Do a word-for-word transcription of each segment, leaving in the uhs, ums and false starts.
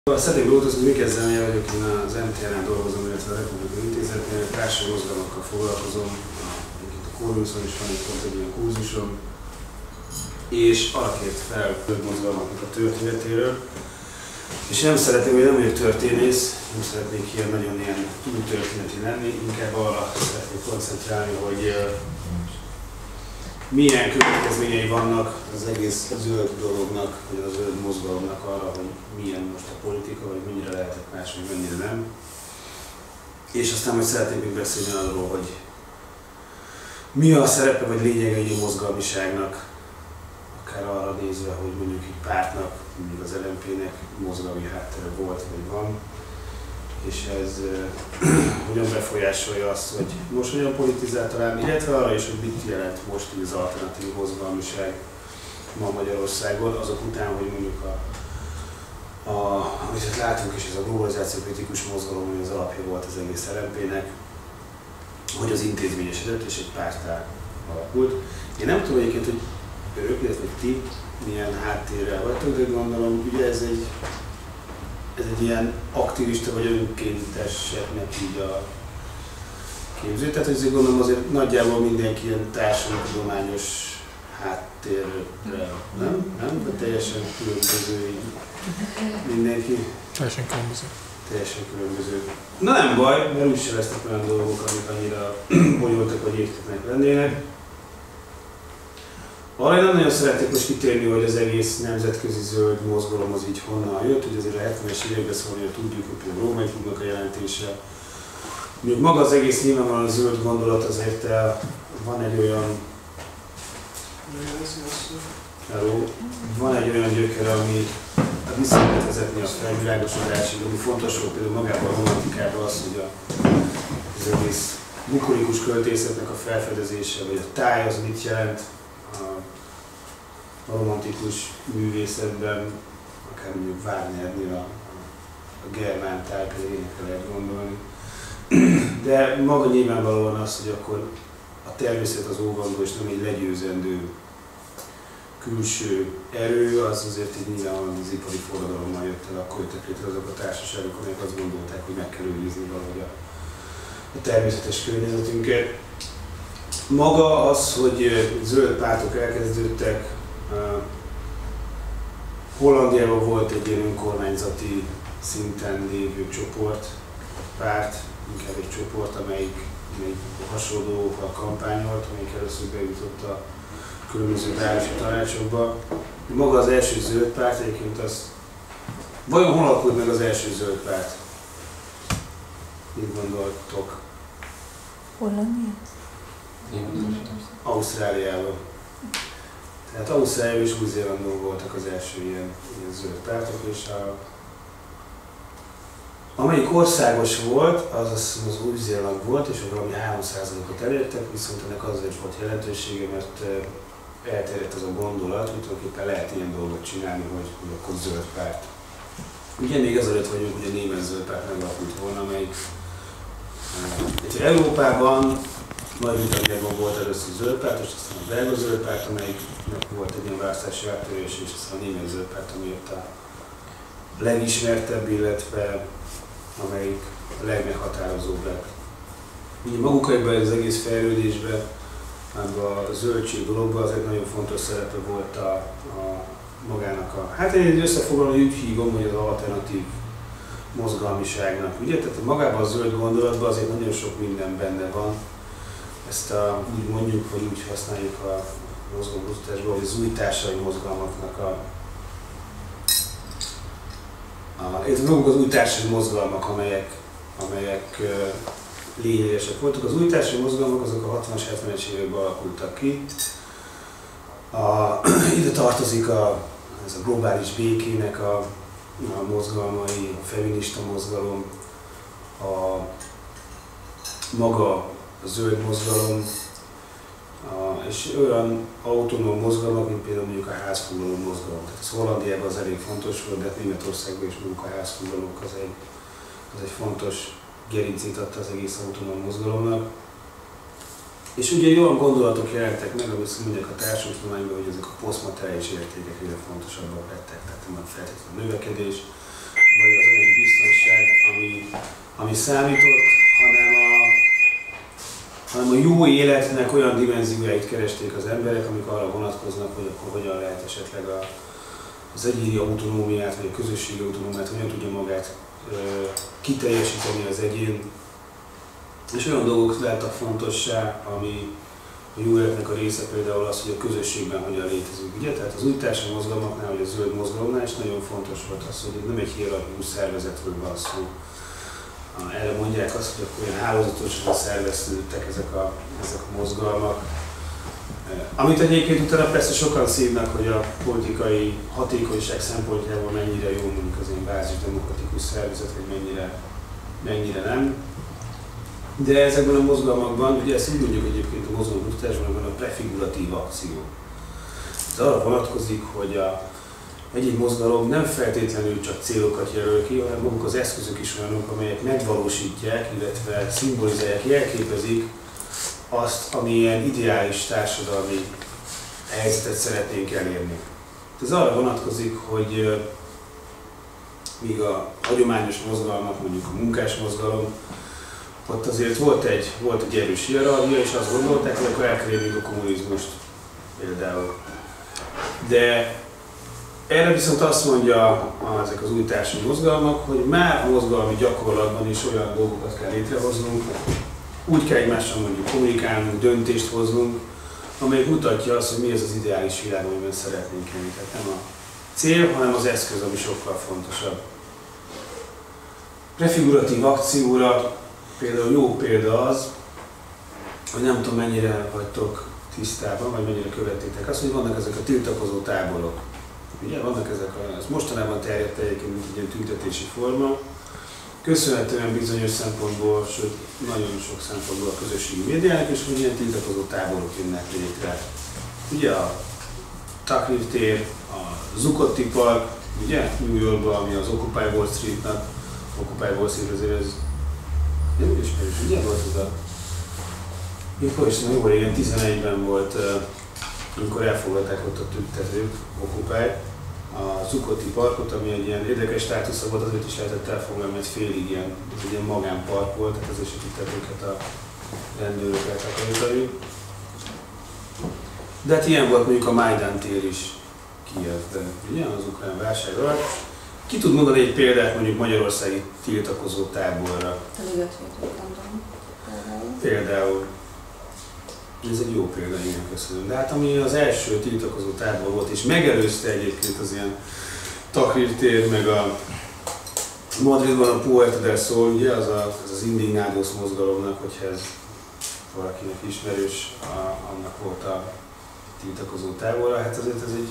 Szeretnék dolgozni, mi kezdem, vagyok, én az em té en-en dolgozom, illetve a Republikai Intézetnél, társadalmi mozgalmakkal foglalkozom, a Kóruszon is van egy pont egy ilyen kurzusom, és arra kért fel a mozgalmaknak a történetéről. És nem szeretném, hogy nem vagyok történész, nem szeretnék ilyen nagyon ilyen történeti lenni, inkább arra szeretnék koncentrálni, hogy milyen következményei vannak az egész zöld dolognak, vagy a zöld mozgalomnak arra, hogy milyen most a politika, vagy mennyire lehetett más, vagy mennyire nem. És aztán majd szeretnék még beszélni arról, hogy mi a szerepe vagy lényege egy mozgalmiságnak, akár arra nézve, hogy mondjuk egy pártnak, mondjuk az el em pé-nek mozgalmi háttere volt, vagy van, és ez uh, hogyan befolyásolja azt, hogy most hogyan politizál talán, illetve arra is, hogy mit jelent most az alternatív mozgalmiság ma Magyarországon, azok után, hogy mondjuk a, a amit látunk is, ez a globalizáció kritikus mozgalom, ami az alapja volt az egész el em pé-nek, hogy az intézményesedett és egy párttá alakult. Én nem tudom egyébként, hogy ők, illetve ti milyen háttérrel vagytok, de gondolom, ugye ez egy ez egy ilyen aktivista vagy önkénteseknek így a képző. Tehát azért gondolom azért nagyjából mindenki ilyen társadalomtudományos háttérrel, nem? Nem? De teljesen különböző mindenki. Teljesen különböző. Teljesen különböző. Na nem baj, mert úgyse lesznek olyan dolgok, amik annyira bonyolultak vagy értetlenek lennének. Arra én nem nagyon szeretnék most kitérni, hogy az egész nemzetközi zöld mozgalom az így honnan jött, hogy azért a hetvenes években szólni, hogy tudjuk, hogy például a Római Klubnak a jelentése. Mondjuk maga az egész nyilvánvalóan a zöld gondolat azért van egy olyan van egy olyan gyökere, ami vissza lehet vezetni a felvilágosodásig, ami fontos volt például magában a romantikában az, hogy a, az egész bukolikus költészetnek a felfedezése, vagy a táj az mit jelent, a romantikus művészetben, akár mondjuk Wagnernél a, a germán tájpélénekre lehet gondolni. De maga nyilvánvalóan az, hogy akkor a természet az óvandó és nem egy legyőzendő külső erő, az azért így nyilvánvalóan az ipari forradalommal jött el, akkor jöttek létre azok a társaságok, amelyek azt gondolták, hogy meg kell őrizni valahogy a, a természetes környezetünket. Maga az, hogy zöld pártok elkezdődtek, Hollandiában volt egy ilyen önkormányzati szinten lévő csoport, párt, inkább egy csoport, amelyik még hasonló dolgokkal kampányolt, amelyik először bejutott a különböző városi tanácsokba. Maga az első zöld párt egyébként az... Vajon hol alakult meg az első zöld párt? Mit gondoltok? Hollandia? Ausztráliában. Tehát Ausztráliában és Új-Zélandon voltak az első ilyen, ilyen zöld pártok, és a, amelyik országos volt, az az, az Új-Zéland volt, és valami három százalékot elértek, viszont ennek azért volt jelentősége, mert elterjedt az a gondolat, hogy tulajdonképpen lehet ilyen dolgot csinálni, hogy, hogy akkor zöld párt. Ugye még ezelőtt vagyunk, hogy a német zöld párt megalakult volna, amelyik uh, Európában, Nagy-Britanniában volt először zöld párt, és aztán a belga zöld párt, amelyiknek volt egy ilyen választási áttörés, és aztán a német zöld párt, ami ott a legismertebb, illetve amelyik a legmeghatározóbb lett. Ugye magukban az egész fejlődésben, a zöldség dologban azért nagyon fontos szerepe volt a, a magának a, hát én összefoglalom, úgy hívom, hogy az alternatív mozgalmiságnak. Ugye, tehát magában a zöld gondolatban azért nagyon sok minden benne van. Ezt a, úgy mondjuk, vagy úgy használjuk a mozgalomkutatásban, hogy az új társadalmi mozgalmaknak a, a ez maguk az új társadalmi mozgalmak, amelyek, amelyek uh, lényegesek voltak. Az új társadalmi mozgalmak azok a hatvanas hetvenes években alakultak ki. A, ide tartozik a, ez a globális békének a, a mozgalmai, a feminista mozgalom, a maga a zöld mozgalom, a, és olyan autonóm mozgalmak, mint például mondjuk a házfoglaló mozgalom. Tehát ez Hollandiában az elég fontos volt, de hát Németországban is mondjuk a házfoglalók az egy, az egy fontos gerincét adta az egész autonóm mozgalomnak. És ugye olyan gondolatok jelentek meg, amit mondják a társadalomtudományban, hogy ezek a posztmateriális értékek egyre fontosabbak lettek, tehát nem feltétlenül a növekedés, vagy az anyagi biztonság, ami, ami számított, hanem a, hanem a jó életnek olyan dimenziójait keresték az emberek, amik arra vonatkoznak, hogy akkor hogyan lehet esetleg a, az egyéni autonómiát, vagy a közösségi autonómiát, hogyan tudja magát ö, kiteljesíteni az egyén. És olyan dolgok váltak fontossá, ami a jó életnek a része például az, hogy a közösségben hogyan létezünk. Ugye? Tehát az új társadalmi mozgalmaknál, vagy a zöld mozgalomnál is nagyon fontos volt az, hogy nem egy hierarchikus szervezetről van szó. Erre mondják azt, hogy akkor olyan hálózatosan szerveződtek ezek a, ezek a mozgalmak. Amit egyébként utána persze sokan szívnak, hogy a politikai hatékonyság szempontjából mennyire jó mondjuk az ilyen bázisdemokratikus szervezet, vagy mennyire, mennyire nem. De ezekben a mozgalmakban, ugye ezt úgy mondjuk egyébként a mozgalomkutatásban, van a prefiguratív akció. Ez arra vonatkozik, hogy a egy-egy mozgalom nem feltétlenül csak célokat jelöl ki, hanem maguk az eszközök is olyanok, amelyek megvalósítják, illetve szimbolizálják, jelképezik azt, amilyen ideális társadalmi helyzetet szeretnénk elérni. Ez arra vonatkozik, hogy míg a hagyományos mozgalmak, mondjuk a munkás mozgalom, ott azért volt egy, volt egy erős hierarchia, és azt gondolták, hogy akkor el kell érni a kommunizmust például. De erre viszont azt mondja ezek az új társadalmi mozgalmak, hogy már a mozgalmi gyakorlatban is olyan dolgokat kell létrehoznunk, úgy kell egymással mondjuk kommunikálnunk, döntést hoznunk, amelyik mutatja azt, hogy mi ez az ideális világ, amiben szeretnénk élni. Tehát nem a cél, hanem az eszköz, ami sokkal fontosabb. Prefiguratív akcióra például jó példa az, hogy nem tudom mennyire vagytok tisztában, vagy mennyire követtétek azt, hogy vannak ezek a tiltakozó táborok. Ugye vannak ezek a, ez mostanában terjedt egyébként, mint egy ilyen tüntetési forma. Köszönhetően bizonyos szempontból, sőt nagyon sok szempontból a közösségi médiának, és hogy ilyen tiltakozó táborok jönnek létre. Ugye a Tahrir tér, a Zuccotti Park, ugye New Yorkban, ami az Occupy Wall Streetnak, Occupy Wall Street azért ez nem ismerős, ugye volt ez a... Mikor is nem jó régen, tizenegyben volt, amikor elfogadták ott a tüntetők, Occupy, a Zuccotti Parkot, ami egy ilyen érdekes státusza volt, azért is lehetett elfoglalni, mert félig ilyen, ez egy ilyen magánpark volt, tehát azért is tudták őket a rendőrök eltakarítani. De hát ilyen volt mondjuk a Majdan tér is Kijevben, ugye az ukrán válság alatt. Ki tud mondani egy példát mondjuk magyarországi tiltakozó táborra? Például. Ez egy jó példa, igen, köszönöm. De hát ami az első tiltakozó tábor volt, és megelőzte egyébként az ilyen Tahrir tér, meg a Madridban a Puerta del Sol, ugye, az a, az, az Indignados mozgalomnak, hogyha ez valakinek ismerős, a, annak volt a tiltakozó tábora. Hát azért ez egy,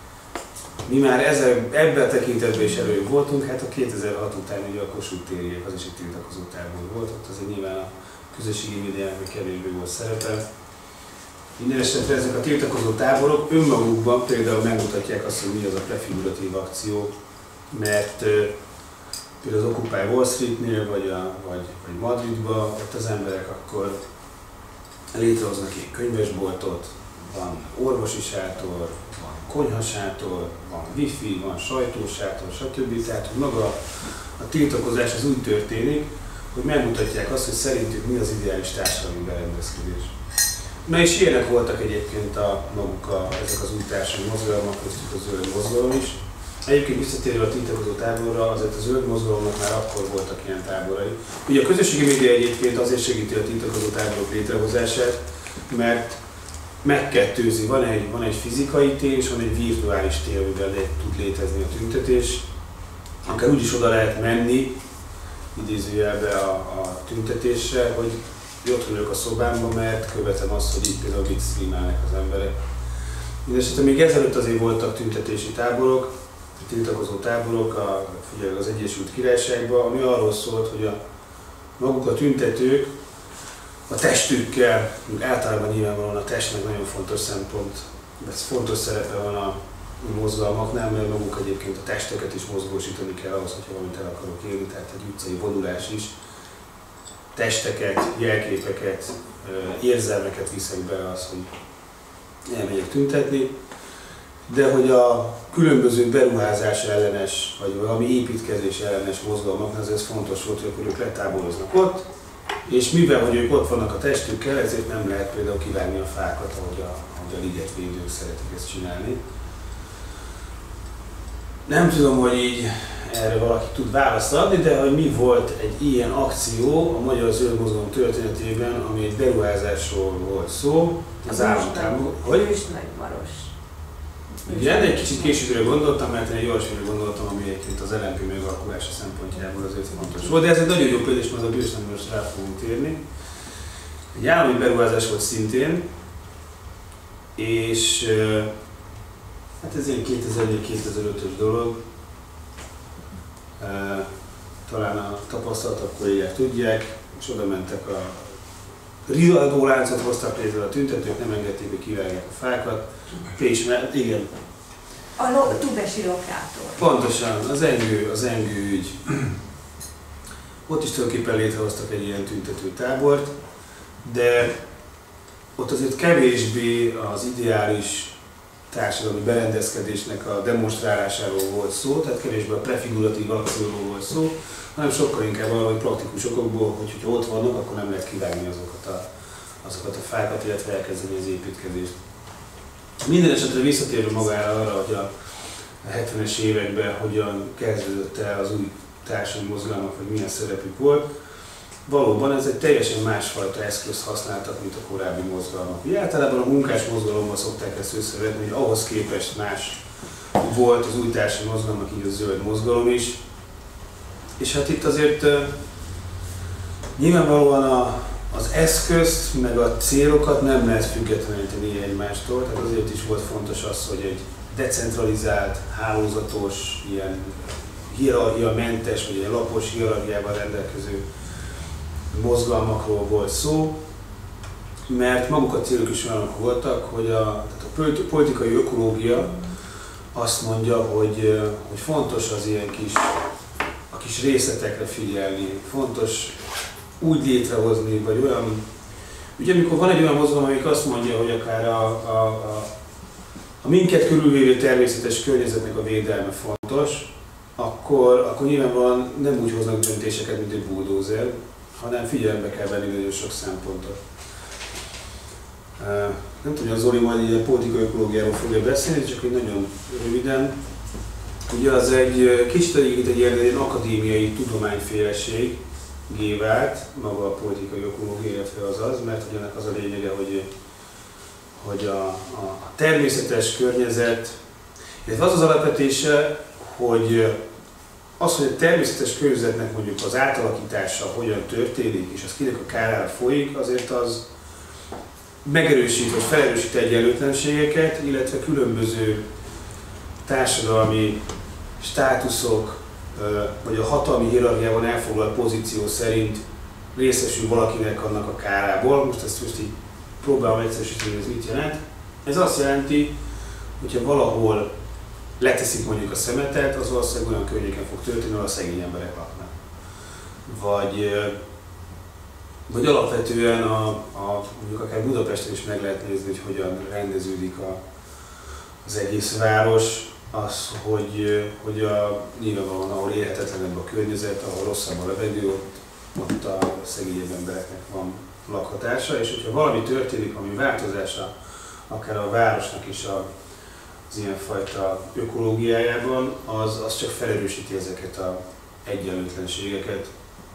mi már ezzel, ebben a tekintetben is előbb voltunk, hát a kétezer-hat után ugye a Kossuth tériek, az is egy tiltakozó tábor volt, ott azért nyilván a közösségi médiának kevésbé volt szerepe. Minden esetre ezek a tiltakozó táborok önmagukban például megmutatják azt, hogy mi az a prefiguratív akció, mert uh, például az Occupy Wall Streetnél, vagy, a, vagy, vagy Madridban, ott az emberek akkor létrehoznak egy könyvesboltot, van orvosi sátor, van konyhasátor, van wifi, van sajtósátor, stb. Tehát, hogy maga a tiltakozás az úgy történik, hogy megmutatják azt, hogy szerintük mi az ideális társadalmi berendezkedés. Na és ilyenek voltak egyébként a maguk a, ezek az új társadalmi mozgalmak, köztük a zöld mozgalom is. Egyébként visszatérve a tiltakozó táborra, azért a zöld mozgalomnak már akkor voltak ilyen táborai. Ugye a közösségi média egyébként azért segíti a tiltakozó táborok létrehozását, mert megkettőzi, van egy, van egy fizikai tér és van egy virtuális tér, amiben le, tud létezni a tüntetés. Akár úgy is oda lehet menni, idézőjelbe a, a tüntetésre, hogy ott ülök a szobámban, mert követem azt, hogy itt például mit streamelnek az emberek. Mindenesetre még ezelőtt azért voltak tüntetési táborok, tiltakozó táborok, a, figyelj, az Egyesült Királyságban, ami arról szólt, hogy a, maguk a tüntetők a testükkel, általában nyilvánvalóan a testnek nagyon fontos szempont, ez fontos szerepe van a mozgalmaknál, mert maguk egyébként a testeket is mozgósítani kell ahhoz, hogyha valamit el akarok élni, tehát egy utcai vonulás is testeket, jelképeket, érzelmeket viszek be az, hogy elmegyek tüntetni. de hogy a különböző beruházás ellenes, vagy valami építkezés ellenes mozgalmaknak ez fontos volt, hogy akkor ők letáboroznak ott, és mivel hogy ők ott vannak a testükkel, ezért nem lehet például kivágni a fákat, ahogy a, ahogy a ligetvédők szeretik ezt csinálni. Nem tudom, hogy így erre valaki tud választ adni, de hogy mi volt egy ilyen akció a magyar zöld mozgalom történetében, ami egy beruházásról volt szó, az államtámogatás. Hogy? Maros. Igen, egy kicsit későbbre gondoltam, mert én egy olyasmire gondoltam, ami egyébként az el em pé megalakulása szempontjából azért fontos volt, de ez egy nagyon jó példa, és majd a bősnek most rá fogunk térni. Egy állami beruházás volt szintén, és hát ez ilyen kétezer-négy-kétezer-ötös dolog. Talán a tapasztaltabb kollégák tudják, és oda mentek a riadó láncot hoztak létre a tüntetők, nem engedték, hogy kivágják a fákat. Pécs, mert igen. A lo- tubesi lokátor. Pontosan, az engő, az engő ügy. Ott is tulajdonképpen létrehoztak egy ilyen tüntető tábort, de ott azért kevésbé az ideális társadalmi berendezkedésnek a demonstrálásáról volt szó, tehát kevésbé a prefiguratív akcióról volt szó, hanem sokkal inkább arról, hogy praktikus okokból, hogy hogyha ott vannak, akkor nem lehet kivágni azokat a, azokat a fákat, illetve elkezdeni az építkezést. Minden esetre visszatérve magára arra, hogy a hetvenes években hogyan kezdődött el az új társadalmi mozgalmak, vagy milyen szerepük volt, valóban ez egy teljesen másfajta eszközt használtak, mint a korábbi mozgalmak. Ugye általában a munkás mozgalommal szokták ezt összevetni, hogy ahhoz képest más volt az új társadalmi mozgalmak, így a zöld mozgalom is. És hát itt azért uh, nyilvánvalóan a, az eszközt, meg a célokat nem lehet függetleníteni egymástól, tehát azért is volt fontos az, hogy egy decentralizált, hálózatos, ilyen hierarchiamentes, vagy egy lapos hierarchiával rendelkező mozgalmakról volt szó, mert maguk a célok is olyanok voltak, hogy a, tehát a politikai ökológia azt mondja, hogy, hogy fontos az ilyen kis, a kis részletekre figyelni, fontos úgy létrehozni, vagy olyan, ugye amikor van egy olyan mozgalom, amik azt mondja, hogy akár a, a, a, a minket körülvévő természetes környezetnek a védelme fontos, akkor, akkor nyilvánvalóan nem úgy hoznak döntéseket, mint egy buldózer, hanem figyelembe kell venni nagyon sok szempontot. Nem tudom, hogy Zoli majd ilyen politikai ökológiáról fogja beszélni, csak egy nagyon röviden. Ugye az egy kicsit egy, egy ilyen, egy akadémiai tudományféleség vált, maga a politikai ökológia, illetve az az, mert ugye ennek az a lényege, hogy, hogy a, a természetes környezet, illetve az az alapvetése, hogy az, hogy a természetes környezetnek mondjuk az átalakítása hogyan történik, és az kinek a kárára folyik, azért az megerősít vagy felerősít egyenlőtlenségeket, illetve különböző társadalmi státuszok, vagy a hatalmi hierarchiában elfoglalt pozíció szerint részesül valakinek annak a kárából. Most ezt most így próbálom egyszerűsíteni, hogy ez mit jelent. Ez azt jelenti, hogyha valahol leteszik mondjuk a szemetet, az valószínűleg olyan környéken fog történni, ahol a szegény emberek laknak. Vagy, vagy alapvetően a, a, mondjuk akár Budapesten is meg lehet nézni, hogy hogyan rendeződik a, az egész város, az, hogy, hogy a, nyilvánvalóan ahol élhetetlenebb a környezet, ahol rosszabb a levegő, ott, ott a szegényebb embereknek van lakhatása, és hogyha valami történik, ami változása, akár a városnak is a az ilyenfajta ökológiájában, az, az csak felerősíti ezeket az egyenlőtlenségeket.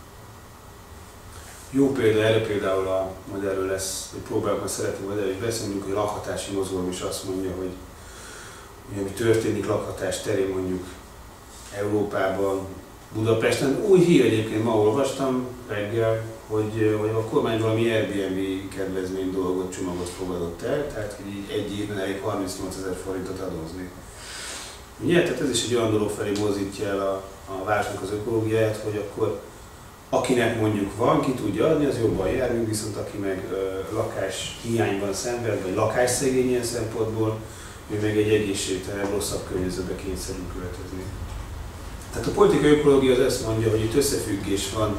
Jó példa erre például, a, majd erről lesz, hogy próbálok, majd szeretném, majd erről is beszélünk, hogy a lakhatási mozgalom is azt mondja, hogy, hogy ami történik lakhatás terén mondjuk Európában, Budapesten. Új hír egyébként, ma olvastam reggel, hogy, hogy a kormány valami Airbnb kedvezmény dolgot, csomagot fogadott el, tehát hogy így egy évben elég harmincnyolcezer forintot adózni. Ugye? Tehát ez is egy olyan dolog felé mozdítja el a, a városnak az ökológiáját, hogy akkor akinek mondjuk van, ki tudja adni, az jobban jár, viszont aki meg ö, lakás hiányban szenved, vagy lakásszegény ilyen szempontból, ő meg egy egészségtelen, rosszabb környezetbe kényszerül költözni. Tehát a politikai ökológia az ezt mondja, hogy itt összefüggés van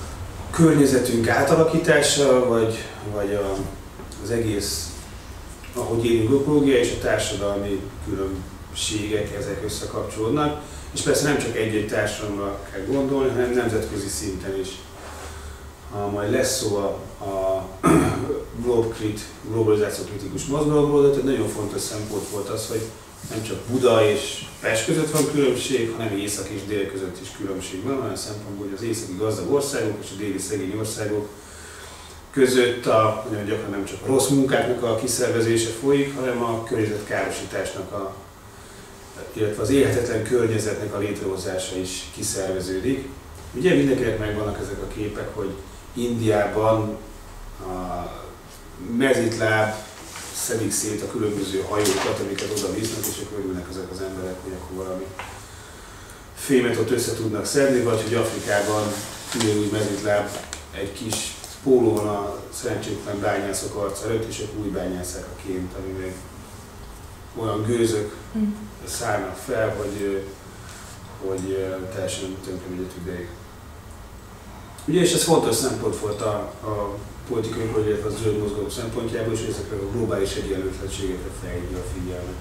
környezetünk átalakítása, vagy, vagy a, az egész ahogy élünk ökológia és a társadalmi különbségek, ezek összekapcsolódnak. És persze nem csak egy-egy társadalomra kell gondolni, hanem nemzetközi szinten is. Ha majd lesz szó a, a globalizáció kritikus mozgalomról, de nagyon fontos szempont volt az, hogy nem csak Buda és Pest között van különbség, hanem észak és dél között is különbség van, olyan szempontból, hogy az északi gazdag országok és a déli szegény országok között a, nagyon gyakran nem csak a rossz munkáknak a kiszervezése folyik, hanem a környezetkárosításnak, a, illetve az élhetetlen környezetnek a létrehozása is kiszerveződik. Ugye mindenkinek megvannak ezek a képek, hogy Indiában a mezitláb szedik szét a különböző hajókat, amiket oda visznek, és akkor örülnek ezek az emberek, hogy akkor valami fémet ott össze tudnak szedni, vagy hogy Afrikában ugyanúgy mezitláb egy kis pólón a szerencsétlen bányászok arca előtt, és ők új bányászák a ként, ami még olyan gőzök mm. szállnak fel, hogy, hogy teljesen tönkrevigyet ideig. Ugye, és ez fontos szempont volt a, a politikai, illetve a zöld mozgalom szempontjából, és ezekre a globális egyenlőtlenségekre felhívja a figyelmet.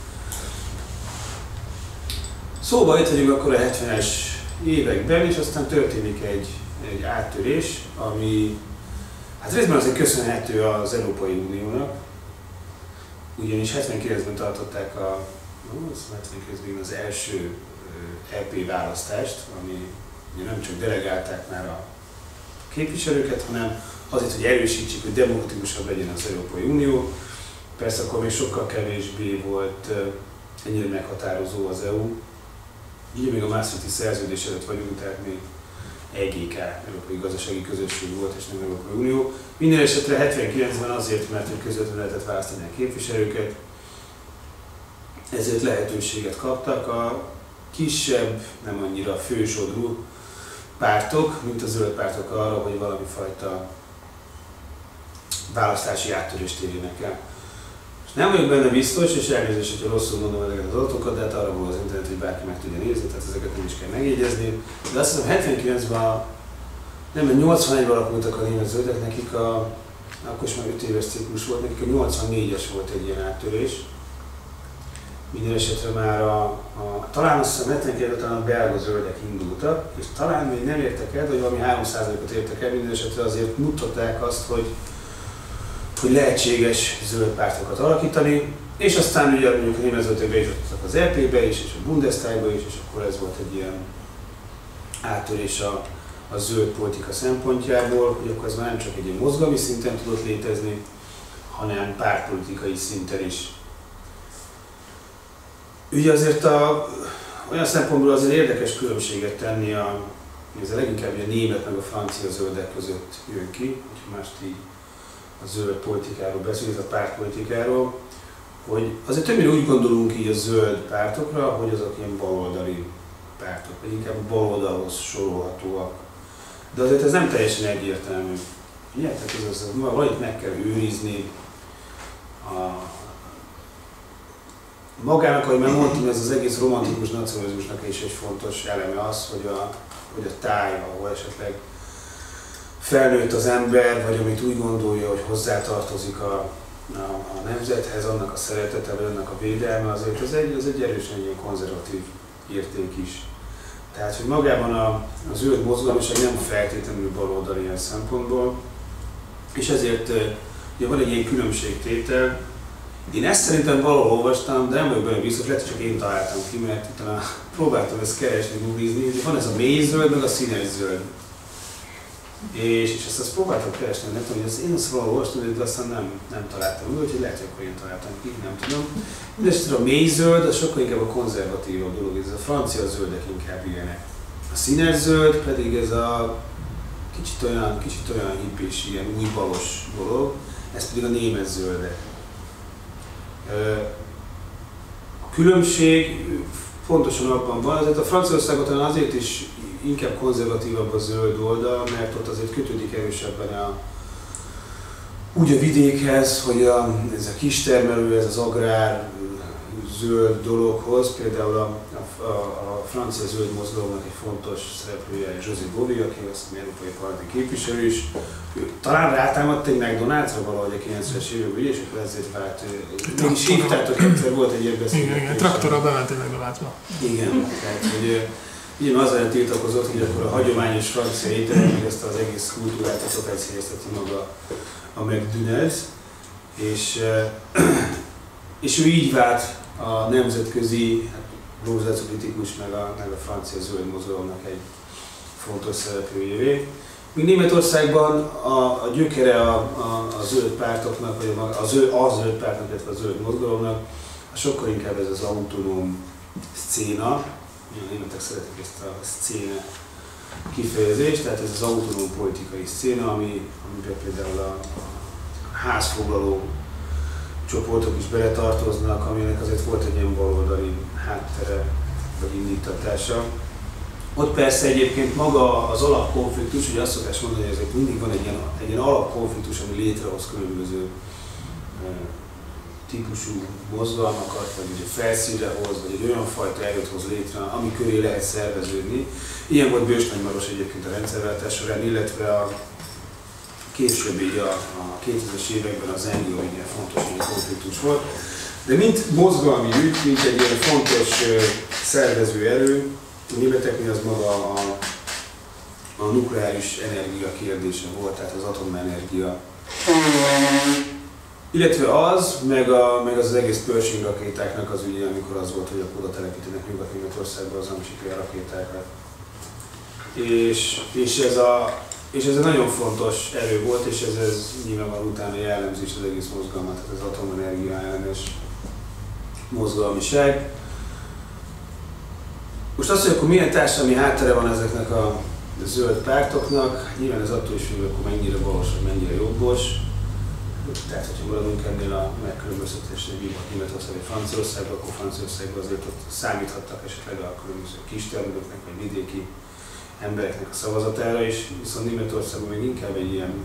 Szóval itt vagyunk akkor a hetvenes években, és aztán történik egy, egy áttörés, ami hát részben azért köszönhető az Európai Uniónak, ugyanis hetvenkilencben tartották a, hetvenkilencben az első é pé választást, ami nem csak delegálták már a képviselőket, hanem azért, hogy erősítsék, hogy demokratikusabb legyen az Európai Unió. Persze akkor még sokkal kevésbé volt ennyire meghatározó az é u. Így még a Maastrichti szerződés előtt vagyunk, tehát még é gé ká, Európai Gazdasági Közösség volt, és nem Európai Unió. Minden esetre hetvenkilencben azért, mert hogy közvetlenül lehetett választani a képviselőket, ezért lehetőséget kaptak a kisebb, nem annyira fősodrú pártok, mint a zöld pártok arra, hogy valami fajta választási áttörést érjenek el. És nem vagyok benne biztos, és elnézést, hogyha rosszul mondom ezeket az adatokat, de hát arra van az internet, hogy bárki meg tudja nézni, tehát ezeket nem is kell megjegyezni. De azt hiszem hetvenkilencben, nem, mert nyolcvanegyben alakultak a német zöldek, nekik a, akkor is már öt éves ciklus volt, nekik a nyolcvannégyes volt egy ilyen áttörés. Minden esetre már a, a talán azt hiszem hetvenkilencben talán a belga zöldek indultak, és talán még nem értek el, vagy valami három százalékot értek el, minden esetre azért mutatták azt, hogy, hogy lehetséges zöld pártokat alakítani, és aztán ugye mondjuk a német zöldek bejutottak az é pé-be is, és a Bundestagba is, és akkor ez volt egy ilyen áttörés a, a zöld politika szempontjából, hogy akkor ez már nem csak egy ilyen mozgalmi szinten tudott létezni, hanem pártpolitikai szinten is. Ugye azért a, olyan szempontból azért érdekes különbséget tenni, a, ez a leginkább a német meg a francia zöldek között jön ki, hogyha mást így a zöld politikáról beszélünk, a pártpolitikáról, hogy azért többnyire úgy gondolunk így a zöld pártokra, hogy azok ilyen baloldali pártok, vagy inkább a baloldalhoz sorolhatóak. De azért ez nem teljesen egyértelmű. Ugye? Tehát ez az, valamit meg kell őrizni. A, magának, ahogy már mondtam, ez az egész romantikus nacionalizmusnak is egy fontos eleme az, hogy a, hogy a táj, ahol esetleg felnőtt az ember, vagy amit úgy gondolja, hogy hozzátartozik a, a, a nemzethez, annak a szeretete, vagy annak a védelme, azért ez egy, ez egy erősen egy konzervatív érték is. Tehát, hogy magában a, a zöld mozgalmiság nem feltétlenül baloldali ilyen szempontból, és ezért ugye van egy ilyen különbségtétel. Én ezt szerintem valahol olvastam, de nem vagyok benne biztos, lehet, hogy csak én találtam ki, mert utána próbáltam ezt keresni, googlizni, hogy van ez a mély zöld, meg a színes zöld. És, és ezt, ezt próbáltam keresni, nem tudom, hogy ezt én azt valahol olvastam, de aztán nem, nem találtam, úgyhogy lehet, hogy akkor én találtam ki, nem tudom. De a mély zöld, az sokkal inkább a konzervatívabb dolog, ez a francia zöldek inkább ilyenek. A színes zöld pedig ez a kicsit olyan, kicsit olyan hippés, ilyen új balos dolog, ez pedig a német zöldek. A különbség pontosan abban van, azért a Franciaországban azért is inkább konzervatívabb a zöld oldal, mert ott azért kötődik erősebben a, úgy a vidékhez, hogy a, ez a kistermelő, ez az agrár zöld dologhoz, például a, a, a francia zöld mozgalomnak egy fontos szereplője, José Bové, aki azt európai parlamenti képviselő is. Ő talán rátámadt egy McDonald's-ra valahogy a kilencvenes években, és akkor ezért vált. Meg is hívtátok, egyszer volt egy ilyen beszélgetés. Igen, igen, traktorral bement egy McDonald's-ba. Igen, tehát hogy igen, az ellen tiltakozott, hogy akkor a hagyományos francia ételek, meg ezt az egész kultúrát a totális helyezteti maga a McDonald's, és, és ő így vált a nemzetközi globalizációkritikus, meg a, meg a francia zöld mozgalomnak egy fontos szereplőjévé. Míg Németországban a, a gyökere a, a, a zöld pártoknak, vagy a, a, zöld, a zöld pártnak, illetve a zöld mozgalomnak, sokkal inkább ez az autonóm szcéna. A németek szeretik ezt a szcéna kifejezést, tehát ez az autonóm politikai szcéna, ami, amiben például a, a házfoglaló csoportok is beletartoznak, aminek azért volt egy ilyen baloldali háttere, vagy indítatása. Ott persze egyébként maga az alapkonfliktus, ugye azt szokás mondani, hogy ezért mindig van egy ilyen, egy ilyen alapkonfliktus, ami létrehoz különböző e, típusú mozgalmakat, vagy ugye felszínre hoz, vagy egy olyan fajta erőt hoz létre, ami köré lehet szerveződni. Ilyen volt Bős-Nagy Maros egyébként a rendszerváltás során, illetve a később így a, a kétezres években az en gé o ilyen fontos ilyen konfliktus volt. De mint mozgalmi ügy, mint egy ilyen fontos uh, szervező erő, a németeknél az maga a, a nukleáris energia kérdése volt, tehát az atomenergia. Illetve az, meg, a, meg az, az egész Pershing rakétáknak az ügye, amikor az volt, hogy akkor oda telepítenek Nyugat-Németországba az amsiki rakétákat. És, és, ez a, és ez egy nagyon fontos erő volt, és ez, ez nyilvánvalóan utána jellemzi is az egész mozgalmat, tehát az atomenergia ellenes mozgalmiság. Most azt, hogy akkor milyen társadalmi háttere van ezeknek a zöld pártoknak, nyilván ez attól is függ, akkor mennyire balos, vagy mennyire jobbos. Tehát, hogyha maradunk ennél a megkülönböztetésnél, Németország vagy Franciaországban, akkor Franciaországban azért ott számíthattak esetleg a különböző kistermelőknek, vagy vidéki embereknek a szavazatára is, viszont Németországban még inkább egy ilyen,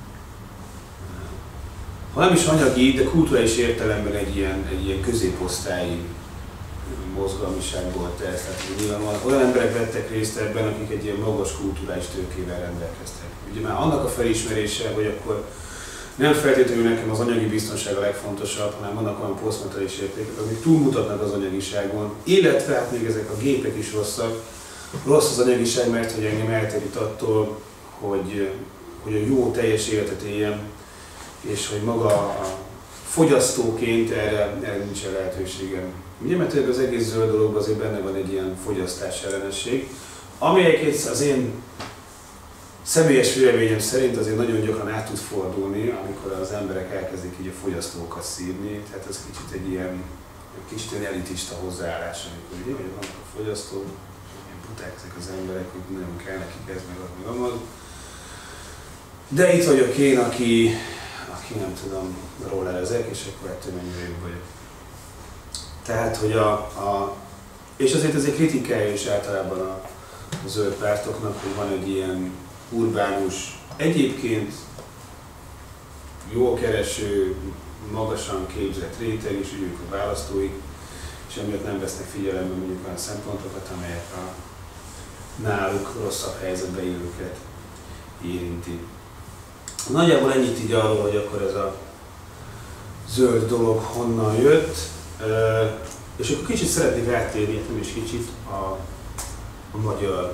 ha nem is anyagi, de kulturális értelemben egy ilyen, egy ilyen középosztályi mozgalmiság volt ez. Tehát nyilván olyan emberek vettek részt ebben, akik egy ilyen magas kulturális tőkével rendelkeztek. Ugye már annak a felismerése, hogy akkor nem feltétlenül nekem az anyagi biztonság a legfontosabb, hanem vannak olyan posztmentális értékek, amik túlmutatnak az anyagiságon, illetve hát még ezek a gépek is rosszak. Rossz az anyagiság, mert hogy engem eltérít attól, hogy, hogy a jó teljes életet éljem, és hogy maga a fogyasztóként erre, erre nincsen lehetőségem. Ugye, mert az egész zöld dologban azért benne van egy ilyen fogyasztás ellenesség, ami egyébként az én személyes véleményem szerint azért nagyon gyakran át tud fordulni, amikor az emberek elkezdik így a fogyasztókat szívni, tehát ez kicsit egy ilyen, kicsit ilyen elitista hozzáállás, amikor ugye, hogy vannak a fogyasztók, ilyen buták ezek az emberek, hogy nagyon kell nekik ez meg az meg amaz. De itt vagyok én, aki, aki nem tudom, rollerezek, és akkor ettől mennyire jobb vagyok. Tehát, hogy a, a és azért ez egy kritikája is általában a, a zöld pártoknak, hogy van egy ilyen urbánus, egyébként jól kereső, magasan képzett réteg, és ők a választóik, és emiatt nem vesznek figyelembe mondjuk olyan szempontokat, amelyek a náluk rosszabb helyzetbe élőket érinti. Nagyjából ennyit így arról, hogy akkor ez a zöld dolog honnan jött, és akkor kicsit szeretnék rátérni, nem is kicsit, a, a magyar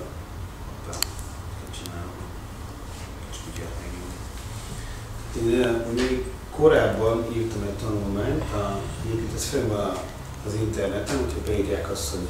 Én még korábban írtam egy tanulmányt, egyébként ez fenn van az interneten, úgyhogy beírják azt, hogy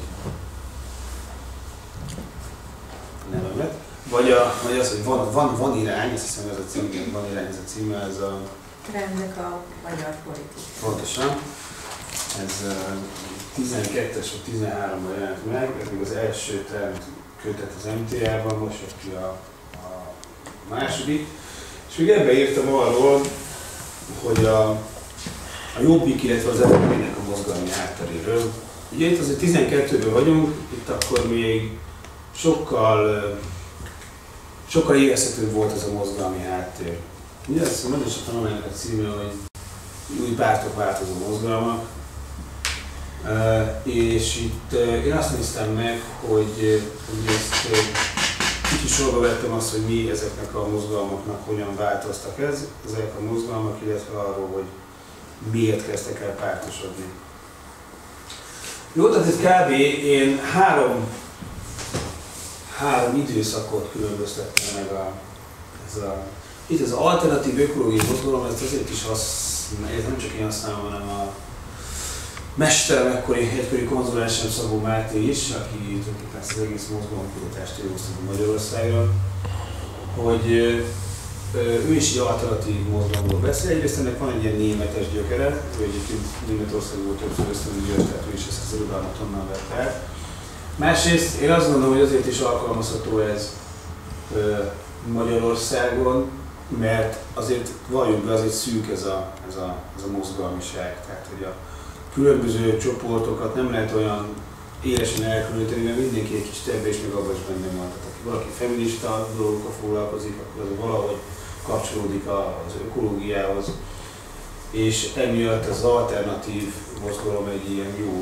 nevemet. Vagy, a, vagy az, hogy van, van, van irány, azt hiszem ez a cím, van irány, ez a címe, ez a... Trendek a magyar politika. Pontosan. Ez tizenkettes vagy tizenháromban jelent meg, ez még az első trend kötet az em té á-ban, most jött ki a, a második. És még ebben írtam arról, hogy a, a Jobbik, illetve az em en pé-nek a mozgalmi hátteréről. Ugye itt azért tizenkettőben vagyunk, itt akkor még sokkal, sokkal érezhetőbb volt ez a mozgalmi háttér. Ugye ez a nagyon sok tanulmánynak a címe, hogy új pártok, változó mozgalmak. És itt én azt néztem meg, hogy, hogy ezt kicsit sorba vettem azt, hogy mi ezeknek a mozgalmaknak hogyan változtak ez, ezek a mozgalmak, illetve arról, hogy miért kezdtek el pártosodni. Jó, tehát itt kb. Én három, három időszakot különböztettem meg a, ez a, itt az alternatív ökológiai mozgalom, ez azért is használom, nem csak én használom, hanem a mesterem ekkori, egykori konzulensem Szabó Máté is, aki tulajdonképpen ezt az egész mozgalomkutatást végezte Magyarországon, hogy ő is egy alternatív mozgalomról beszél. Egyrészt ennek van egy ilyen németes gyökere, ő egyébként Németországból többször ösztönzős, tehát ő is ezt az irodalmat onnan vett el. Másrészt én azt gondolom, hogy azért is alkalmazható ez Magyarországon, mert azért valljuk be, azért szűk ez a, ez a, ez a mozgalmiság. Tehát, hogy a különböző csoportokat nem lehet olyan élesen elkülöníteni, mert mindenki egy kicsit ebbe és meg abban is benne van. Tehát, aki valaki feminista dolgokkal foglalkozik, akkor az valahogy kapcsolódik az ökológiához, és emiatt az alternatív mozgalom egy ilyen jó,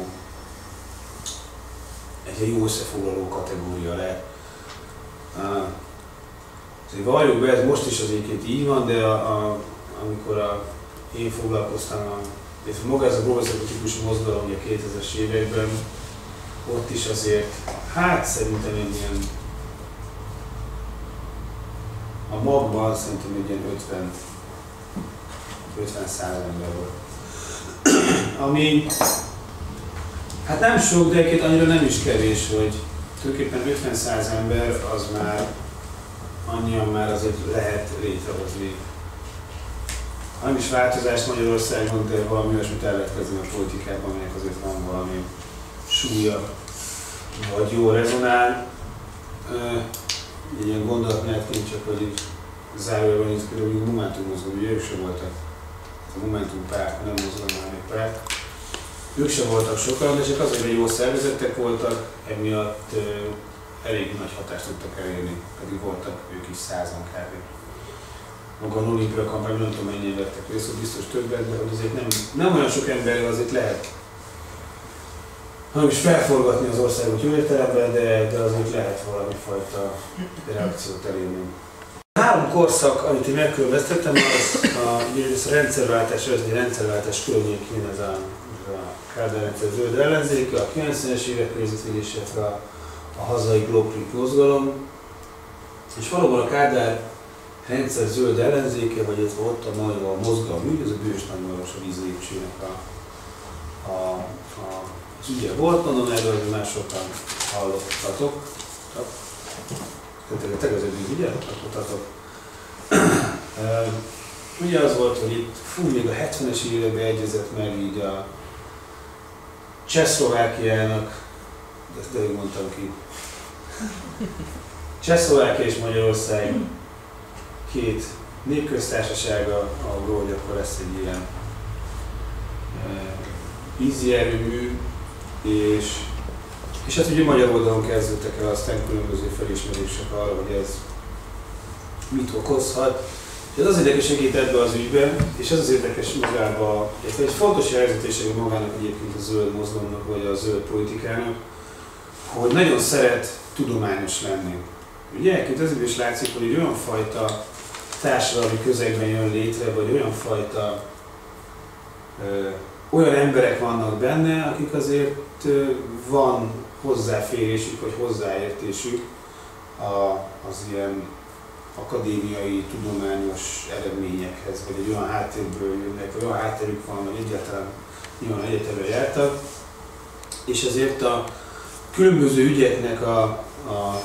egy jó összefoglaló kategória lehet. Valljuk be, ez most is az egyébként így van, de a, a, amikor a, én foglalkoztam, a, maga ez a progresszív típusú mozgalom a kétezres években, ott is azért, hát szerintem egy ilyen, a magban szerintem egy ilyen ötven, ötven-száz ember volt. Ami, hát nem sok, de egyébként annyira nem is kevés, hogy tulajdonképpen ötven-száz ember az már, annyian már azért lehet létrehozni. Ha nem is változás Magyarországon, de valami olyasmit el lehet kezdeni a politikában, aminek azért van valami súlya, vagy jó rezonál. Egy ilyen gondolatmenetként csak, hogy így zárójelben néz például, hogy a Momentum mozgalom, ugye ők sem voltak. A Momentum párt, nem mozgalom, hanem egy párt. Ők sem voltak sokan, de csak azért, hogy jó szervezettek voltak, emiatt elég nagy hatást tudtak elérni, pedig voltak ők is százan kb. Maga a olimpia kampányban nem tudom mennyien vettek részt, biztos többet, de hogy azért nem, nem olyan sok emberrel azért lehet, hanem is felforgatni az országot jó értelemben, de, de azért lehet valami fajta reakciót elérni. A három korszak, amit én megkülönböztettem, az a, a rendszerváltás, ez a rendszerváltás környékén ez a, a Kádár rendszer zöld ellenzéke, a kilencvenes évek részletvédése, a, a hazai blokklik mozgalom, és valóban a Kádár rendszer zöld ellenzéke, vagy ez ott a maga a mozgalom ügy, ez a Bős Nagymaros a vízlépcsőnek a, a, a, az ügye volt, mondom erről, hogy már sokan hallottatok. Te az eddig ügye, hallottatok. Ugye az volt, hogy itt fú, még a hetvenes években egyezett meg így a Csehszlovákiának, de ezt előbb mondtam ki, Csehszlovákia és Magyarország két népköztársasága, ahol hogy akkor lesz egy ilyen e, vízi erőmű, és, és hát ugye magyar oldalon kezdődtek el aztán különböző felismerések arra, hogy ez mit okozhat. És ez az érdekes segít ebbe az ügybe, és ez az érdekes magában, egy fontos jelzőtése magának egyébként a zöld mozgalomnak, vagy a zöld politikának, hogy nagyon szeret tudományos lenni. Ugye egyébként ezért is látszik, hogy egy olyan fajta társadalmi közegben jön létre, vagy olyan fajta ö, olyan emberek vannak benne, akik azért ö, van hozzáférésük, vagy hozzáértésük a, az ilyen akadémiai, tudományos eredményekhez, vagy egy olyan háttérből jönnek, vagy olyan hátterük van, hogy egyáltalán nyilván egyetemre jártak, és ezért a különböző ügyeknek a, a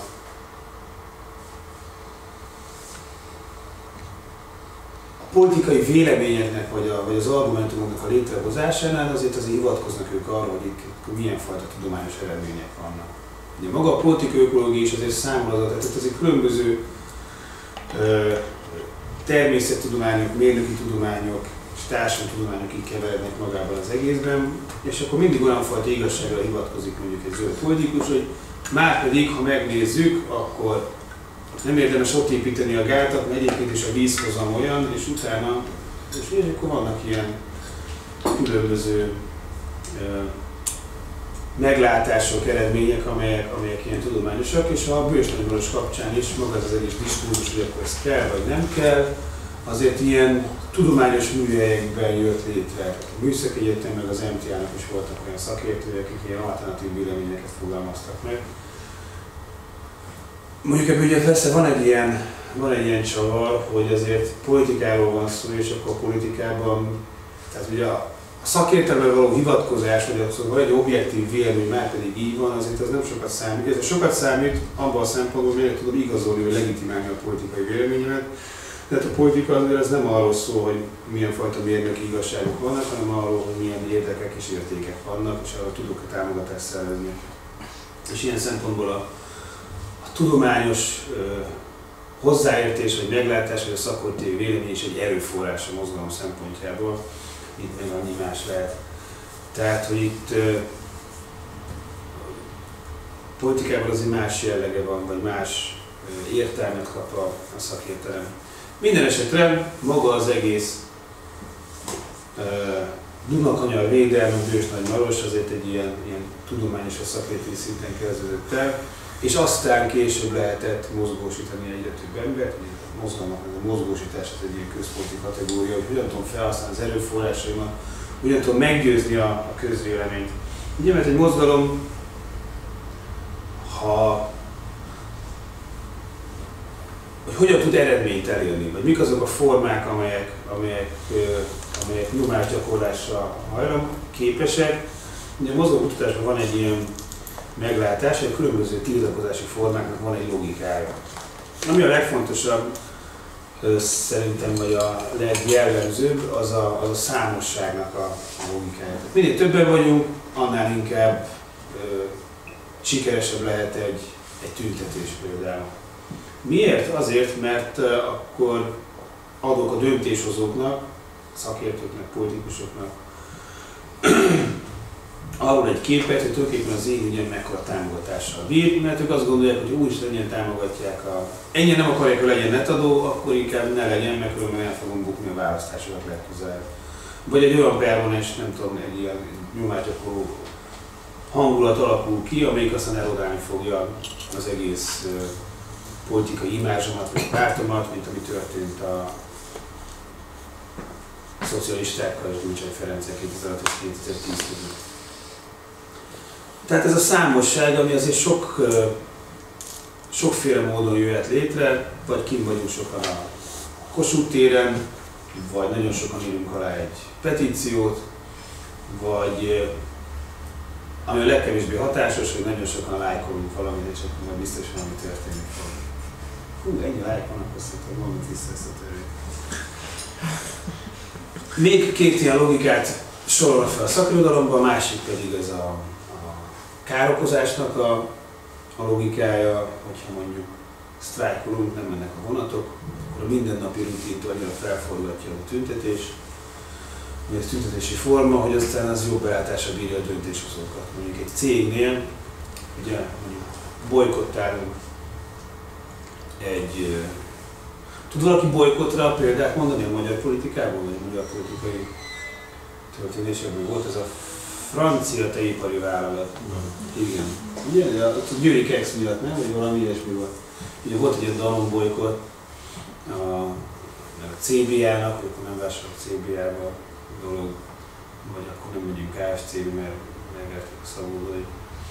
politikai véleményeknek, vagy, a, vagy az argumentumoknak a létrehozásánál azért azért hivatkoznak ők arra, hogy itt milyen fajta tudományos eredmények vannak. Ugye maga a politikai ökológia is azért számol az, tehát azért különböző ö, természettudományok, mérnöki tudományok és társadalomtudományok így keverednek magában az egészben, és akkor mindig olyan fajta igazságra hivatkozik mondjuk egy zöld politikus, hogy márpedig, ha megnézzük, akkor nem érdemes ott építeni a gátat, mert egyébként is a vízhozam olyan, és utána, és akkor vannak ilyen különböző uh, meglátások, eredmények, amelyek, amelyek ilyen tudományosak, és a bős-nagymaros kapcsán is maga az egész diskurzus, hogy akkor ez kell vagy nem kell, azért ilyen tudományos műhelyekben jött létre. A Műszaki Egyetem meg az em té á-nak is voltak olyan szakértők, akik ilyen alternatív véleményeket fogalmaztak meg. Mondjuk ebben ugye persze van egy ilyen, van egy ilyen csavar, hogy azért politikáról van szó, és akkor a politikában, tehát ugye a A szakértelemre való hivatkozás, vagy az, hogy egy objektív vélemény már pedig így van, azért ez nem sokat számít. Ez sokat számít abban a szempontból, hogy meg tudom igazolni, vagy legitimálni a politikai véleményemet. Tehát a politika azért ez nem arról szól, hogy milyen fajta mérnöki igazságok vannak, hanem arról, hogy milyen érdekek és értékek vannak, és arról tudok-e támogatást szervezni. És ilyen szempontból a, a tudományos ö, hozzáértés, vagy meglátás, vagy a szakértői vélemény is egy erőforrás a mozgalom szempontjából. Itt még annyi más lehet. Tehát, hogy itt uh, politikában azért más jellege van, vagy más uh, értelmet kap a, a szakértelem. Minden esetre maga az egész uh, Dunakanyar védelme, Bős-Nagymaros azért egy ilyen, ilyen tudományos és szakértői szinten kezdődött el, és aztán később lehetett mozgósítani egyre több embert. A mozgalmak, a mozgósítás az egy ilyen központi kategória, hogy hogyan tudom felhasználni az erőforrásaimat, hogyan tudom meggyőzni a, a közvéleményt. Ugye, mert egy mozgalom, ha hogy hogyan tud eredményt elérni, vagy mik azok a formák, amelyek, amelyek, amelyek nyomásgyakorlásra hajlam, képesek. Ugye a mozgalomkutatásban van egy ilyen meglátás, hogy a különböző tiltakozási formáknak van egy logikája. Ami a legfontosabb szerintem, vagy a legjellemzőbb, az a, az a számosságnak a, a logikája. Minél többen vagyunk, annál inkább ö, sikeresebb lehet egy, egy tüntetés például. Miért? Azért, mert ö, akkor adok a döntéshozóknak, szakértőknek, politikusoknak arról egy képet, hogy tulajdonképpen az én ügyem mekkora támogatással bír, mert ők azt gondolják, hogy úgyis ennyien támogatják, a... ennyien nem akarják, hogy legyen netadó, akkor inkább ne legyen, mert különben el fogom bukni a választásokat legközelebb. Vagy egy olyan permanens, nem tudom, egy ilyen nyomásgyakorló hangulat alakul ki, amelyik aztán erodálni fogja az egész uh, politikai imázsomat, vagy pártomat, mint ami történt a szocialistákkal és Gyurcsány Ferenccel kétezer-hat és kétezer-tíz között. Tehát ez a számosság, ami azért sok, sokféle módon jöhet létre, vagy kint vagyunk sokan a Kossuth téren, vagy nagyon sokan írunk alá egy petíciót, vagy ami a legkevésbé hatásos, hogy nagyon sokan lájkolunk valamit, és akkor majd biztos valami történik fog. Hú, ennyi lájk van, akkor szerintem valamit vissza ezt a törvényt. Még két ilyen logikát sorolnak fel a szakirodalomban, a másik pedig ez a károkozásnak a, a logikája, hogyha mondjuk sztrájkolunk, nem mennek a vonatok, akkor a mindennapi rutintől annyira felforgatja a tüntetés, hogy ez tüntetési forma, hogy aztán az jobb belátásra bírja a döntéshozókat. Mondjuk egy cégnél, ugye mondjuk bolykottálunk egy... Tud valaki bolykottra példát mondani a magyar politikából, vagy a magyar politikai történésekből? Volt ez a francia teipari vállalat. Mm. Igen. Ugye, a Győri Kex miatt, nem? Vagy valami ilyesmi volt. Ugye volt egy ilyen Danone bolykott a, a cé bé á-nak, hogy akkor nem vásárolok cé bé á-ba dolog, vagy akkor nem megyünk ká ef cé-be, mert megvertük a szavúzói.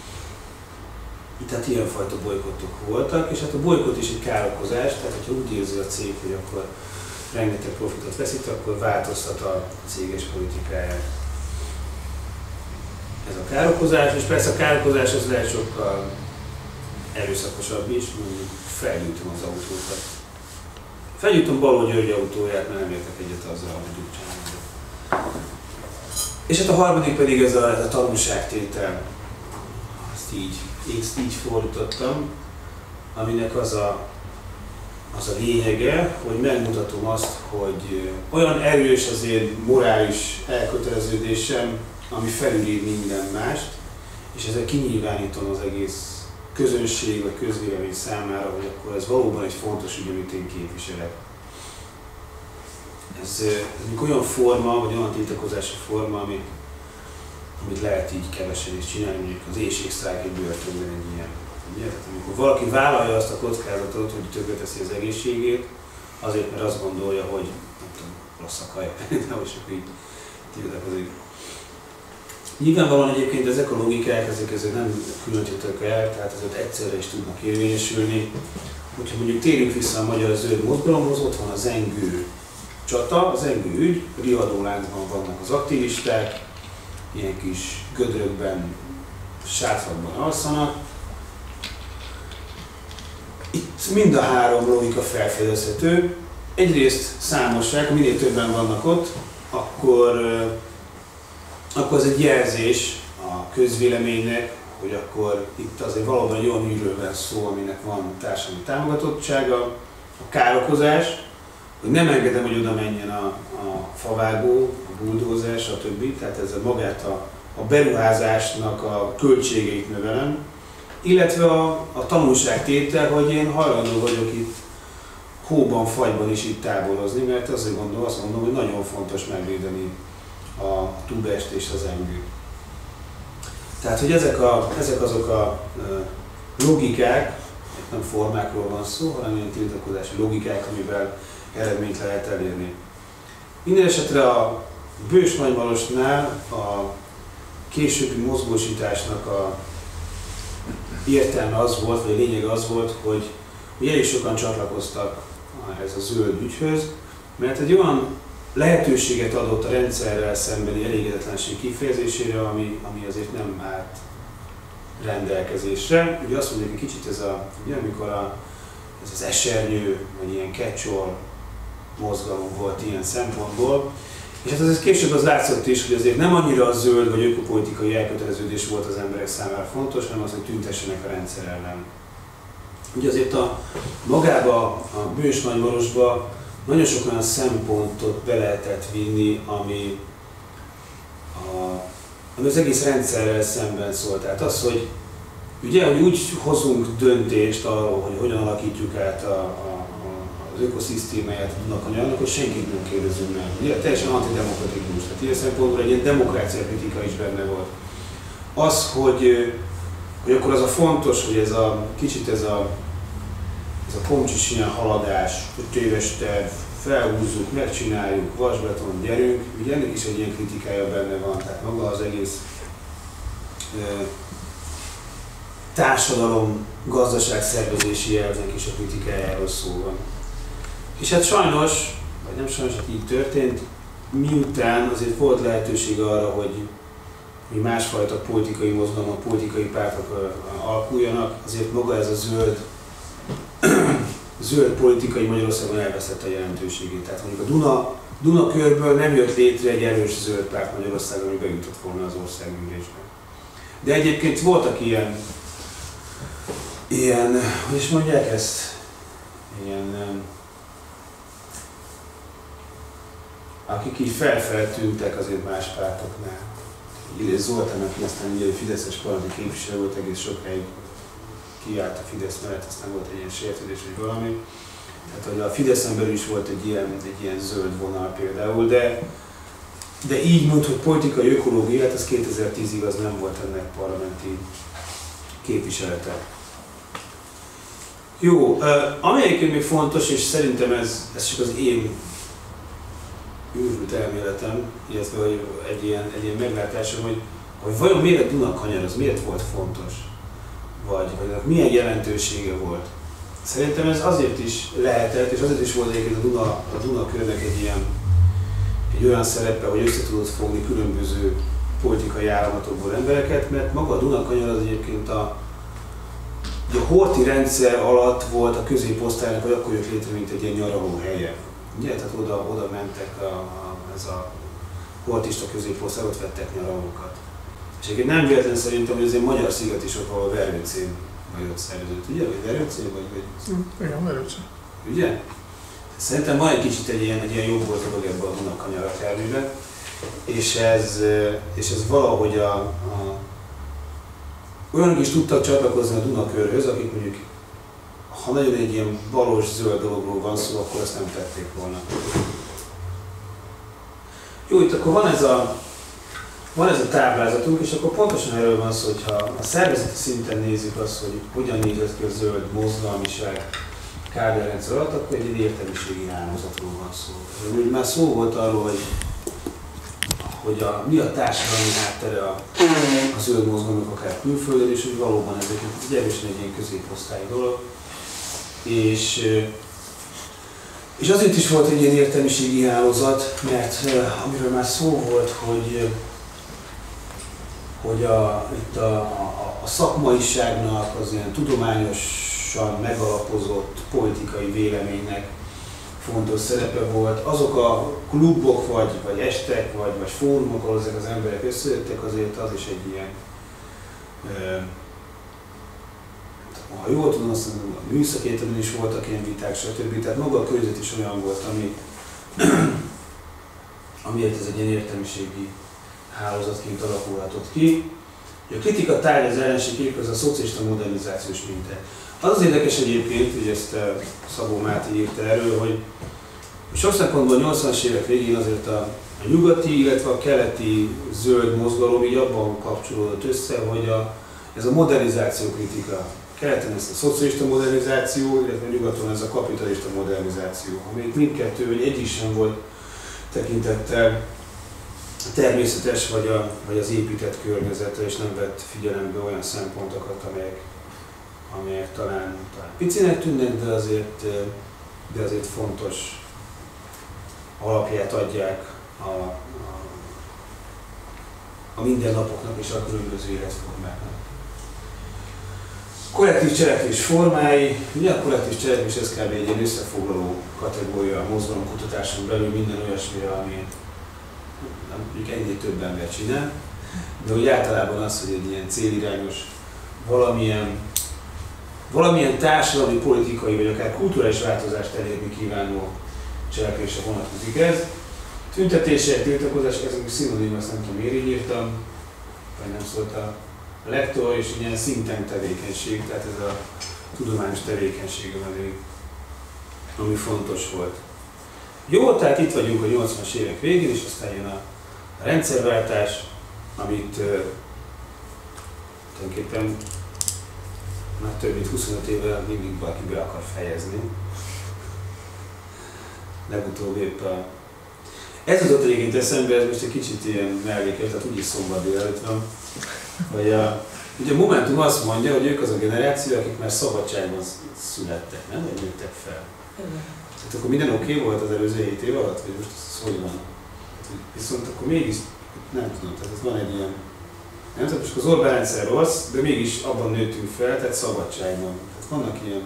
Tehát ilyenfajta bolykottok voltak, és hát a bolykott is egy károkozás, tehát hogyha úgy érzi a cég, hogy akkor rengeteg profitot veszít, akkor változtat a céges politikáját. Ez a károkozás, és persze a károkozás az lehet sokkal erőszakosabb is, mondjuk felgyújtom az autókat. Felgyújtom Balogh György autóját, mert nem értek egyet azzal, hogy gyújtsam. És hát a harmadik pedig ez a, ez a tanulságtétel. Ezt így, ezt így fordítottam, aminek az a, az a lényege, hogy megmutatom azt, hogy olyan erős az én morális elköteleződésem, ami felülír minden mást, és ezzel kinyilvánítom az egész közönség vagy közvélemény számára, hogy akkor ez valóban egy fontos ügy, amit én képviselek. Ez, ez olyan forma, vagy olyan tiltakozási forma, ami, amit lehet így kevesen is csinálni, mondjuk az éjségsztrájk egy börtönben egy ilyen. Ugye? Tehát amikor valaki vállalja azt a kockázatot, hogy tönkreteszi az egészségét, azért, mert azt gondolja, hogy nem tudom, rossz a kaj, de most csak így tiltakozik. Nyilvánvalóan egyébként ezek a logikák, ezek, ezek nem különítők el, tehát ezek egyszerre is tudnak érvényesülni. Hogyha mondjuk térjünk vissza a Magyar Zöld Mozgalomhoz, ott van a zengő csata, a zengő ügy, riadóláncban vannak az aktivisták, ilyen kis gödrökben, sátrakban alszanak. Itt mind a három logika felfedezhető. Egyrészt számosság, minél többen vannak ott, akkor, akkor az egy jelzés a közvéleménynek, hogy akkor itt azért valóban egy olyan ügyről van szó, aminek van társadalmi támogatottsága, a károkozás, hogy nem engedem, hogy oda menjen a, a favágó, a buldózer, stb. Tehát ezzel magát a, a beruházásnak a költségeit növelem, illetve a, a tanulságtétel, hogy én hajlandó vagyok itt hóban, fagyban is itt táborozni, mert azért gondolom, azt mondom, hogy nagyon fontos megvédeni a Tubest és az engőt. Tehát, hogy ezek, a, ezek azok a logikák, nem formákról van szó, hanem ilyen tiltakozási logikák, amivel eredményt lehet elérni. Minden esetre a Bős Nagymarosnál a későbbi mozgósításnak a értelme az volt, vagy a lényege az volt, hogy ugye elég sokan csatlakoztak ez a zöld ügyhöz, mert egy olyan lehetőséget adott a rendszerrel szembeni elégedetlenség kifejezésére, ami, ami azért nem állt rendelkezésre. Ugye azt mondjuk, hogy kicsit ez a, ugye, amikor a, ez az esernyő, vagy ilyen catch-all mozgalom volt ilyen szempontból. És hát azért később az látszott is, hogy azért nem annyira a zöld vagy ökopolitikai elköteleződés volt az emberek számára fontos, hanem az, hogy tüntessenek a rendszer ellen. Ugye azért a magába, a Bős Nagymarosba nagyon sok olyan szempontot be lehetett vinni, ami, a, ami az egész rendszerrel szemben szólt. Tehát az, hogy ugye, hogy úgy hozunk döntést arról, hogy hogyan alakítjuk át a, a, az ökoszisztémáját a Dunakanyarnak, hogy senkit nem kérdezünk meg. Ugye, teljesen antidemokratikus. Tehát ilyen szempontból egy ilyen demokrácia kritika is benne volt. Az, hogy, hogy akkor az a fontos, hogy ez a kicsit ez a ez a komcsis ilyen haladás, öt éves terv, felhúzzuk, megcsináljuk, vasbeton, gyerünk, ugye ennek is egy ilyen kritikája benne van, tehát maga az egész e, társadalom, gazdaság szervezési elvnek is a kritikájáról szó van. És hát sajnos, vagy nem sajnos, hogy így történt, miután azért volt lehetőség arra, hogy, hogy másfajta politikai mozgalmak, politikai pártok alakuljanak, azért maga ez a zöld zöld politikai Magyarországon elvesztette a jelentőségét. Tehát mondjuk a Duna, Duna körből nem jött létre egy erős zöld párt Magyarországon, ami bejutott volna az országgyűlésbe. De egyébként voltak ilyen, ilyen, hogy is mondják ezt, ilyen, akik így felfeltűntek azért más pártoknál. Illés Zoltán, aki aztán ugye fideszes parlamenti képviselő volt, egész sokáig kiállt a Fidesz mellett, aztán volt egy ilyen sértődés, vagy valami. Tehát, hogy a Fideszen belül is volt egy ilyen, egy ilyen zöld vonal például, de, de így mondta, hogy politikai ökológia, hát ez kétezer-tízig az nem volt ennek parlamenti képviselete. Jó, ami egyébként még fontos, és szerintem ez, ez csak az én őrült elméletem, illetve egy ilyen, egy ilyen meglátásom, hogy, hogy vajon miért a Dunakanyar az miért volt fontos? Vagy, vagy milyen jelentősége volt. Szerintem ez azért is lehetett, és azért is volt egyébként a Duna, a Dunakörnek egy ilyen, egy olyan szerepe, hogy össze tudott fogni különböző politikai áramlatokból embereket, mert maga a Dunakanyar az egyébként a, a horthy rendszer alatt volt a középosztálynak, hogy akkor jött létre, mint egy ilyen nyaraló helye. Ugye? Tehát oda, oda mentek a, a, ez a horthista középosztály, ott vettek nyaralókat. És egyébként nem véletlen szerintem, hogy azért magyar sziget is ott valahol Verőcén vagy ott szerveződött, ugye? Vagy Verőcén vagy? vagy... Igen, Verőcén. Ugye? Szerintem van egy kicsit egy ilyen, egy ilyen jobb volt dolog ebben a Dunakanyar termében, és ez, és ez valahogy a, a olyanok is tudtak csatlakozni a Dunakörhöz, akik mondjuk, ha nagyon egy ilyen balos-zöld dologról van szó, akkor ezt nem tették volna. Jó, itt akkor van ez a van ez a táblázatunk, és akkor pontosan erről van szó, hogyha a szervezeti szinten nézzük azt, hogy hogyan nézett ki a zöld mozgalmiság Kádár rendszer alatt, akkor egy értelmiségi hálózatról van szó. Úgy már szó volt arról, hogy, hogy a, mi a társadalmi háttere a, a zöld mozgalmak akár külföldön, és hogy valóban ez egy erősen egy ilyen középosztályi dolog. És, és azért is volt egy ilyen értelmiségi hálózat, mert amiről már szó volt, hogy, hogy a, itt a, a, a szakmaiságnak, az ilyen tudományosan megalapozott politikai véleménynek fontos szerepe volt. Azok a klubok, vagy, vagy estek, vagy, vagy fórumok, ahol ezek az emberek összejöttek, azért az is egy ilyen, e, ha jól tudom, azt mondom, a műszaki egyetemen is voltak ilyen viták, stb. Tehát maga a környezet is olyan volt, ami, amiért ez egy ilyen értelmiségi hálózatként alakulhatott ki. A kritika tárgya az ellenség az a szocialista modernizációs minta. Az az érdekes egyébként, hogy ezt Szabó Máté írta erről, hogy sok szempontból a nyolcvanas évek végén azért a, a nyugati, illetve a keleti zöld mozgalom így abban kapcsolódott össze, hogy a, ez a modernizáció kritika. Keleten ez a szocialista modernizáció, illetve nyugaton ez a kapitalista modernizáció, amelyik mindkettő, hogy egyik sem volt tekintettel természetes vagy, a, vagy az épített környezetre, és nem vett figyelembe olyan szempontokat, amelyek, amelyek talán, talán picinek tűnnek, de azért, de azért fontos alapját adják a, a, a mindennapoknak és a különböző életformáknak. Kollektív cselekvés formái, ugye a kollektív cselekvés ez kb. Egy ilyen összefoglaló kategória a mozgalomkutatáson belül minden olyasmire, ami mondjuk egynél több ember csinál, de úgy általában az, hogy egy ilyen célirányos, valamilyen, valamilyen társadalmi, politikai vagy akár kulturális változást elérni kívánó cselekvésre vonatkozik ez. Tüntetések, tiltakozások, ezek is szinonim, azt nem tudom, miért így írtam, vagy nem szólt a lektor, és ilyen szinten tevékenység, tehát ez a tudományos tevékenység, ami, ami fontos volt. Jó, tehát itt vagyunk a nyolcvanas évek végén, és aztán jön a rendszerváltás, amit uh, tulajdonképpen már több mint huszonöt éve mindig valaki be akar fejezni. Legutóbb épp a... Ez jutott egyébként eszembe, ez most egy kicsit ilyen mellékes, tehát úgyis szombat délelőtt van, hogy a, ugye a Momentum azt mondja, hogy ők az a generáció, akik már szabadságban születtek, nem? Vagy nőttek fel. Tehát akkor minden oké okay volt az előző hét év alatt, vagy most ez hogy van? Viszont akkor mégis, nem tudom, tehát ez van egy ilyen, nem tudom, most az Orbán rendszer rossz, de mégis abban nőttünk fel, tehát szabadságban. Tehát vannak ilyen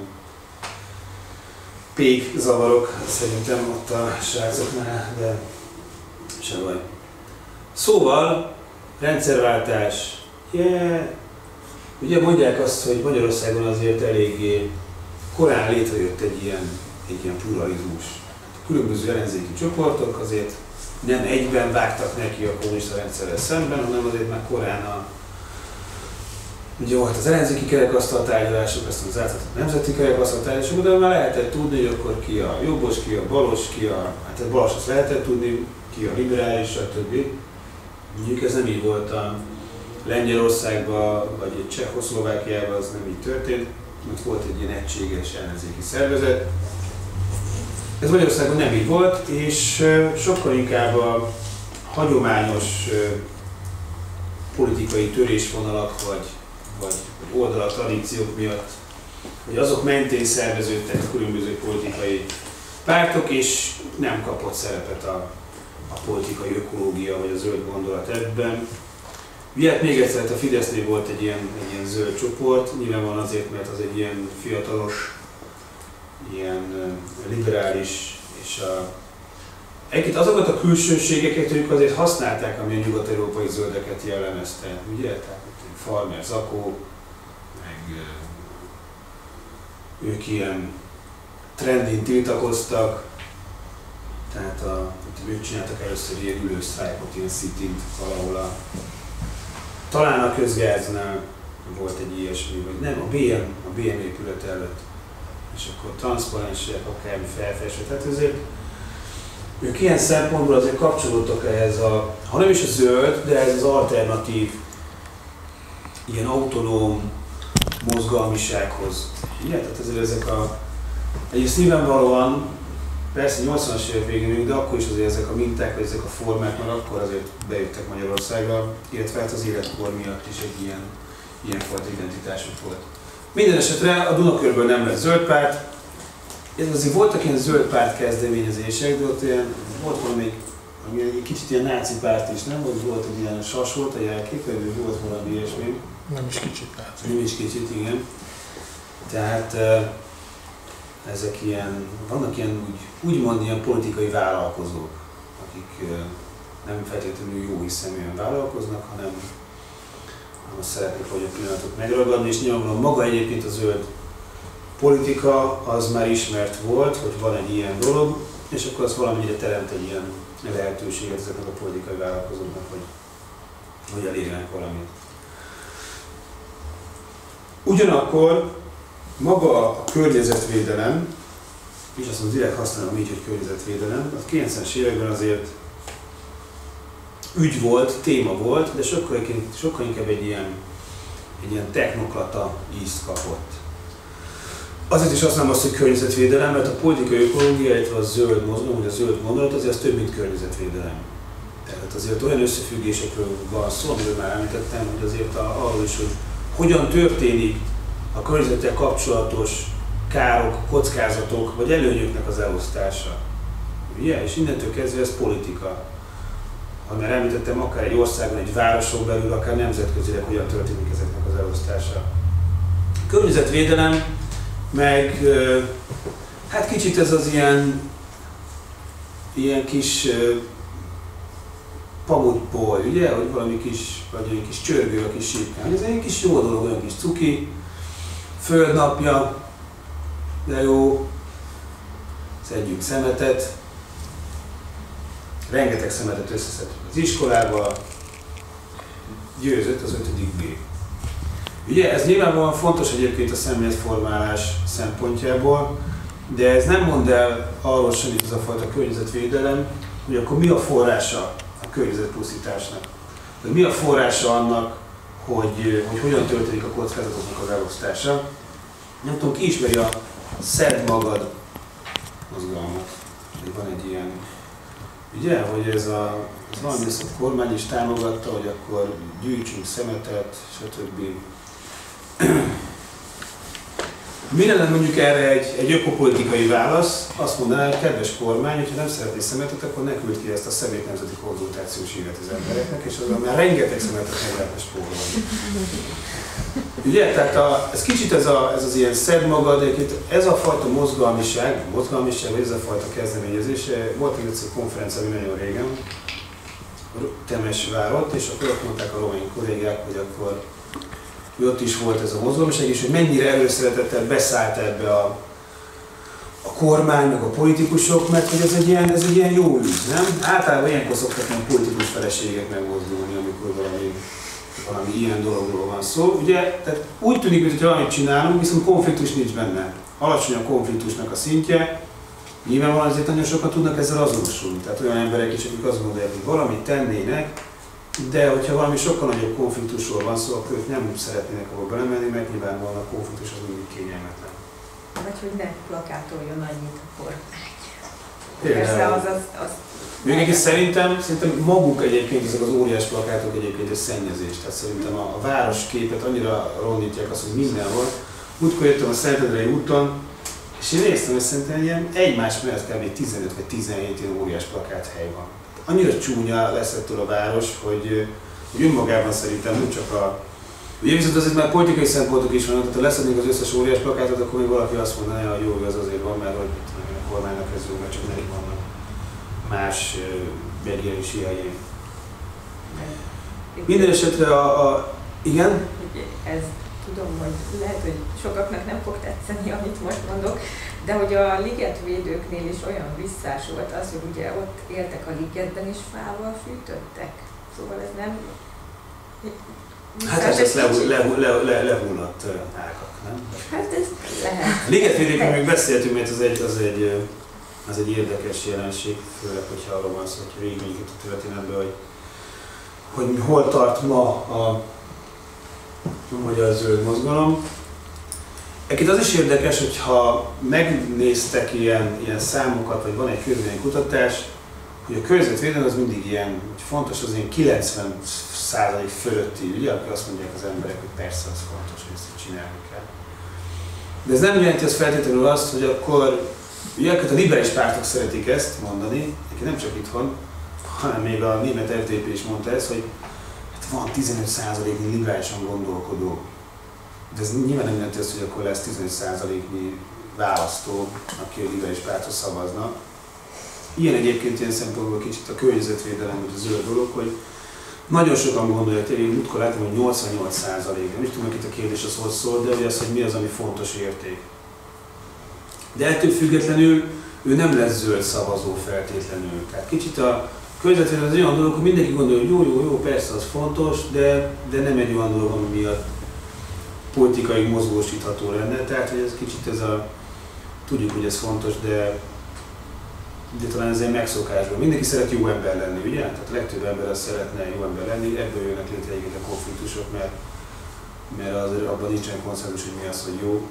pék zavarok szerintem ott a srácoknál, de se baj. Szóval, rendszerváltás, yeah. Ugye mondják azt, hogy Magyarországon azért eléggé korán létrejött egy ilyen, egy ilyen pluralizmus. Különböző ellenzéki csoportok azért nem egyben vágtak neki a kommunista rendszerrel szemben, hanem azért már korán a ugye volt az ellenzéki kerekasztal tárgyalások, aztán az átadott nemzeti kerekasztal tárgyalások, de már lehetett tudni, hogy akkor ki a jobbos, ki a balos, ki a, hát a balos azt lehetett tudni, ki a liberális, stb. Mondjuk ez nem így volt a Lengyelországban, vagy Csehszlovákiában, az nem így történt, mert volt egy ilyen egységes ellenzéki szervezet. Ez Magyarországon nem így volt, és sokkal inkább a hagyományos politikai törésvonalak, vagy, vagy, vagy oldalak, tradíciók miatt, hogy azok mentén szerveződtek a különböző politikai pártok, és nem kapott szerepet a, a politikai ökológia, vagy a zöld gondolat ebben. Ugye még egyszer, a Fidesznél volt egy ilyen, egy ilyen zöld csoport, nyilván van azért, mert az egy ilyen fiatalos, ilyen liberális, és a, egyébként azokat a külsőségeket ők azért használták, ami a nyugat-európai zöldeket jellemezte, ugye? Tehát Farmer Zakó, meg ők ilyen trendin tiltakoztak, tehát a, ők csináltak először ilyen ülősztrájkot, ilyen sit-int valahol a, talán a Közgáznál volt egy ilyesmi, vagy nem, a bé em, a bé em épület előtt, és akkor transzparensek, akármi felfestve, tehát ezért ők ilyen szempontból azért kapcsolódtak ehhez a, ha nem is a zöld, de ez az alternatív, ilyen autonóm mozgalmisághoz. Igen, tehát ezért ezek a... Egyrészt nyilvánvalóan, persze nyolcvanas évek végén, de akkor is azért ezek a minták, vagy ezek a formák már akkor azért bejöttek Magyarországra, illetve hát az életkor miatt is egy ilyen, ilyenfajta identitásuk volt. Minden esetre a Dunakörből nem lett zöld párt, ez azért voltak ilyen zöld párt kezdeményezések, de ott ilyen, volt valami, ami egy kicsit ilyen náci párt is, nem? Vagy volt egy ilyen sas volt a jelkép, vagy volt valami ilyesmi. Nem is kicsit náci. Nem is kicsit, igen. Tehát ezek ilyen, vannak ilyen úgy, úgymond ilyen politikai vállalkozók, akik nem feltétlenül jó hiszeműen vállalkoznak, hanem, hanem szeretnék hogy a pillanatot megragadni, és nyilvánvalóan maga egyébként a zöld politika az már ismert volt, hogy van egy ilyen dolog, és akkor az valamennyire teremt egy ilyen lehetőséget ezeknek a politikai vállalkozóknak, hogy, hogy elérjenek valamit. Ugyanakkor maga a környezetvédelem, és azt mondom, direkt használom így, hogy környezetvédelem, a kilencvenes években azért ügy volt, téma volt, de sokkal, sokkal inkább egy ilyen, egy ilyen technokrata ízt kapott. Azért is használom azt, hogy környezetvédelem, mert a politikai ökológia, illetve a zöld mozgalom, vagy a zöld gondolat azért az több, mint környezetvédelem. Tehát azért olyan összefüggésekről van szó, amiről már említettem, hogy azért arról is, hogy hogyan történik a környezettel kapcsolatos károk, kockázatok vagy előnyöknek az elosztása. Ugye? És innentől kezdve ez politika. Ha már említettem, akár egy országon, egy városon belül, akár nemzetközileg hogyan történik ezeknek az elosztása. A környezetvédelem meg hát kicsit ez az ilyen, ilyen kis pamutboly, ugye? Hogy valami kis, vagy egy kis csörgő a kis sípkán. Ez egy kis jó dolog, olyan kis cuki, földnapja, de jó, szedjünk szemetet, rengeteg szemetet összeszedtünk az iskolába, győzött az ötödik B. Ugye ez nyilvánvalóan fontos egyébként a szemléletformálás szempontjából, de ez nem mond el arról sem itt ez a fajta környezetvédelem, hogy akkor mi a forrása a környezetpusztításnak. De mi a forrása annak, hogy, hogy hogyan történik a kockázatoknak az elosztása. Nem tudom, ki ismeri a Szedd magad mozgalmat. Van egy ilyen, ugye, hogy ez a, ez valami ezt a kormány is támogatta, hogy akkor gyűjtsünk szemetet, stb. Mire lenne mondjuk erre egy, egy ökopolitikai válasz? Azt mondaná, hogy kedves kormány, hogyha nem szeretnél szemetet, akkor ne küld ki ezt a szemét nemzeti konzultációs hívet az embereknek, és azon már rengeteg szemetet meg lehetne spórolni. Ugye? Tehát a, ez kicsit ez, a, ez az ilyen szedd magad, egyébként ez a fajta mozgalmiság, mozgalmiság, vagy ez a fajta kezdeményezés, volt egy egyszer konferencia, ami nagyon régen, Temesvárott, és akkor ott mondták a román kollégák, hogy akkor hogy ott is volt ez a mozgalmiság, és hogy mennyire előszeretettel beszállt ebbe a, a kormány, meg a politikusok, mert hogy ez egy ilyen, ez egy ilyen jó ügy, nem? Általában ilyenkor szoktak ilyen politikus feleségek megmozdulni, amikor valami, valami ilyen dologról van szó. Ugye, tehát úgy tűnik, mintha valamit csinálunk, viszont konfliktus nincs benne. Alacsony a konfliktusnak a szintje, nyilvánvalóan azért nagyon sokan tudnak ezzel azonosulni. Tehát olyan emberek is, akik azt gondolják, hogy valamit tennének, de hogyha valami sokkal nagyobb konfliktusról van szó, akkor ők nem szeretnének abba belemenni, mert nyilvánvalóan a konfliktus az mindig kényelmetlen. Vagy hogy ne plakátoljon annyit a kormány. Például. Persze az az... az Végig szerintem, szerintem maguk egyébként ezek az óriás plakátok egyébként egy szennyezés. Tehát szerintem a, a városképet annyira rondítják azt, hogy mindenhol. Múltkor jöttem a Szentendrei úton, és én néztem, hogy szerintem ilyen egymás mellett kb. tizenöt vagy tizenhét ilyen óriás plakáthely van. Annyira csúnya lesz ettől a város, hogy, hogy önmagában szerintem nem csak a... Ugye viszont azért már politikai szempontok is vannak, tehát ha leszednénk az összes óriás plakátot, akkor még valaki azt mondaná, hogy jó, az azért van, mert hogy a kormánynak ez jó, mert csak nekik vannak más megjelenési helyén. Minden esetre a, a... Igen? Ez tudom, hogy lehet, hogy sokaknak nem fog tetszeni, amit most mondok, de hogy a ligetvédőknél is olyan visszás volt az, hogy ugye ott éltek a ligetben és fával fűtöttek. Szóval ez nem... Hát ez, ez lehullott le, le, le, le ágak, nem? Hát ez lehet. A ligetvédőkről még beszéltünk, mert az egy, az egy az egy érdekes jelenség, főleg, hogyha arról van szó, hogy végigmegyünk itt a történetben, hogy, hogy hol tart ma a, a magyar zöld mozgalom. Egyébként az is érdekes, hogyha megnéztek ilyen, ilyen számokat, vagy van egy közvéleménykutatás, hogy a környezetvédelem az mindig ilyen, hogy fontos, az ilyen kilencven százalék fölötti, ugye, aki azt mondják az emberek, hogy persze az fontos, hogy ezt csinálni kell. De ez nem jelenti az feltétlenül azt, hogy akkor, ugye a liberális pártok szeretik ezt mondani, nem csak itthon, hanem még a német ef dé pé is mondta ezt, hogy hát van tizenöt százaléknyi liberálisan gondolkodó. De ez nyilván nem jelenti azt, hogy akkor lesz tizenöt százaléknyi választó, aki a liberális pártra szavazna. Ilyen egyébként ilyen szempontból kicsit a környezetvédelem, vagy a zöld dolog, hogy nagyon sokan gondolják, én múltkor láttam, hogy nyolcvannyolc százalék, nem is tudom, hogy itt a kérdés az hogy szól, de hogy az, hogy mi az, ami fontos érték. De ettől függetlenül ő nem lesz zöld szavazó feltétlenül. Tehát kicsit a környezetvédelem az olyan dolog, hogy mindenki gondolja, hogy jó, jó, jó, persze az fontos, de, de nem egy olyan dolog, ami miatt politikai mozgósítható lenne. Tehát, hogy ez kicsit ez a, tudjuk, hogy ez fontos, de de talán ez egy megszokásban. Mindenki szeret jó ember lenni, ugye? Tehát a legtöbb ember az szeretne jó ember lenni, ebből jönnek létre egyébként a konfliktusok, mert, mert azért abban nincsen konszenzus, hogy mi az, hogy jó.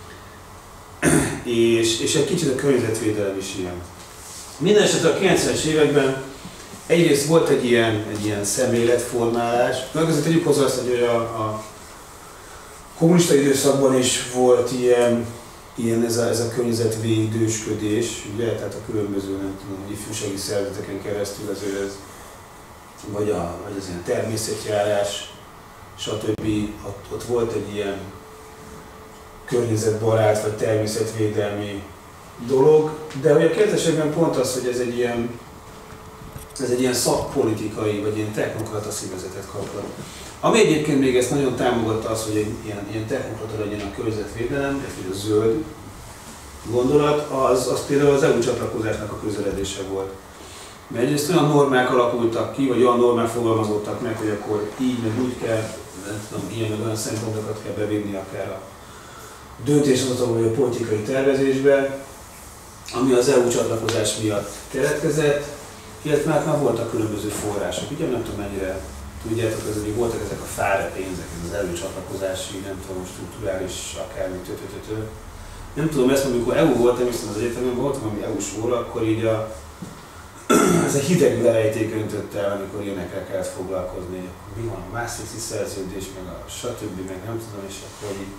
és, és egy kicsit a környezetvédelem is ilyen. Mindenesetre a kilencvenes években egyrészt volt egy ilyen, egy ilyen szemléletformálás, meg azért tegyük hozzá azt, hogy a, a kommunista időszakban is volt ilyen, ilyen ez a, ez a környezetvédősködés, ugye, tehát a különböző, nem tudom, ifjúsági szervezeteken keresztül azért ez, vagy, a, vagy az ilyen természetjárás, stb. Ott, ott volt egy ilyen környezetbarát, vagy természetvédelmi dolog, de hogy a kilencvenes pont az, hogy ez egy ilyen, ez egy ilyen szakpolitikai, vagy ilyen technokrata szívezetet kapott. Ami egyébként még ezt nagyon támogatta az, hogy egy ilyen, ilyen technokrata legyen a környezetvédelem, vagy a zöld gondolat, az, az például az é u csatlakozásnak a közeledése volt. Mert egyrészt olyan normák alakultak ki, vagy olyan normák fogalmazódtak meg, hogy akkor így, meg úgy kell, nem tudom, ilyen, meg olyan szempontokat kell bevinni akár a döntéshozatalba, vagy a politikai tervezésbe, ami az é u csatlakozás miatt keletkezett, illetve hát már voltak különböző források. Ugye nem tudom mennyire tudjátok, hogy voltak ezek a fáre pénzek, ez az előcsatlakozási, nem tudom, strukturális, akármi tötötötő. Nem tudom, ezt amikor é u voltam, viszont az egyetemen voltam, ami é u-s óra, akkor így a, ez a hideg verejték öntött el, amikor ilyenekkel kellett foglalkozni. Mi van a Maastrichti szerződés, meg a stb. Meg nem tudom, és akkor így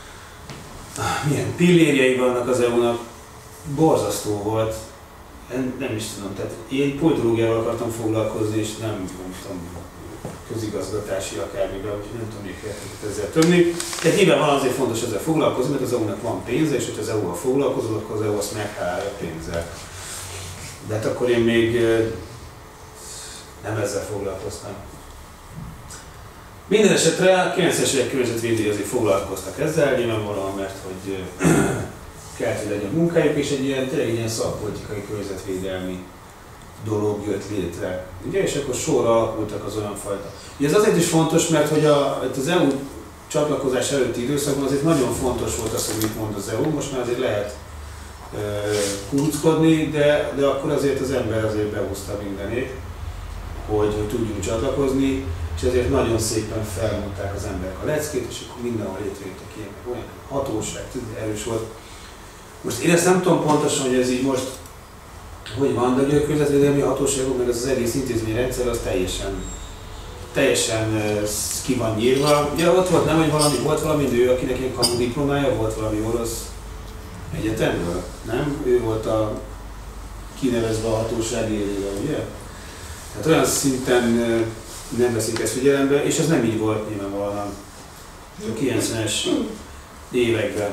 milyen pillérjei vannak az é u-nak, borzasztó volt. Nem is tudom, tehát én politológiával akartam foglalkozni, és nem, nem tudom, közigazgatási akármivel, úgyhogy nem tudom, miért kellett ezzel többni. Tehát nyilván van azért fontos ezzel foglalkozni, mert az é u-nak van pénze, és hogyha az é u-val foglalkozol, akkor az é u azt meghálálja pénzzel. De hát akkor én még nem ezzel foglalkoztam. Minden esetre a kilencvenes évek környezetvédői azért foglalkoztak ezzel, nyilvánvalóan, mert hogy kellett, hogy legyen munkájuk, és egy ilyen, tényleg egy ilyen szakpolitikai környezetvédelmi dolog jött létre. Ugye, és akkor sorra alakultak az olyan fajta. Ugye ez azért is fontos, mert hogy a, az é u csatlakozás előtti időszakban azért nagyon fontos volt az, hogy mit mond az é u, most már azért lehet e, kuruckodni, de, de akkor azért az ember azért behúzta mindenét, hogy, hogy tudjunk csatlakozni, és ezért nagyon szépen felmondták az emberek a leckét, és akkor mindenhol létrejöttek ilyen, olyan hatóság, erős volt. Most én ezt nem tudom pontosan, hogy ez így most hogy van, de a környezetvédelmi hatóságok, meg az, az egész intézményrendszer az teljesen, teljesen ki van nyírva. Ugye ott volt nem, hogy valami, volt valami nő, akinek ilyen kamu diplomája, volt valami orosz egyetemről, nem? Ő volt a kinevezve a hatóság élére, ugye? Tehát olyan szinten nem veszik ezt figyelembe, és ez nem így volt nyilvánvalóan a kilencvenes években.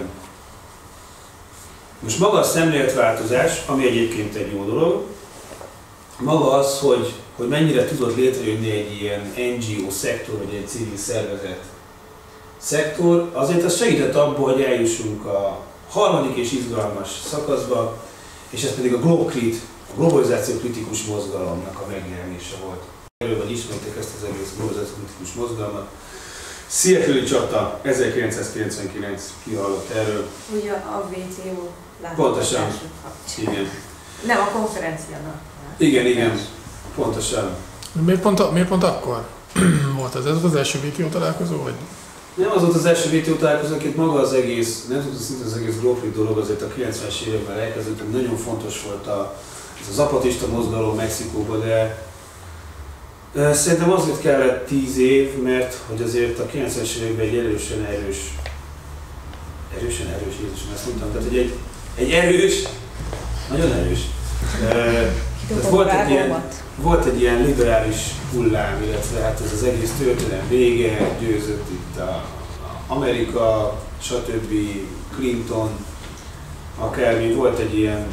Most maga a szemléletváltozás, ami egyébként egy jó dolog, maga az, hogy, hogy mennyire tudott létrejönni egy ilyen en gé o szektor, vagy egy civil szervezet szektor, azért az segített abban, hogy eljussunk a harmadik és izgalmas szakaszba, és ez pedig a Globkrit, a globalizáció kritikus mozgalomnak a megjelenése volt. Erről vagy ismerték ezt az egész globalizáció kritikus mozgalmat. Seattle-i csata, ezerkilencszázkilencvenkilenc, ki hallott erről? Ugye a vé té o Pontosan, igen. Nem, a konferenciának. Igen, igen, pontosan. Miért pont, miért pont akkor volt ez? Ez az első vé té o találkozó? Vagy? Nem az volt az első vé té o találkozó, itt maga az egész, nem tudom, szinte az egész Global dolog azért a kilencvenes években elkezdődött, nagyon fontos volt a, ez a zapatista mozgalom Mexikóban, de e, szerintem azért kellett tíz év, mert hogy azért a kilencvenes években egy erősen erős, erősen erős, Jézusom, ezt mondtam, tehát hogy egy, egy erős, nagyon erős, e, tehát volt egy ilyen, Volt egy ilyen liberális hullám, illetve hát ez az egész történelem vége, győzött itt a, a Amerika, stb. Clinton, akármi, volt egy ilyen,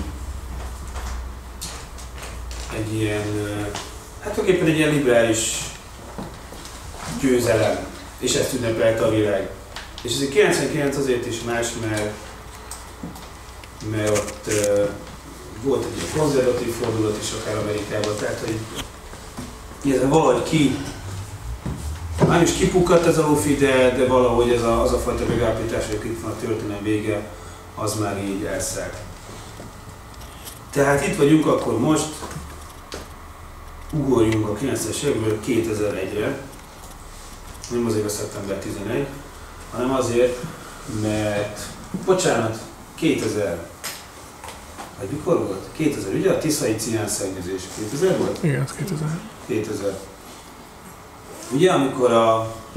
egy ilyen, hát tulajdonképpen egy ilyen liberális győzelem, és ezt ünnepelte a világ. És ez kilencvenkilenc azért is más, mert, mert ott volt egy ilyen konzervatív fordulat is akár Amerikában, tehát hogy ez valahogy ki, már is kipukkadt ez a lufi, de, de valahogy ez a, az a fajta megállapítás, hogy itt van a történelem vége, az már így elszállt. Tehát itt vagyunk akkor most, ugorjunk a kilencvenes évekből kétezer-egyre, nem azért a szeptember tizenegy, hanem azért, mert, bocsánat, kétezer, vagy mikor volt? kétezer, ugye a tiszai ciánszennyezés kétezer volt? Igen, ez kétezer. kétezer. Ugye amikor a,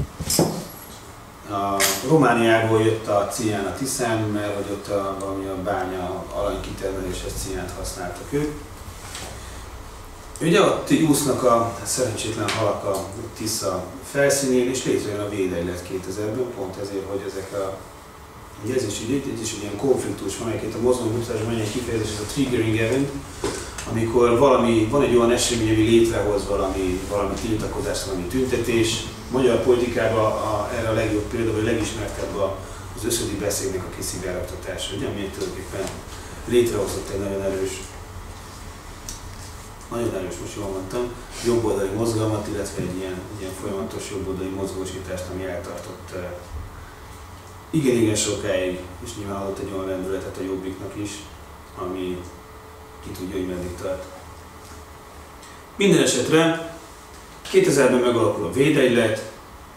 a Romániából jött a cián a Tiszán, mert hogy ott a, valami a bánya aranykitermeléshez ciánt használtak ők. Ugye ott így úsznak a szerencsétlen halak a Tisza felszínén, és létrejön a védegylet kétezerben, pont ezért, hogy ezek a ugye ez is így, itt is egy ilyen konfliktus van, egyébként a mozgalomkutatásban van egy kifejezés, ez a triggering event, amikor valami, van egy olyan esemény, ami létrehoz valami, valami tiltakozást, valami tüntetés. Magyar politikában a, erre a legjobb példa, vagy a legismertebb az összödi beszédnek a kiszivárogtatása, ugye, ami tulajdonképpen létrehozott egy nagyon erős, nagyon erős, most jól mondtam, jobboldali mozgalmat, illetve egy ilyen, ilyen folyamatos jobboldali mozgósítást, ami eltartott igen, igen sokáig, és nyilván adott egy olyan lendületet a Jobbiknak is, ami ki tudja, hogy meddig tart. Minden esetre kétezerben megalakul a védegylet,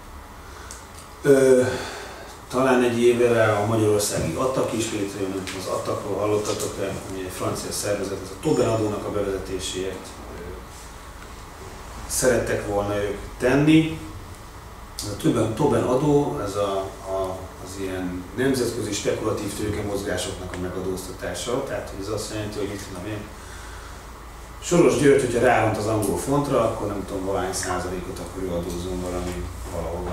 Ö, talán egy évvel rá a magyarországi attak is, létrejön, nem tudom, az attakról hallottatok-e, ami egy francia szervezet, ez a Tobin adónak a bevezetéséért ö, szerettek volna ők tenni. Ez a Tobin adó, ez a, a az ilyen nemzetközi spekulatív tőkemozgásoknak a megadóztatása, tehát ez azt jelenti, hogy mit tudom én, Soros György, hogyha ráront az angol fontra, akkor nem tudom, valány százalékot, akkor ő adózzon valami valahova.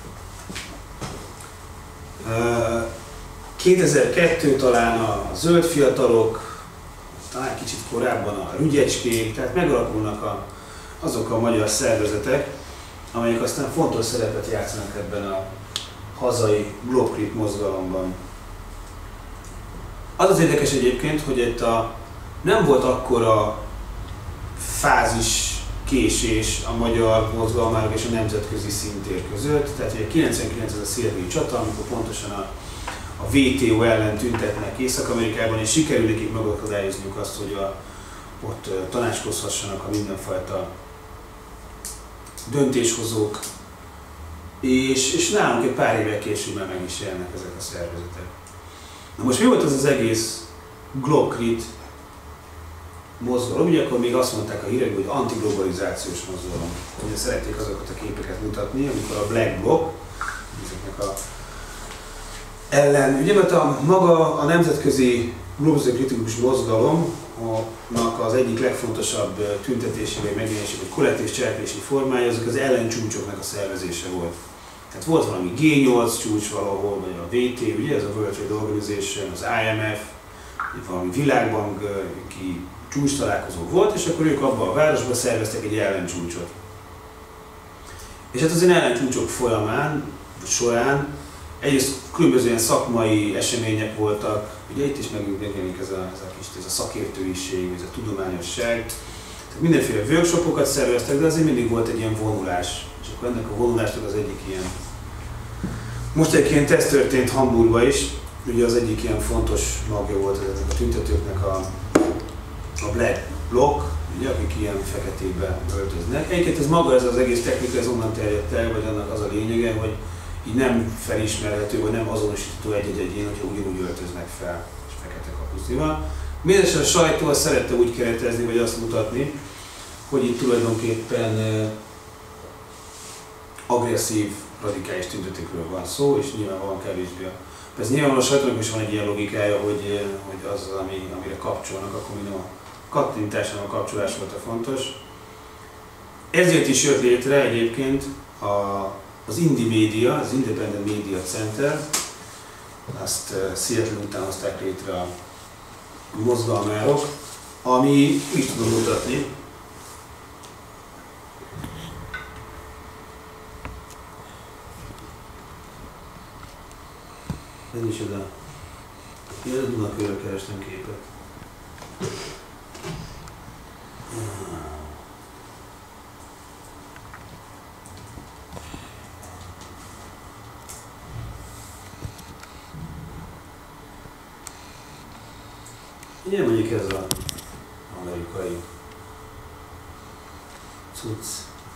kétezer-kettő talán a zöld fiatalok, talán kicsit korábban a rügyecskék, tehát megalakulnak a, azok a magyar szervezetek, amelyek aztán fontos szerepet játszanak ebben a hazai Globkrit mozgalomban. Az az érdekes egyébként, hogy itt a, nem volt akkora fázis késés a magyar mozgalmának és a nemzetközi szintér között. Tehát ugye kilencvenkilenc ez a szilvai csata, amikor pontosan a, a vé té o ellen tüntetnek Észak-Amerikában, és sikerül nekik megakadályozniuk azt, hogy a, ott tanácskozhassanak a mindenfajta döntéshozók. És, és nálunk egy pár évvel később már meg is jelennek ezek a szervezetek. Na most mi volt az az egész Globkrit mozgalom? Ugye akkor még azt mondták a hírekben, hogy antiglobalizációs mozgalom. Ugye szerették azokat a képeket mutatni, amikor a Black Bloc, ezeknek a ellen, ugye mert a maga a nemzetközi globalizációs kritikus mozgalomnak az egyik legfontosabb tüntetésével megjelenésével, vagy kollektív cselekvési formája, azok az ellencsúcsoknak a szervezése volt. Tehát volt valami gé nyolc csúcs valahol, vagy a vé té, ugye ez a World Trade Organization, az i em ef, valami világbanki csúcs találkozó volt, és akkor ők abban a városban szerveztek egy ellencsúcsot. És hát az ilyen ellencsúcsok folyamán, során egyrészt különböző ilyen szakmai események voltak, ugye itt is megjelenik ez a, ez a kis ez a szakértőiség, ez a tudományosság. Tehát mindenféle workshopokat szerveztek, de azért mindig volt egy ilyen vonulás. És akkor ennek a vonulásnak az egyik ilyen... Most egy ilyen teszt történt Hamburgban is, ugye az egyik ilyen fontos magja volt a tüntetőknek a, a Black Bloc, ugye, akik ilyen feketébe öltöznek. Egyébként ez maga, ez az egész technika, ez onnan terjedt el, vagy annak az a lényege, hogy így nem felismerhető, vagy nem azonosítható egy-egy egyén, hogyha ugyanúgy öltöznek fel, és fekete kapusznival. Mindesen a sajtó azt szerette úgy keretezni, vagy azt mutatni, hogy itt tulajdonképpen agresszív, radikális tüntetőkről van szó, és nyilvánvalóan kevésbé. Ez nyilvánvalóan a sajtónak is van egy ilyen logikája, hogy, hogy az, ami, amire kapcsolnak, akkor minden a kattintás, a kapcsolás volt a fontos. Ezért is jött létre egyébként a, az Indie Media, az Independent Media Center, azt uh, Seattle után hozták létre a mozgalmárok, ami így tudom mutatni. Ez is oda. Én a Dunakőről kerestem képet. Ilyen mondjuk ez az amerikai cucc.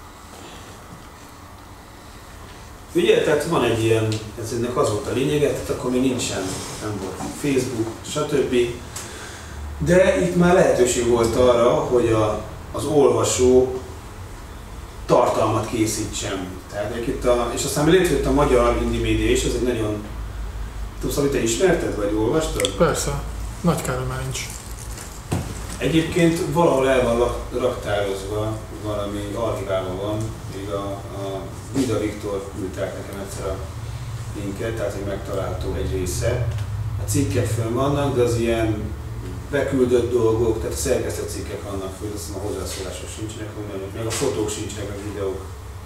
Ugye, tehát van egy ilyen, ez ennek az volt a lényege, tehát akkor még nincsen, nem volt Facebook, stb. De itt már lehetőség volt arra, hogy a, az olvasó tartalmat készítsen. Tehát itt a, és aztán létrejött a magyar Indie Media is, ez egy nagyon... Tudsz, amit te ismerted, vagy olvastad? Persze. Nagy Károly már nincs. Egyébként valahol el van raktározva, valami archivában van, még a, a Vida Viktor küldták nekem egyszer a linket, tehát hogy megtalálható egy része. A cikkek fönn vannak, de az ilyen beküldött dolgok, tehát a szerkesztett cikkek vannak föl, azt a hozzászólások sincsenek, meg a fotók sincsenek, meg videók.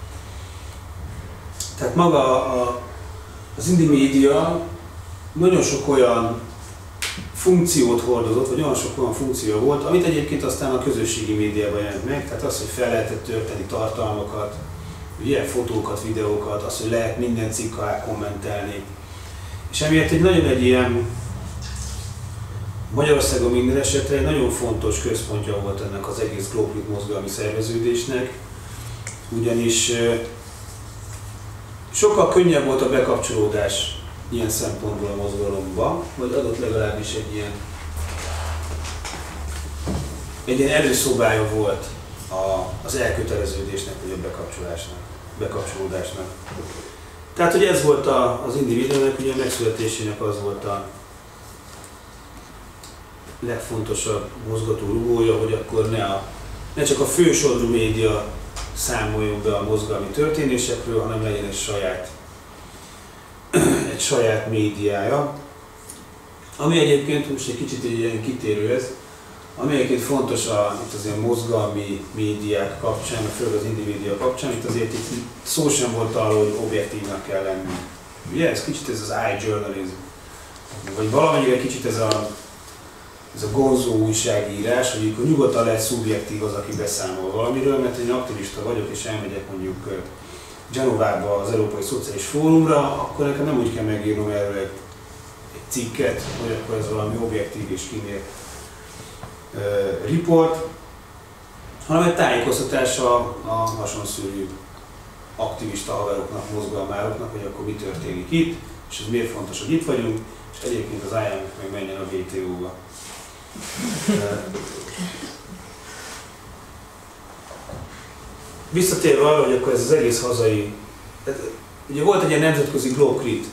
Tehát maga a, az Indie Media nagyon sok olyan funkciót hordozott, vagy olyan sok olyan funkció volt, amit egyébként aztán a közösségi médiában jelent meg, tehát az, hogy fel lehetett tölteni tartalmakat, ilyen fotókat, videókat, az, hogy lehet minden cikk alá kommentelni. És emiatt egy nagyon egy ilyen Magyarországon minden esetre egy nagyon fontos központja volt ennek az egész Globlit mozgalmi szerveződésnek, ugyanis sokkal könnyebb volt a bekapcsolódás ilyen szempontból a mozgalomba, vagy adott legalábbis egy ilyen, egy ilyen erőszobája volt a, az elköteleződésnek, vagy a bekapcsolásnak, bekapcsolódásnak. Tehát, hogy ez volt a, az individuumnak, ugye a megszületésének az volt a legfontosabb mozgató rugója, hogy akkor ne, a, ne csak a fősodrú média számoljon be a mozgalmi történésekről, hanem legyen egy saját egy saját médiája, ami egyébként, most egy kicsit egy ilyen kitérő ez, ami egyébként fontos a, itt az ilyen mozgalmi médiák kapcsán, főleg az indie média kapcsán, itt azért itt szó sem volt arról, hogy objektívnak kell lenni. Ugye ez kicsit ez az iJournalism, vagy valamennyire kicsit ez a, ez a gonzó újságírás, hogy akkor nyugodtan lehet szubjektív az, aki beszámol valamiről, mert én aktivista vagyok és elmegyek mondjuk Genovába az Európai Szociális Fórumra, akkor nekem nem úgy kell megírnom erről egy, egy cikket, hogy akkor ez valami objektív és kimért uh, report, hanem egy tájékoztatás a, a hasonszűrű aktivista haveroknak, mozgalmároknak, hogy akkor mi történik itt, és ez miért fontos, hogy itt vagyunk, és egyébként az I M F meg menjen a W T O-ba. Uh, Visszatérve arra, hogy akkor ez az egész hazai, ugye volt egy ilyen nemzetközi Globkrit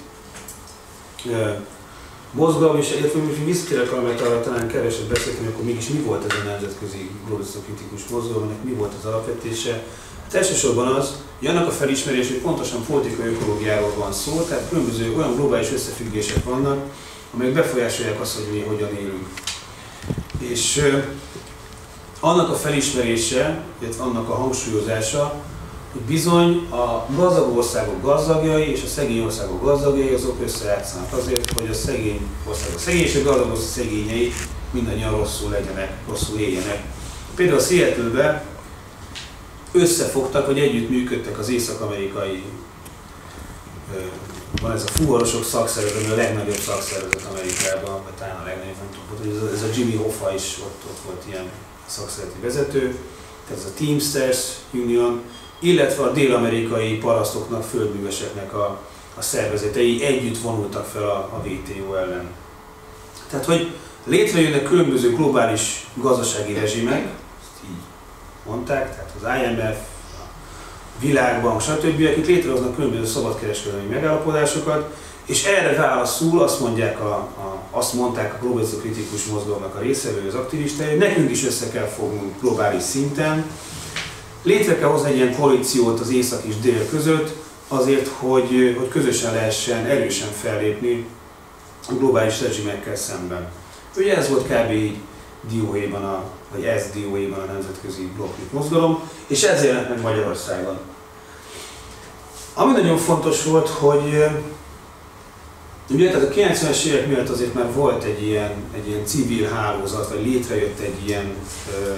mozgalom, és illetve visszatérek arra, mert arra talán keveset beszéltem, akkor mégis mi volt ez a nemzetközi globalizációkritikus mozgalom, ennek mi volt az alapvetése. Hát elsősorban az, hogy annak a felismerés, hogy pontosan politikai ökológiáról van szó, tehát különböző olyan globális összefüggések vannak, amelyek befolyásolják azt, hogy mi hogyan élünk. És annak a felismerése, illetve annak a hangsúlyozása, hogy bizony a gazdag országok gazdagjai és a szegény országok gazdagjai azok összejátszanak azért, hogy a szegény országok szegény és a gazdag országok szegényei mindannyian rosszul legyenek, rosszul éljenek. Például a Seattle-ben összefogtak, vagy együtt működtek az észak-amerikai van ez a fuvarosok szakszervezet, ami a legnagyobb szakszervezet Amerikában, vagy talán a legnagyobb, nem tudom, hogy ez a Jimmy Hoffa is ott, ott volt ilyen szakszervezeti vezető, tehát ez a Teamsters Union, illetve a dél-amerikai parasztoknak, földműveseknek a, a szervezetei együtt vonultak fel a, a vé té o ellen. Tehát, hogy létrejönnek különböző globális gazdasági rezsimek, ezt így mondták, tehát az I M F, a Világbank, stb., akik létrehoznak különböző szabadkereskedelmi megállapodásokat, és erre válaszul azt mondják a, a, azt mondták a globalizáció kritikus mozgalomnak a részevői, az aktivistái, hogy nekünk is össze kell fognunk globális szinten, létre kell hozni egy ilyen koalíciót az észak és dél között, azért, hogy, hogy közösen lehessen erősen fellépni a globális rezsimekkel szemben. Ugye ez volt kb. Így dióhéjban, a, vagy ez dióhéjban a nemzetközi blokklik mozgalom, és ez jelent meg Magyarországon. Ami nagyon fontos volt, hogy ugye, tehát a kilencvenes évek miatt azért már volt egy ilyen, egy ilyen civil hálózat, vagy létrejött egy ilyen, ö,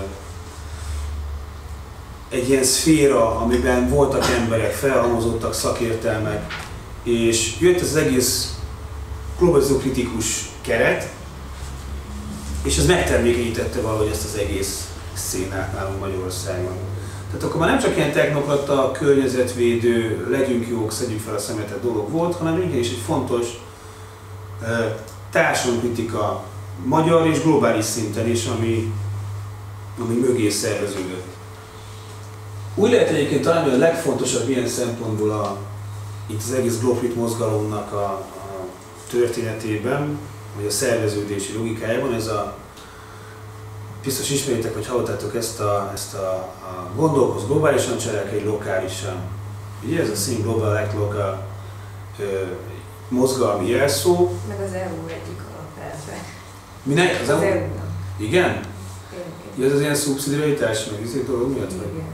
egy ilyen szféra, amiben voltak emberek, felhalmozottak szakértelmek, és jött ez az egész globalizáció kritikus keret, és ez megtermékenyítette valahogy ezt az egész szénát nálunk Magyarországon. Tehát akkor már nem csak ilyen technokrata, környezetvédő, legyünk jók, szedjük fel a szemetet dolog volt, hanem igenis egy fontos társadalomkritika magyar és globális szinten is, ami, ami mögé szerveződött. Úgy lehet egyébként talán, hogy a legfontosabb ilyen szempontból a, itt az egész globális mozgalomnak a, a történetében, vagy a szerveződési logikájában, ez a, biztos ismeritek, hogy hallottátok ezt a, ezt a, a gondolkoz globálisan, cselekedj lokálisan. Ugye ez a Think Global, Act Local ö, mozgalmi jelszó. Meg az é u egyik alapelve. Minek? Az, az é u? é u-nak. Igen? Igen. Ez az ilyen szubszidiaritás, meg izé dolog miatt? Igen. Igen.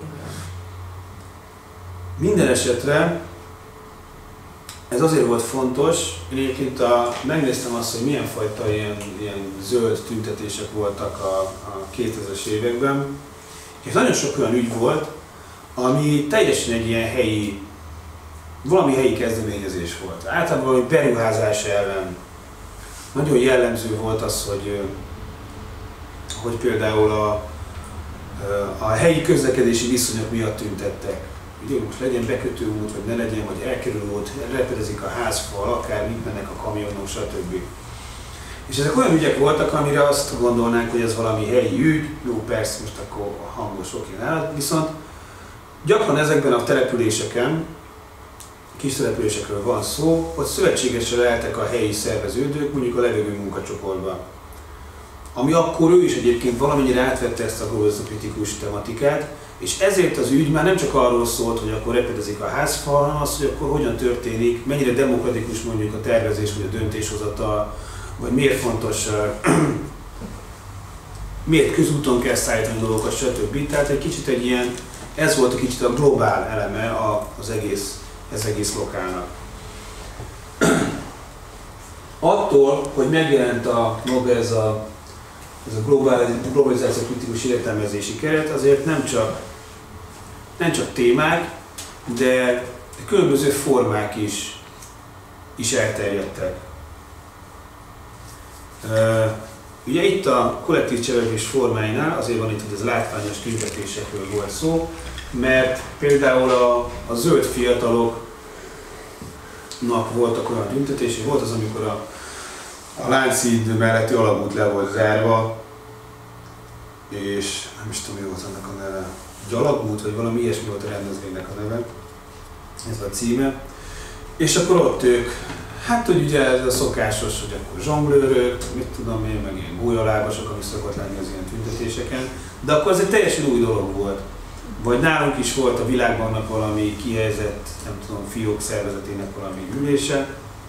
Minden esetre ez azért volt fontos, én egyébként a, megnéztem azt, hogy milyen fajta ilyen, ilyen zöld tüntetések voltak a, a kétezres években, és nagyon sok olyan ügy volt, ami teljesen egy ilyen helyi, valami helyi kezdeményezés volt. Általában valami beruházás ellen. Nagyon jellemző volt az, hogy, hogy például a, a helyi közlekedési viszonyok miatt tüntettek. Ugye most legyen bekötő út, vagy ne legyen, vagy elkerülő út, repedezik a házfal, akár mit mennek a kamionok, stb. És ezek olyan ügyek voltak, amire azt gondolnánk, hogy ez valami helyi ügy, jó persze, most akkor hangos oké nálad, viszont gyakran ezekben a településeken, kis településekről van szó, hogy szövetségesre lehettek a helyi szerveződők, mondjuk a levegő munkacsoportban. Ami akkor ő is egyébként valamennyire átvette ezt a globalizáció kritikus tematikát, és ezért az ügy már nem csak arról szólt, hogy akkor repedezik a házfal, hanem az, hogy akkor hogyan történik, mennyire demokratikus mondjuk a tervezés vagy a döntéshozatal, vagy miért fontos, miért közúton kell szállítani dolgokat, stb. Tehát egy kicsit egy ilyen, ez volt egy kicsit a globál eleme az egész, ez egész lokálnak. Attól, hogy megjelent a maga ez a, ez a globalizáció kritikus értelmezési keret, azért nem csak, nem csak témák, de különböző formák is, is elterjedtek. Uh, ugye itt a kollektív cselekvés formáinál azért van itt, hogy ez látványos tüntetésekről volt szó, mert például a, a zöld fiataloknak voltak olyan tüntetések, volt az, amikor a, a Lánchíd melletti alagút le volt zárva, és nem is tudom, mi volt annak a neve, Gyalagút, vagy valami ilyesmi volt a rendezvénynek a neve, ez a címe. És akkor ott ők, hát hogy ugye ez a szokásos, hogy akkor zsonglőrök, mit tudom én, meg ilyen gólyalábasok, ami szokott lenni az ilyen tüntetéseken, de akkor ez egy teljesen új dolog volt. Vagy nálunk is volt a Világbanknak valami kihelyezett, nem tudom, fiók szervezetének valami ülése,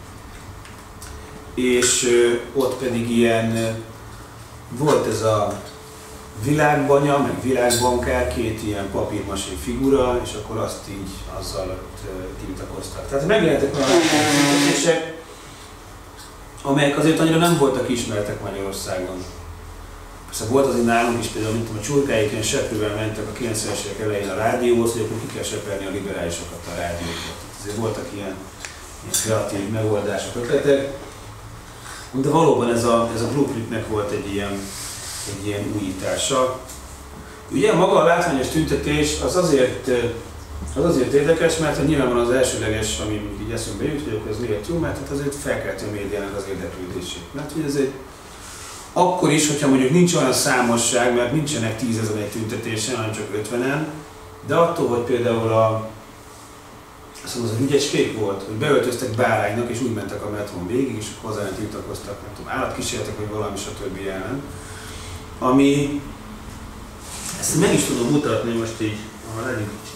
és ott pedig ilyen, volt ez a Világbanya, meg Világbankár, két ilyen papírmasé figura, és akkor azt így, azzal tiltakoztak. Tehát megjelentek olyan tüntetések, amelyek azért annyira nem voltak ismertek Magyarországon. Persze volt azért nálunk is például, mint a csurkáik ilyen seprővel mentek a kilencvenes évek elején a rádióhoz, hogy akkor ki kell seperni a liberálisokat a rádiókat. Azért voltak ilyen, kreatív megoldások, ötletek. De valóban ez a, ez a blueprintnek volt egy ilyen, egy ilyen újítása. Ugye maga a látványos tüntetés az azért, az azért érdekes, mert nyilván az elsőleges, ami így eszünkbe jut, hogy ez miért jó, mert azért felkelti a médiának az érdeklődését. Mert hogy ez egy, akkor is, hogyha mondjuk nincs olyan számosság, mert nincsenek tízezer tüntetésen, hanem csak ötvenen, de attól, hogy például a azt mondom, az egy ügyeskék volt, hogy beöltöztek báránynak, és úgy mentek a metrón végig, és hozzá tiltakoztak, nem tudom, állatkísérletek, vagy valami, stb. Ellen. Ami, ezt meg is tudom mutatni most így, ha legyünk kicsit.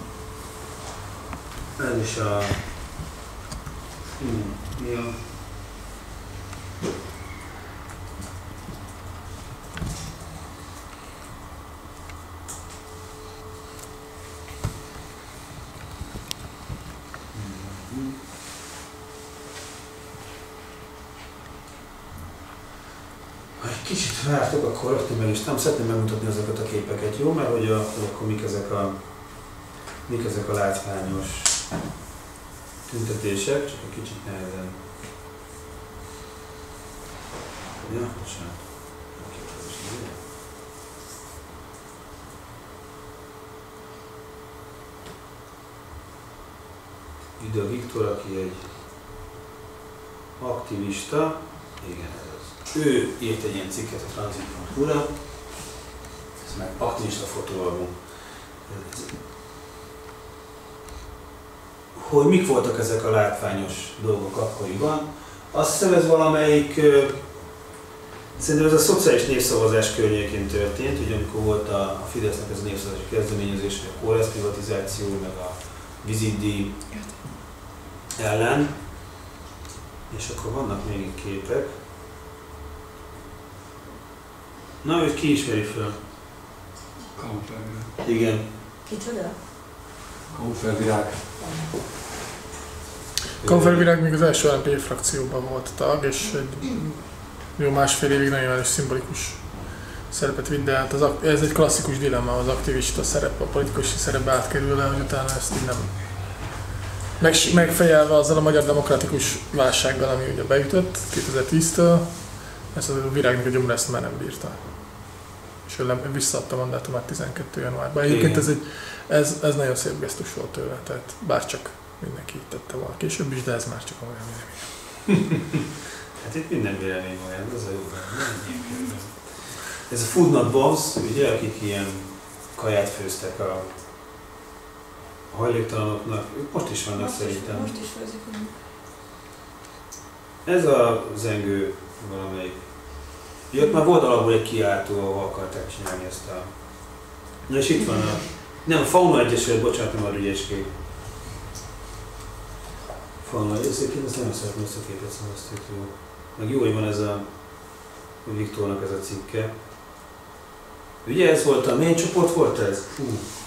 Ez is a... Hú, mi a... Kicsit vártok, akkor rögtön meg is nem szeretném megmutatni ezeket a képeket, jó? Mert hogy, a, hogy akkor mik ezek, a, mik ezek a látványos tüntetések, csak egy kicsit nehezen. Ja, bocsánat. Ida Viktor, aki egy aktivista, igen, ez az. Ő írt egy ilyen cikket a Transit pont hu-ra, ez meg aktivista fotóalbum. Hogy mik voltak ezek a látványos dolgok akkoriban? Azt hiszem, ez valamelyik, szerintem ez a szociális népszavazás környékén történt, ugye amikor volt a, a Fidesznek ez a népszavazási kezdeményezés, a kórház privatizáció, meg a vizitdíj ellen. És akkor vannak még itt képek. Na, őt ki ismeri föl? Kampfervirág. Igen. Kicsoda? Kampfervirág. Kampfervirág még az első el em pé frakcióban volt tag, és egy jó másfél évig nagyon is szimbolikus szerepet vitt, de hát az, ez egy klasszikus dilemma, az aktivista szerep, a politikus szerepbe átkerülve, hogy utána ezt így nem Meg, megfejelve azzal a magyar demokratikus válsággal, ami ugye beütött kétezer-tíztől, ezt a Virágnak a gyomra ezt már nem bírta. És ő visszaadta a mandátumát tizenkettő januárban. Egyébként ez, egy, ez, ez nagyon szép gesztus volt tőle, tehát bárcsak mindenki így tette volna később is, de ez már csak a olyan vélemény. Hát itt minden vélemény olyan, az a jó. Ez a Food Not Bombs, ugye, akik ilyen kaját főztek a hajléktalanoknak, ők most is vannak most szerintem. Is, most is főzik. Ez a zengő valamelyik. Jött már volt alapból egy kiáltó, ahol akarták csinálni ezt a... Na és itt van a... Nem, Fauna Egyesület, bocsánat, nem a ügyeskék. Fauna Egyesület, ezt nagyon szeretném ezt a képet szavaztatni. Meg jó, hogy van ez a... Viktornak ez a cikke. Ugye ez volt a... Milyen csoport volt ez? Hú.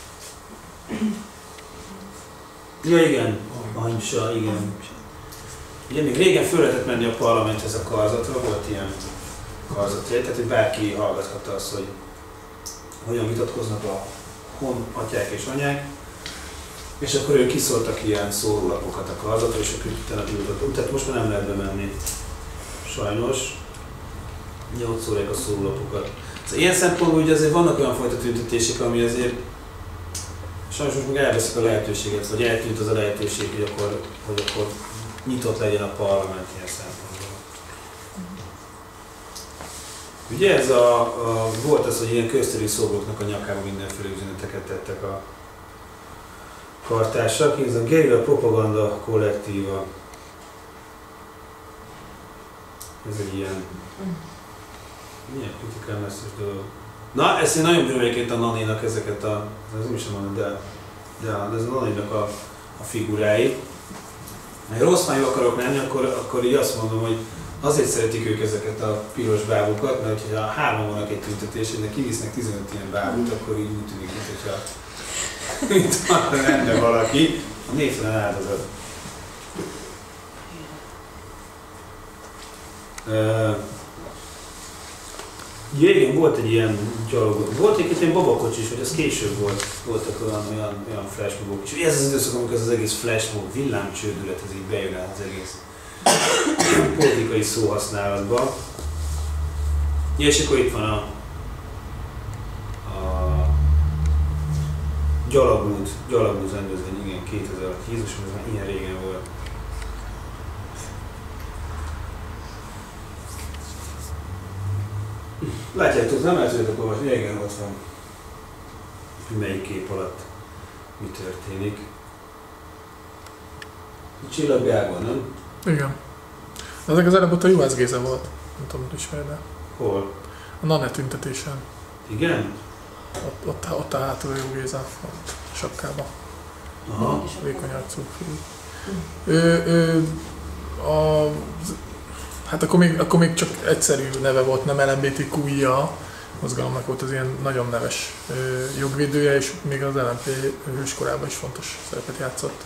Ja igen, Anysa, igen. Ugye még régen föl lehetett menni a parlamenthez a karzatra, volt ilyen karzatja, tehát hogy bárki hallgathatta azt, hogy hogyan vitatkoznak a hon atyák és anyák, és akkor ők kiszóltak ilyen szórólapokat a karzatra, és akkor utána tiltottuk. Tehát most már nem lehet bemenni, sajnos. Ugye ott szólják a szórólapokat. Szóval ilyen szempontból ugye azért vannak olyan fajta tüntetések, ami azért sajnos most meg elveszik a lehetőséget, vagy eltűnt az a lehetőség, hogy akkor, hogy akkor nyitott legyen a parlament ilyen szempontból. Ugye ez a, a, volt az, hogy ilyen közterű szolgoknak a nyakába mindenféle üzeneteket tettek a kartársak. Ez a Gerilla Propaganda Kollektíva. Ez egy ilyen... Milyen kritikán messzes dolog. Na, ezt én nagyon bírom egyébként a Naninak ezeket a... Ez nem is a Nani, de... De ez a Naninak a, a figurái. Ha rossz májú akarok lenni, akkor, akkor így azt mondom, hogy azért szeretik ők ezeket a piros bábukat, mert hogyha hárman vannak egy tüntetésen, de kivisznek tizenöt ilyen bábút, akkor így úgy tűnik, mintha mint van lenne valaki, a névtelen áldozat. ugye igen, volt egy ilyen gyalogó, volt egy ilyen babakocsi is, hogy az később volt, voltak olyan, olyan, olyan flashmobok is. Ez az időszak, amikor ez az egész flashmob, villámcsődület, ez így bejön el az egész politikai szóhasználatba. Ja, és akkor itt van a, a gyalogút, gyalogút rendezvény, igen, kétezer-hat, Jézusom, ez már ilyen régen volt. Látjátok, nem el tudjátok olvasni, igen, ott van, hogy melyik kép alatt mi történik. A Csillaggágon, nem? Igen. Ezek az előbb ott a Juhász Géza volt, nem tudom, hogy ismered el. Hol? A NANE tüntetésen. Igen? Ott, ott, ott a hátul a Jó Géza, ott sapkába. Aha. Vékony arcú fiú. Ő, ő, a, hát akkor még, akkor még csak egyszerű neve volt, nem el em bé té kú i á mozgalomnak volt az ilyen nagyon neves ö, jogvédője, és még az el em pé hőskorában is fontos szerepet játszott.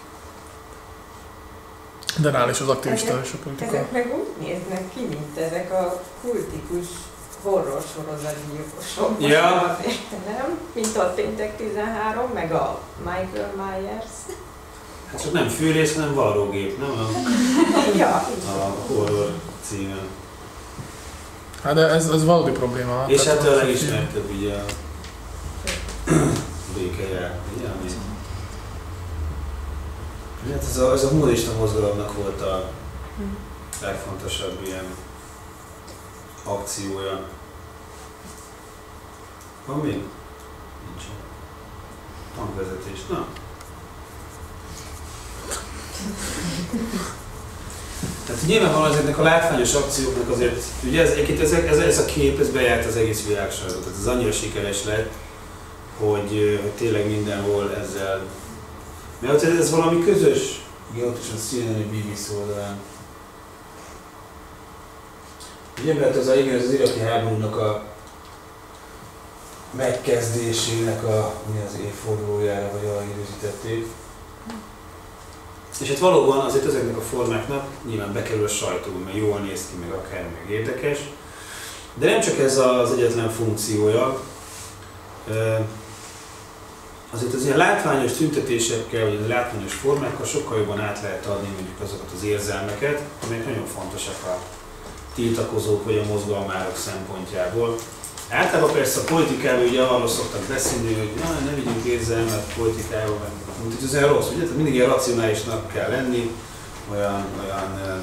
De nála is az aktivista ezek, és a politika. Ezek meg úgy néznek ki, mint ezek a kultikus horror sorozatgyilkosok. Ja. Nem? Mint a Péntek tizenhárom, meg a Michael Myers. Hát csak nem fűrész, hanem varrógép, nem a, Ja. a horror címen. Hát de ez, ez valódi probléma. És tehát hát a van- legismertebb ugye a békejel, ugye, ami... Hát ez a, ez a humanista mozgalomnak volt a legfontosabb ilyen akciója. Van még? Nincs. Tankvezetés, na. Tehát nyilvánvalóan ezeknek a látványos akcióknak azért, ugye ez, ez, ez, ez a kép, ez bejárt az egész világsajtót, tehát ez annyira sikeres lett, hogy, hogy tényleg mindenhol ezzel, mert ez, ez valami közös, igen, ott is a C N N bé bé cé oldalán. Ugye, mert az, a, igen, ez az iraki háborúnak a megkezdésének a, mi az évfordulójára, vagy arra időzítették. És hát valóban azért ezeknek a formáknak nyilván bekerül a sajtóba, mert jól néz ki, meg akár, meg érdekes. De nem csak ez az egyetlen funkciója, azért az ilyen látványos tüntetésekkel, vagy az látványos formákkal sokkal jobban át lehet adni mondjuk azokat az érzelmeket, amelyek nagyon fontosak a tiltakozók vagy a mozgalmárok szempontjából. Általában persze a politikában ugye arról szoktak beszélni, hogy na, ne vigyünk érzelmet politikában, mint hogy ez olyan rossz, ugye? Tehát mindig ilyen racionálisnak kell lenni, olyan, olyan ö,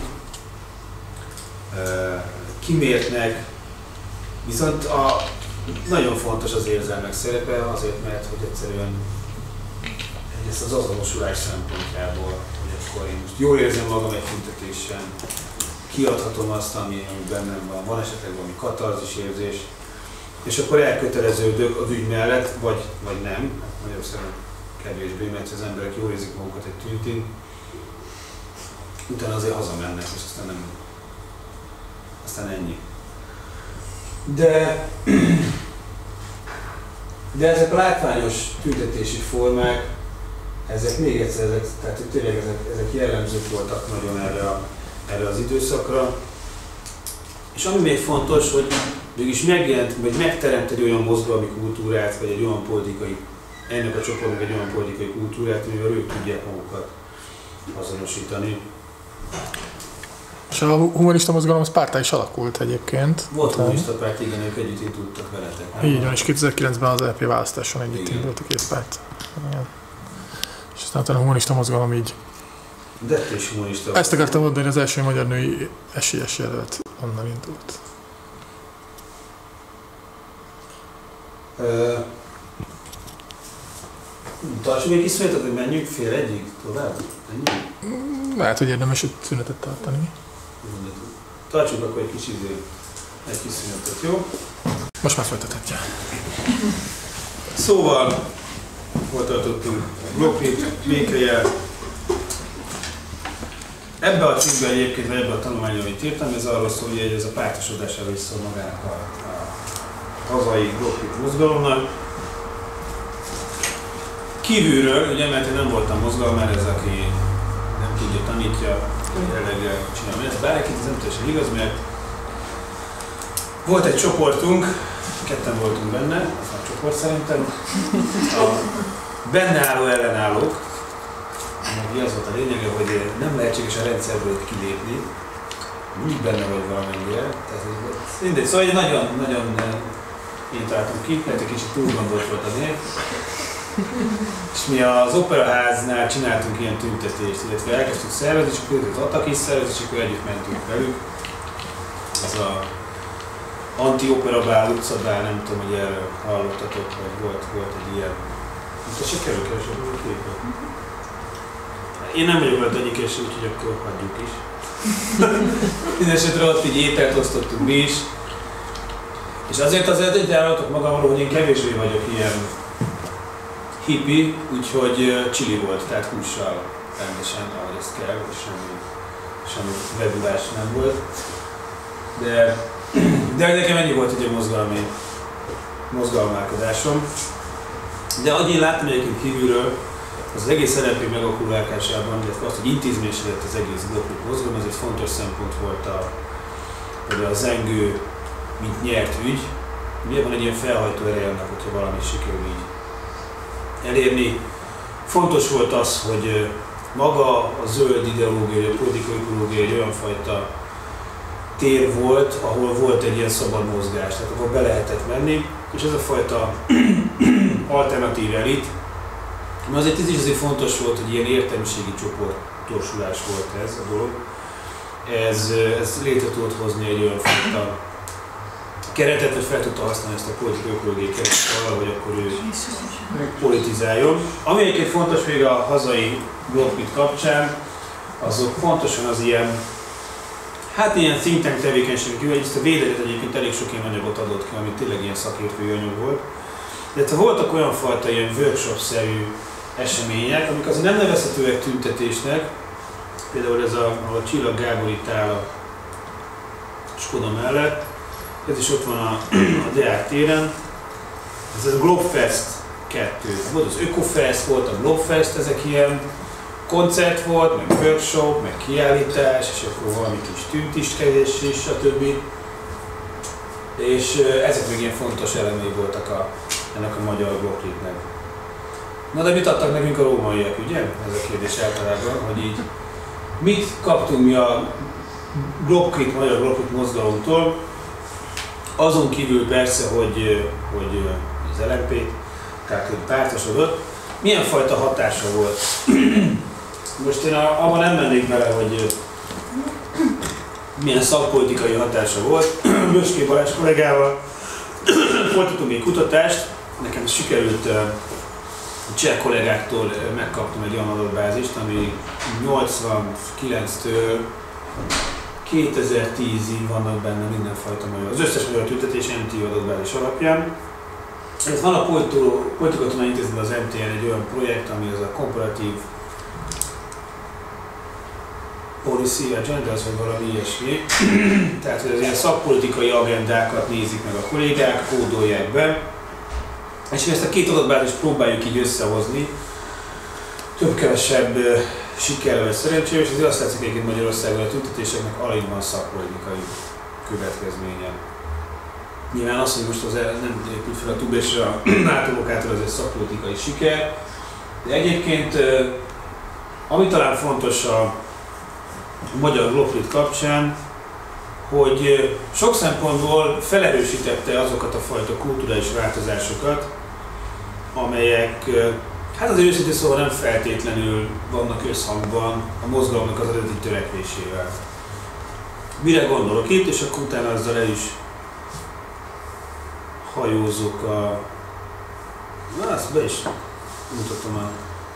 ö, kimértnek, viszont a, nagyon fontos az érzelmek szerepe azért, mert hogy egyszerűen ezt az azonosulás szempontjából, hogy akkor én most jól érzem magam egy tüntetésen, kiadhatom azt, ami bennem van, van esetleg valami katarzis érzés, és akkor elköteleződök az ügy mellett, vagy, vagy nem, Magyarországon kevésbé, mert az emberek jól érzik magukat egy tüntin, utána azért hazamennek, és aztán nem, aztán ennyi. De, de ezek a látványos tüntetési formák, ezek még egyszer, ezek, tehát tényleg ezek, ezek jellemzők voltak nagyon erre, a, erre az időszakra. És ami még fontos, hogy mégis megjelent, vagy megteremt egy olyan mozgalmi kultúrát, vagy egy olyan politikai, ennek a csoportnak egy olyan politikai kultúrát, amivel ők tudják magukat azonosítani. És a humanista mozgalom az párttá is alakult egyébként. Volt humanista párt, igen, ők együtt indultak veletek. Nem? Így van, és kétezer-kilencben az é pé választáson együtt Igen. indult a két párt. Igen. És aztán utána a humanista mozgalom így. De te is humanista. Ezt akartam mondani, az első magyar női esélyes jelölt onnan indult. Uh, Tartsuk egy kis szünetet, hogy menjünk fél egyig tovább? Menjünk? Lehet, hogy érdemes egy szünetet tartani. Tartsuk akkor egy kis idő, egy kis szünetet, jó? Most már folytathatja. Szóval, hol tartottunk? Blokkét, békejel. Ebbe a cikkben egyébként, vagy ebbe a tanulmányban, amit írtam, ez arról szól, hogy ez a pártosodására is szól magának a, a hazai blokkét mozgalomnak. Kívülről, ugye, mert én nem voltam mozgalmár, ez aki nem tudja, tanítja, jelenleg csinálni ezt. Bár ez nem teljesen igaz, mert Volt egy csoportunk, ketten voltunk benne, az a csoport szerintem. A benne álló ellenállók, ami az volt a lényege, hogy nem lehetséges a rendszerből kilépni, mindig benne vagy valamennyire. Tehát, mindegy, szóval nagyon, nagyon én találtam ki, lehet, egy kicsit túl gondolt volt a név. És mi az Operaháznál csináltunk ilyen tüntetést, illetve elkezdtük szervezni, és akkor adtak is szervezni, és akkor együtt mentünk velük. Ez a Anti-Opera Bál, utcabál, nem tudom, hogy erről hallottatok, vagy volt, volt egy ilyen. Most se kerül kevesebb a képet. Én nem vagyok veled egyik, úgyhogy akkor hagyjuk is. Mindenesetre ott így ételt osztottunk mi is. És azért azért egyáltalán magamról, hogy én kevésbé vagyok ilyen hippi, úgyhogy chili volt, tehát hússal rendesen, ahogy ezt kell, és semmi, semmi webulás nem volt. De, de nekem ennyi volt egy mozgalmi mozgalmálkodásom. De ahogy én láttam egyébként kívülről, az, az egész en el pé megalakulásában, illetve azt, hogy intézményesített az egész blokkok mozgalom, ez egy fontos szempont volt a, a zengő, mint nyert ügy. Ugye van egy ilyen felhajtó ereje annak, hogyha valami sikerül így elérni. Fontos volt az, hogy maga a zöld ideológia, a politikai ideológia egy olyan fajta tér volt, ahol volt egy ilyen szabad mozgás, tehát ahol be lehetett menni, és ez a fajta alternatív elit, mert azért ez is azért fontos volt, hogy ilyen értelmiségi csoportosulás volt ez a dolog. Ez, ez létre tudott hozni egy olyan fajta keretet, hogy fel tudta használni ezt a politikai ökológiai keretet arra, hogy akkor ő politizáljon. Ami egyébként fontos még a hazai blokkit kapcsán, azok pontosan az ilyen, hát ilyen think tank tevékenységek, ezt a Védegyet egyébként elég sok ilyen anyagot adott ki, ami tényleg ilyen szakértői anyag volt. De voltak olyan fajta ilyen workshop-szerű események, amik azért nem nevezhetőek tüntetésnek, például ez a, a Csillag Gábor itt áll a Skoda mellett, ez is ott van a, a Deák téren, ez a Globfest kettő. Volt az Ökofest, volt a Globfest, ezek ilyen koncert volt, meg workshop, meg kiállítás, és akkor valami kis tüntiskedés is, stb. És ezek még ilyen fontos elemei voltak a, ennek a magyar blokkritnek. Na de mit adtak nekünk a rómaiak, ugye? Ez a kérdés általában, hogy így mit kaptunk mi a blokkrit, magyar blokkrit mozgalomtól, azon kívül persze, hogy, hogy az el em pé, tehát pártosodott, milyen fajta hatása volt. Most én abban nem mennék bele, hogy milyen szakpolitikai hatása volt. Böskei Balázs kollégával folytatunk egy kutatást, nekem sikerült a cseh kollégáktól megkaptam egy olyan adatbázist, ami nyolcvankilenctől kétezer-tízig vannak benne mindenfajta magyar. Az összes magyar tüntetés em té adatbázis alapján. Ez van a Politikatudományi Intézetben az em té en egy olyan projekt, ami az a komparatív policy agendas, vagy valami ilyesmi. Tehát, hogy az ilyen szakpolitikai agendákat nézik meg a kollégák, kódolják be. És ezt a két adatbázist próbáljuk így összehozni, több-kevesebb sikerrel vagy szerencsével, és azért azt látszik egyébként Magyarországon a tüntetéseknek alig van szakpolitikai következménye. Nyilván azt, hogy most az nem épült fel a tub és a nátobokátor, az egy szakpolitikai siker, de egyébként ami talán fontos a magyar blokkrit kapcsán, hogy sok szempontból felerősítette azokat a fajta kulturális változásokat, amelyek, hát az őszintén szóval nem feltétlenül vannak összhangban a mozgalomnak az eredeti törekvésével. Mire gondolok itt, és akkor utána azzal el is hajózok a... Na, azt be is mutatom a...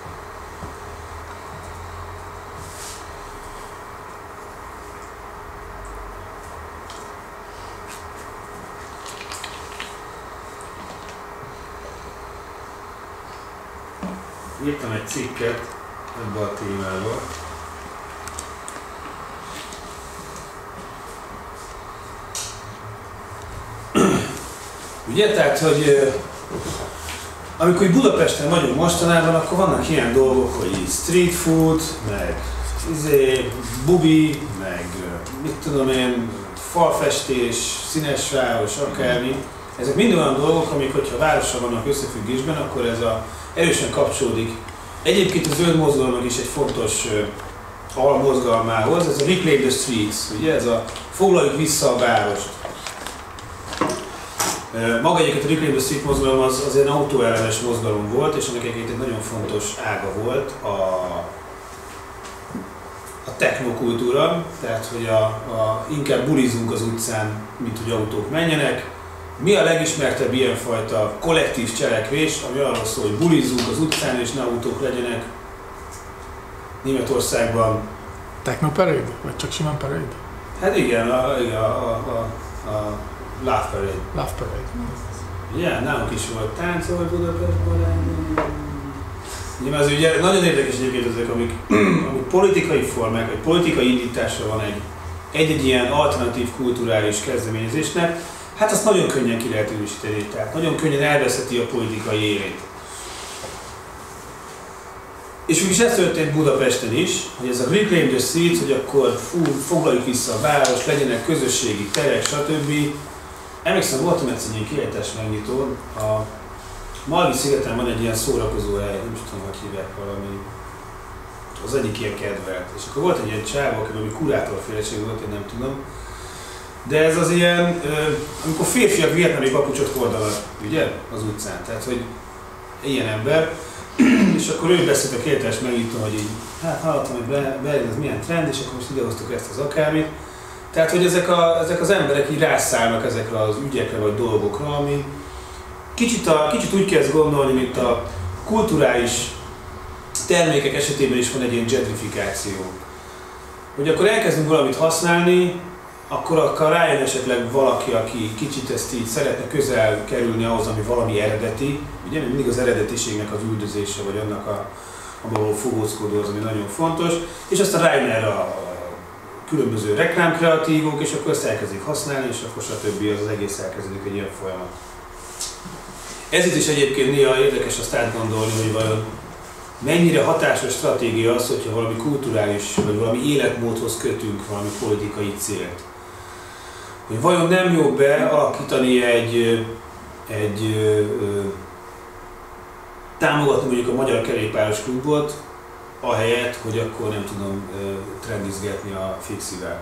Írtam egy cikket ebbe a témába. Ugye, tehát, hogy amikor Budapesten vagyunk mostanában, akkor vannak ilyen dolgok, hogy street food, meg izé, bubi, meg mit tudom én, falfestés, színes város, akármi. Ezek mind olyan dolgok, amik, hogyha várossal vannak összefüggésben, akkor ez a, erősen kapcsolódik. Egyébként a zöld mozgalomnak is egy fontos uh, almozgalmához, ez a Reclaim the Streets, ugye, ez a foglaljuk vissza a várost. Uh, maga egyébként a Reclaim the Street mozgalom az, az egy autóellenes mozgalom volt, és ennek egyébként egy nagyon fontos ága volt a, a technokultúra, tehát hogy a, a, inkább bulizunk az utcán, mint hogy autók menjenek. Mi a legismertebb ilyenfajta kollektív cselekvés, ami arról szól, hogy bulizzunk az utcán és ne autók legyenek? Németországban. Techno-parade? Vagy csak simán parade? Hát igen, a, igen, a, a, a, a Love Parade. Love Parade. Ugye, nálunk is volt táncol Budapestben. Ugye, az ugye nagyon érdekes egyébként ezek, amik, amik politikai formák, vagy politikai indításra van egy egy-egy ilyen alternatív kulturális kezdeményezésnek, hát azt nagyon könnyen ki lehet erősíteni, tehát nagyon könnyen elveszheti a politikai élét. És úgyis ez történt Budapesten is, hogy ez a Reclaim the Streets, hogy akkor fú, foglaljuk vissza a város, legyenek közösségi terek, stb. Emlékszem, voltam egyszer egy kiállítás megnyitón, a Malvi szigeten van egy ilyen szórakozóhely, nem is tudom, hogy hívják valami, az egyik ilyen kedvelt. És akkor volt egy ilyen csávó, aki valami kurátorféleség volt, én nem tudom. De ez az ilyen, amikor férfiak vietnámi papucsot hordanak, ugye, az utcán, tehát hogy ilyen ember. És akkor ő beszélt a kiállítás megnyitón, hogy így, hát hallottam, hogy Berlin ez milyen trend, és akkor most idehoztuk ezt az akármit. Tehát, hogy ezek, a, ezek az emberek így rászállnak ezekre az ügyekre vagy dolgokra, ami kicsit, a, kicsit úgy kezd gondolni, mint a kulturális termékek esetében is van egy ilyen gentrifikáció. Hogy akkor elkezdünk valamit használni, akkor, akkor rájön esetleg valaki, aki kicsit ezt így szeretne közel kerülni ahhoz, ami valami eredeti. Ugye mindig az eredetiségnek az üldözése, vagy annak a, abból fogózkodó az, ami nagyon fontos. És aztán rájön erre a különböző reklámkreatívok, és akkor ezt elkezdik használni, és akkor stb. Az egész elkezdődik egy ilyen folyamat. Ez itt is egyébként néha érdekes azt átgondolni, hogy vajon mennyire hatásos stratégia az, hogyha valami kulturális, vagy valami életmódhoz kötünk valami politikai célt. Hogy vajon nem jobb bealakítani egy, egy ö, ö, támogatni mondjuk a Magyar Kerékpáros Klubot, ahelyett, hogy akkor nem tudom trendizgetni a fixivel.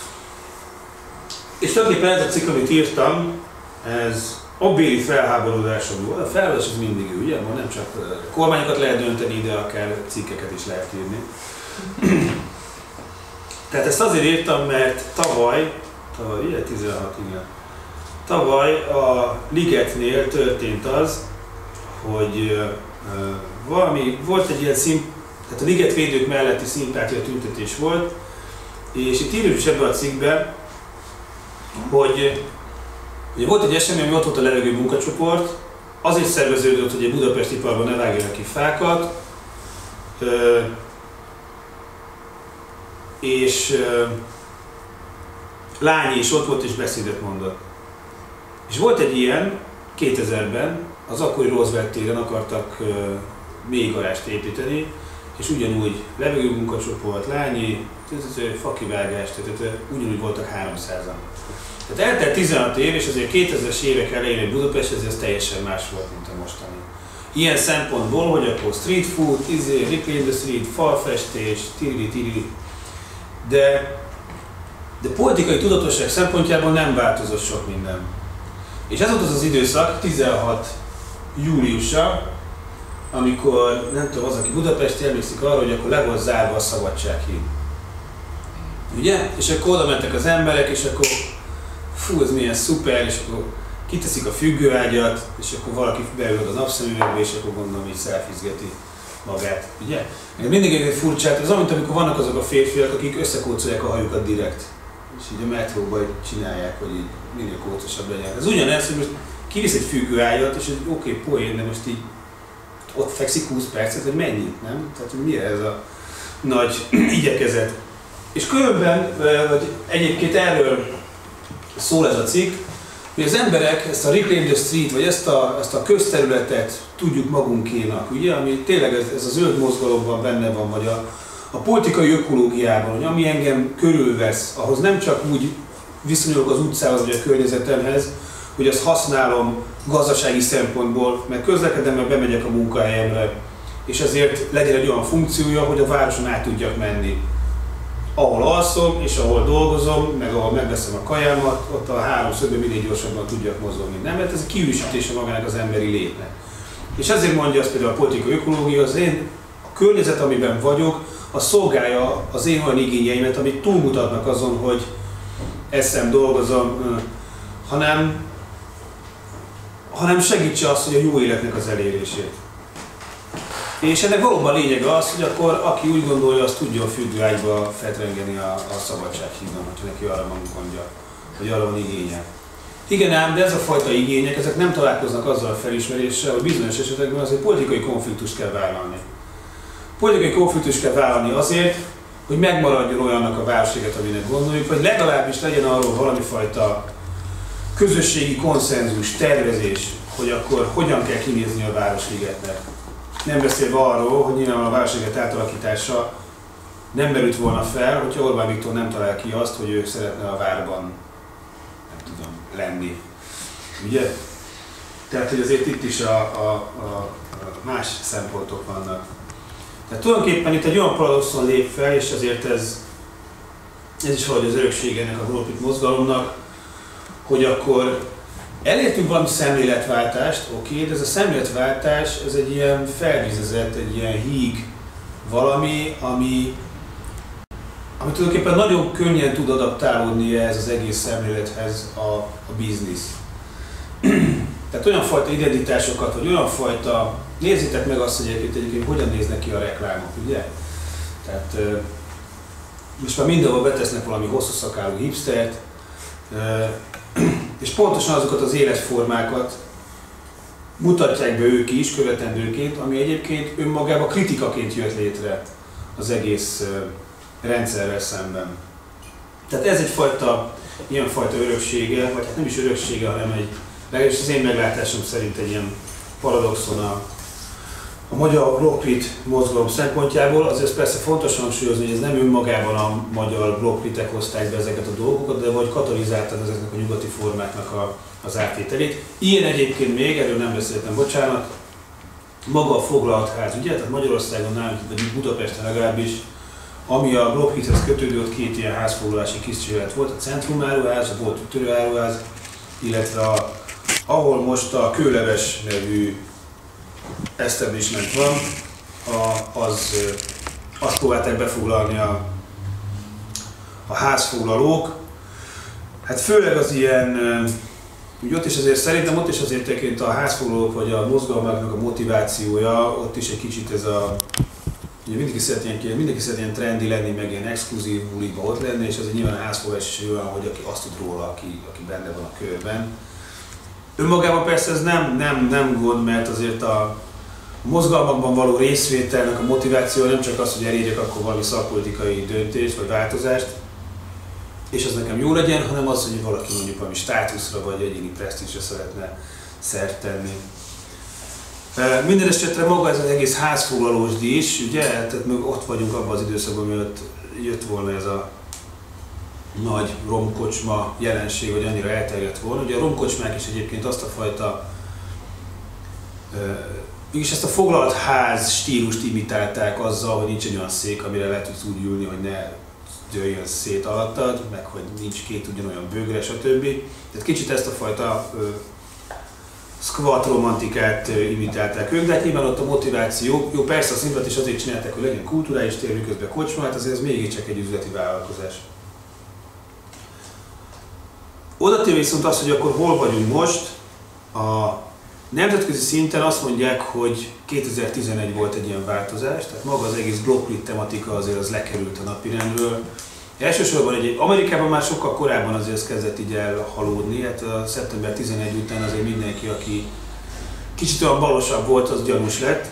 És tulajdonképpen ez a cikk, amit írtam, ez abbéli felháborodásomról volt. A felháborodás az mindig ő, ugye? Ma nem csak kormányokat lehet dönteni, de akár cikkeket is lehet írni. Tehát ezt azért írtam, mert tavaly, tavaly, ugye tizenhat, igen. Tavaly a Ligetnél történt az, hogy uh, valami, volt egy ilyen szín, tehát a ligetvédők melletti szimpátia tüntetés volt, és itt írjuk is ebben a cikkben, hogy ugye volt egy esemény, ami ott volt a levegő munkacsoport, azért szerveződött, hogy egy budapesti parkban ne vágjanak ki fákat, és Lányi is ott volt és beszédet mondott. És volt egy ilyen, kétezerben, az akkori Roosevelt téren akartak még garást építeni, és ugyanúgy levegő munkacsoport, Lányi, fakivágás, tehát ugyanúgy voltak háromszázan. Tehát eltelt tizenhat év, és azért kétezres évek elején egy Budapest, ez teljesen más volt, mint a mostani. Ilyen szempontból, hogy akkor street food, izé, Reclaim the Street, falfestés, tiriri, tiriri. De, de politikai tudatosság szempontjából nem változott sok minden. És ez volt az az időszak, tizenhat júliusa, amikor, nem tudom, az, aki Budapesti emlékszik arra, hogy akkor le volt zárva a Szabadsághíd. Ugye? És akkor oda mentek az emberek, és akkor fú, ez milyen szuper, és akkor kiteszik a függőágyat, és akkor valaki beül a napszemüvegbe, és akkor gondolom, hogy szelfizgeti magát, ugye? Meg mindig egy furcsát, ez olyan, mint amikor vannak azok a férfiak, akik összekócolják a hajukat direkt. És így a metróban csinálják, hogy így minél kócosabb legyen. Ez ugyanez, hogy most kivisz egy függőágyat, és egy oké, okay, poén, de most így ott fekszik húsz percet, hogy mennyit, nem? Tehát hogy mire ez a nagy igyekezet. És különben, vagy egyébként erről szól ez a cikk, hogy az emberek ezt a Reclaim the Street, vagy ezt a, ezt a közterületet tudjuk magunkénak, ugye, ami tényleg ez, ez a zöld mozgalomban benne van, vagy a, a politikai ökológiában, hogy ami engem körülvesz, ahhoz nem csak úgy viszonyulok az utcához vagy a környezetemhez, hogy azt használom gazdasági szempontból, mert közlekedem, mert bemegyek a munkahelyemre, és ezért legyen egy olyan funkciója, hogy a városon át tudjak menni. Ahol alszom, és ahol dolgozom, meg ahol megveszem a kajámat, ott a háromszögben minél gyorsabban tudjak mozogni. Nem, mert ez a kiürítése magának az emberi létnek. És ezért mondja azt például a politikai ökológia, az én a környezet, amiben vagyok, az szolgálja az én olyan igényeimet, amik túlmutatnak azon, hogy eszem, dolgozom, hanem, hanem segítse azt, hogy a jó életnek az elérését. És ennek valóban lényege az, hogy akkor aki úgy gondolja, azt tudja a függőágyba fetrengeni a, a szabadsághídon, hogyha neki arra van gondja, vagy arra van igénye. Igen ám, de ez a fajta igények, ezek nem találkoznak azzal a felismeréssel, hogy bizonyos esetekben azért politikai konfliktust kell vállalni. Politikai konfliktust kell vállalni azért, hogy megmaradjon olyannak a városliget, aminek gondoljuk, vagy legalábbis legyen arról valami fajta közösségi konszenzus, tervezés, hogy akkor hogyan kell kinézni a városligetnek. Nem beszélve arról, hogy nyilván a városliget átalakítása nem merült volna fel, hogyha Orbán Viktor nem talál ki azt, hogy ő szeretne a várban, nem tudom, lenni. Ugye? Tehát, hogy azért itt is a, a, a, a más szempontok vannak. Tehát tulajdonképpen itt egy olyan paradoxon lép fel, és ezért ez, ez is valahogy az örökség ennek a Global Pit mozgalomnak, hogy akkor elértünk valami szemléletváltást, oké, okay, de ez a szemléletváltás, ez egy ilyen felvizezett, egy ilyen híg valami, ami, ami tulajdonképpen nagyon könnyen tud adaptálódni ez az egész szemlélethez a, a biznisz. Tehát olyan fajta identitásokat, vagy olyan fajta, nézzétek meg azt, hogy egyébként, egyébként hogyan néznek ki a reklámok, ugye? Tehát most már mindenhol betesznek valami hosszú szakálú hipstert, és pontosan azokat az életformákat mutatják be ők is követendőként, ami egyébként önmagában kritikaként jött létre az egész rendszerrel szemben. Tehát ez egyfajta, ilyenfajta öröksége, vagy hát nem is öröksége, hanem egy, legalábbis az én meglátásom szerint egy ilyen paradoxon a, a magyar blokkpit mozgalom szempontjából. Azért persze fontos hangsúlyozni, hogy ez nem önmagában a magyar blokkpitek hozták be ezeket a dolgokat, de vagy katalizáltak ezeknek a nyugati formáknak a, az áttételét. Ilyen egyébként még, erről nem beszéltem, bocsánat, maga a foglalt ház, ugye? Tehát Magyarországon, nálunk, Budapesten legalábbis, ami a blokkpithez kötődött, két ilyen házfoglalási kísérlet volt, a Centrumáruház, a volt Ütőáruház, illetve a, ahol most a Kőleves nevű establishment van, a, az, azt próbálták befoglalni a, a házfoglalók. Hát főleg az ilyen, úgy ott is azért szerintem ott is azért tekint a házfoglalók vagy a mozgalmaknak a motivációja, ott is egy kicsit ez a, ugye mindenki szeret ilyen, mindenki szeret ilyen trendi lenni, meg ilyen exkluzív buliba ott lenni, és azért nyilván a házfoglalás is olyan, hogy aki azt tud róla, aki, aki benne van a körben. Önmagában persze ez nem, nem, nem gond, mert azért a mozgalmakban való részvételnek a motiváció nem csak az, hogy elérjek akkor valami szakpolitikai döntést vagy változást, és az nekem jó legyen, hanem az, hogy valaki mondjuk valami státuszra vagy egyéni presztízsre szeretne szert tenni. Minden esetre maga ez az egész házfoglalósdi is, ugye, tehát még ott vagyunk abban az időszakban, mielőtt jött volna ez a nagy romkocsma jelenség, vagy annyira elterjedt volna. Ugye a romkocsmák is egyébként azt a fajta, mégis ezt a foglalt ház stílust imitálták azzal, hogy nincs egy olyan szék, amire le tudsz úgy ülni, hogy ne dőljön szét alattad, meg hogy nincs két ugyanolyan bögre, stb. Tehát kicsit ezt a fajta ö, squat romantikát ö, imitálták ők, de hát nyilván ott a motiváció, jó persze a színpad is azért csinálták, hogy legyen kulturális tér, miközben kocsma, hát azért ez mégiscsak egy üzleti vállalkozás. Oda téve viszont az, hogy akkor hol vagyunk most, a nemzetközi szinten azt mondják, hogy kétezer-tizenegy volt egy ilyen változás, tehát maga az egész blokkpit tematika azért az lekerült a napirendről. Elsősorban egy, Amerikában már sokkal korábban azért ez kezdett így elhalódni, hát a szeptember tizenegy után azért mindenki, aki kicsit olyan balosabb volt, az gyanús lett.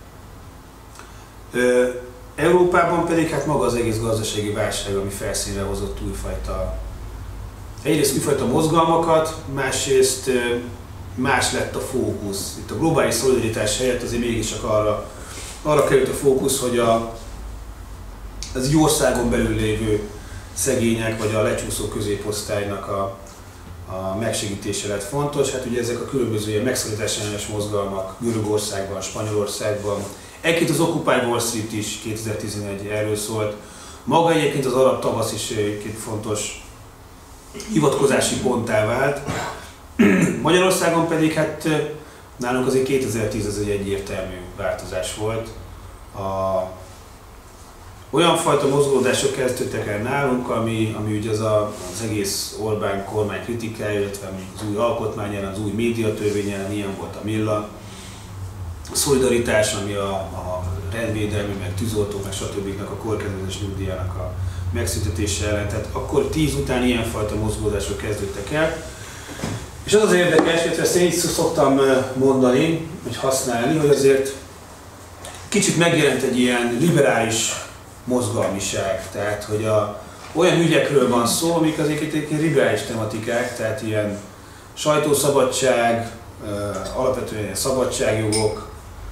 Európában pedig hát maga az egész gazdasági válság, ami felszínre hozott újfajta, egyrészt újfajta mozgalmakat, másrészt más lett a fókusz. Itt a globális szolidaritás helyett azért mégiscsak arra, arra került a fókusz, hogy a, az egy országon belül lévő szegények vagy a lecsúszó középosztálynak a, a megsegítése lett fontos. Hát ugye ezek a különböző ilyen megszorítás-ellenes mozgalmak Görögországban, Spanyolországban, egyébként az Occupy Wall Street is kétezer-tizenegy erről szólt. Maga egyébként az arab tavasz is egyébként fontos hivatkozási ponttá vált. Magyarországon pedig hát nálunk azért kétezer-tíz az egy egyértelmű változás volt. A, olyan fajta mozgódások kezdődtek el nálunk, ami, ami ugye az, a, az egész Orbán kormány kritikája, illetve az új alkotmány ellen, az új médiatörvény ellen, ilyen volt a Milla. A szolidaritás, ami a, a rendvédelmi, meg tűzoltók, meg stb. A korkedvezés nyugdíjának a megszüntetése ellen. Tehát akkor tíz után ilyenfajta mozgódások kezdődtek el. És az az érdekes, illetve ezt én így szoktam mondani, vagy használni, hogy azért kicsit megjelent egy ilyen liberális mozgalmiság. Tehát, hogy a, olyan ügyekről van szó, amik azért egy liberális tematikák, tehát ilyen sajtószabadság, alapvetően ilyen szabadságjogok.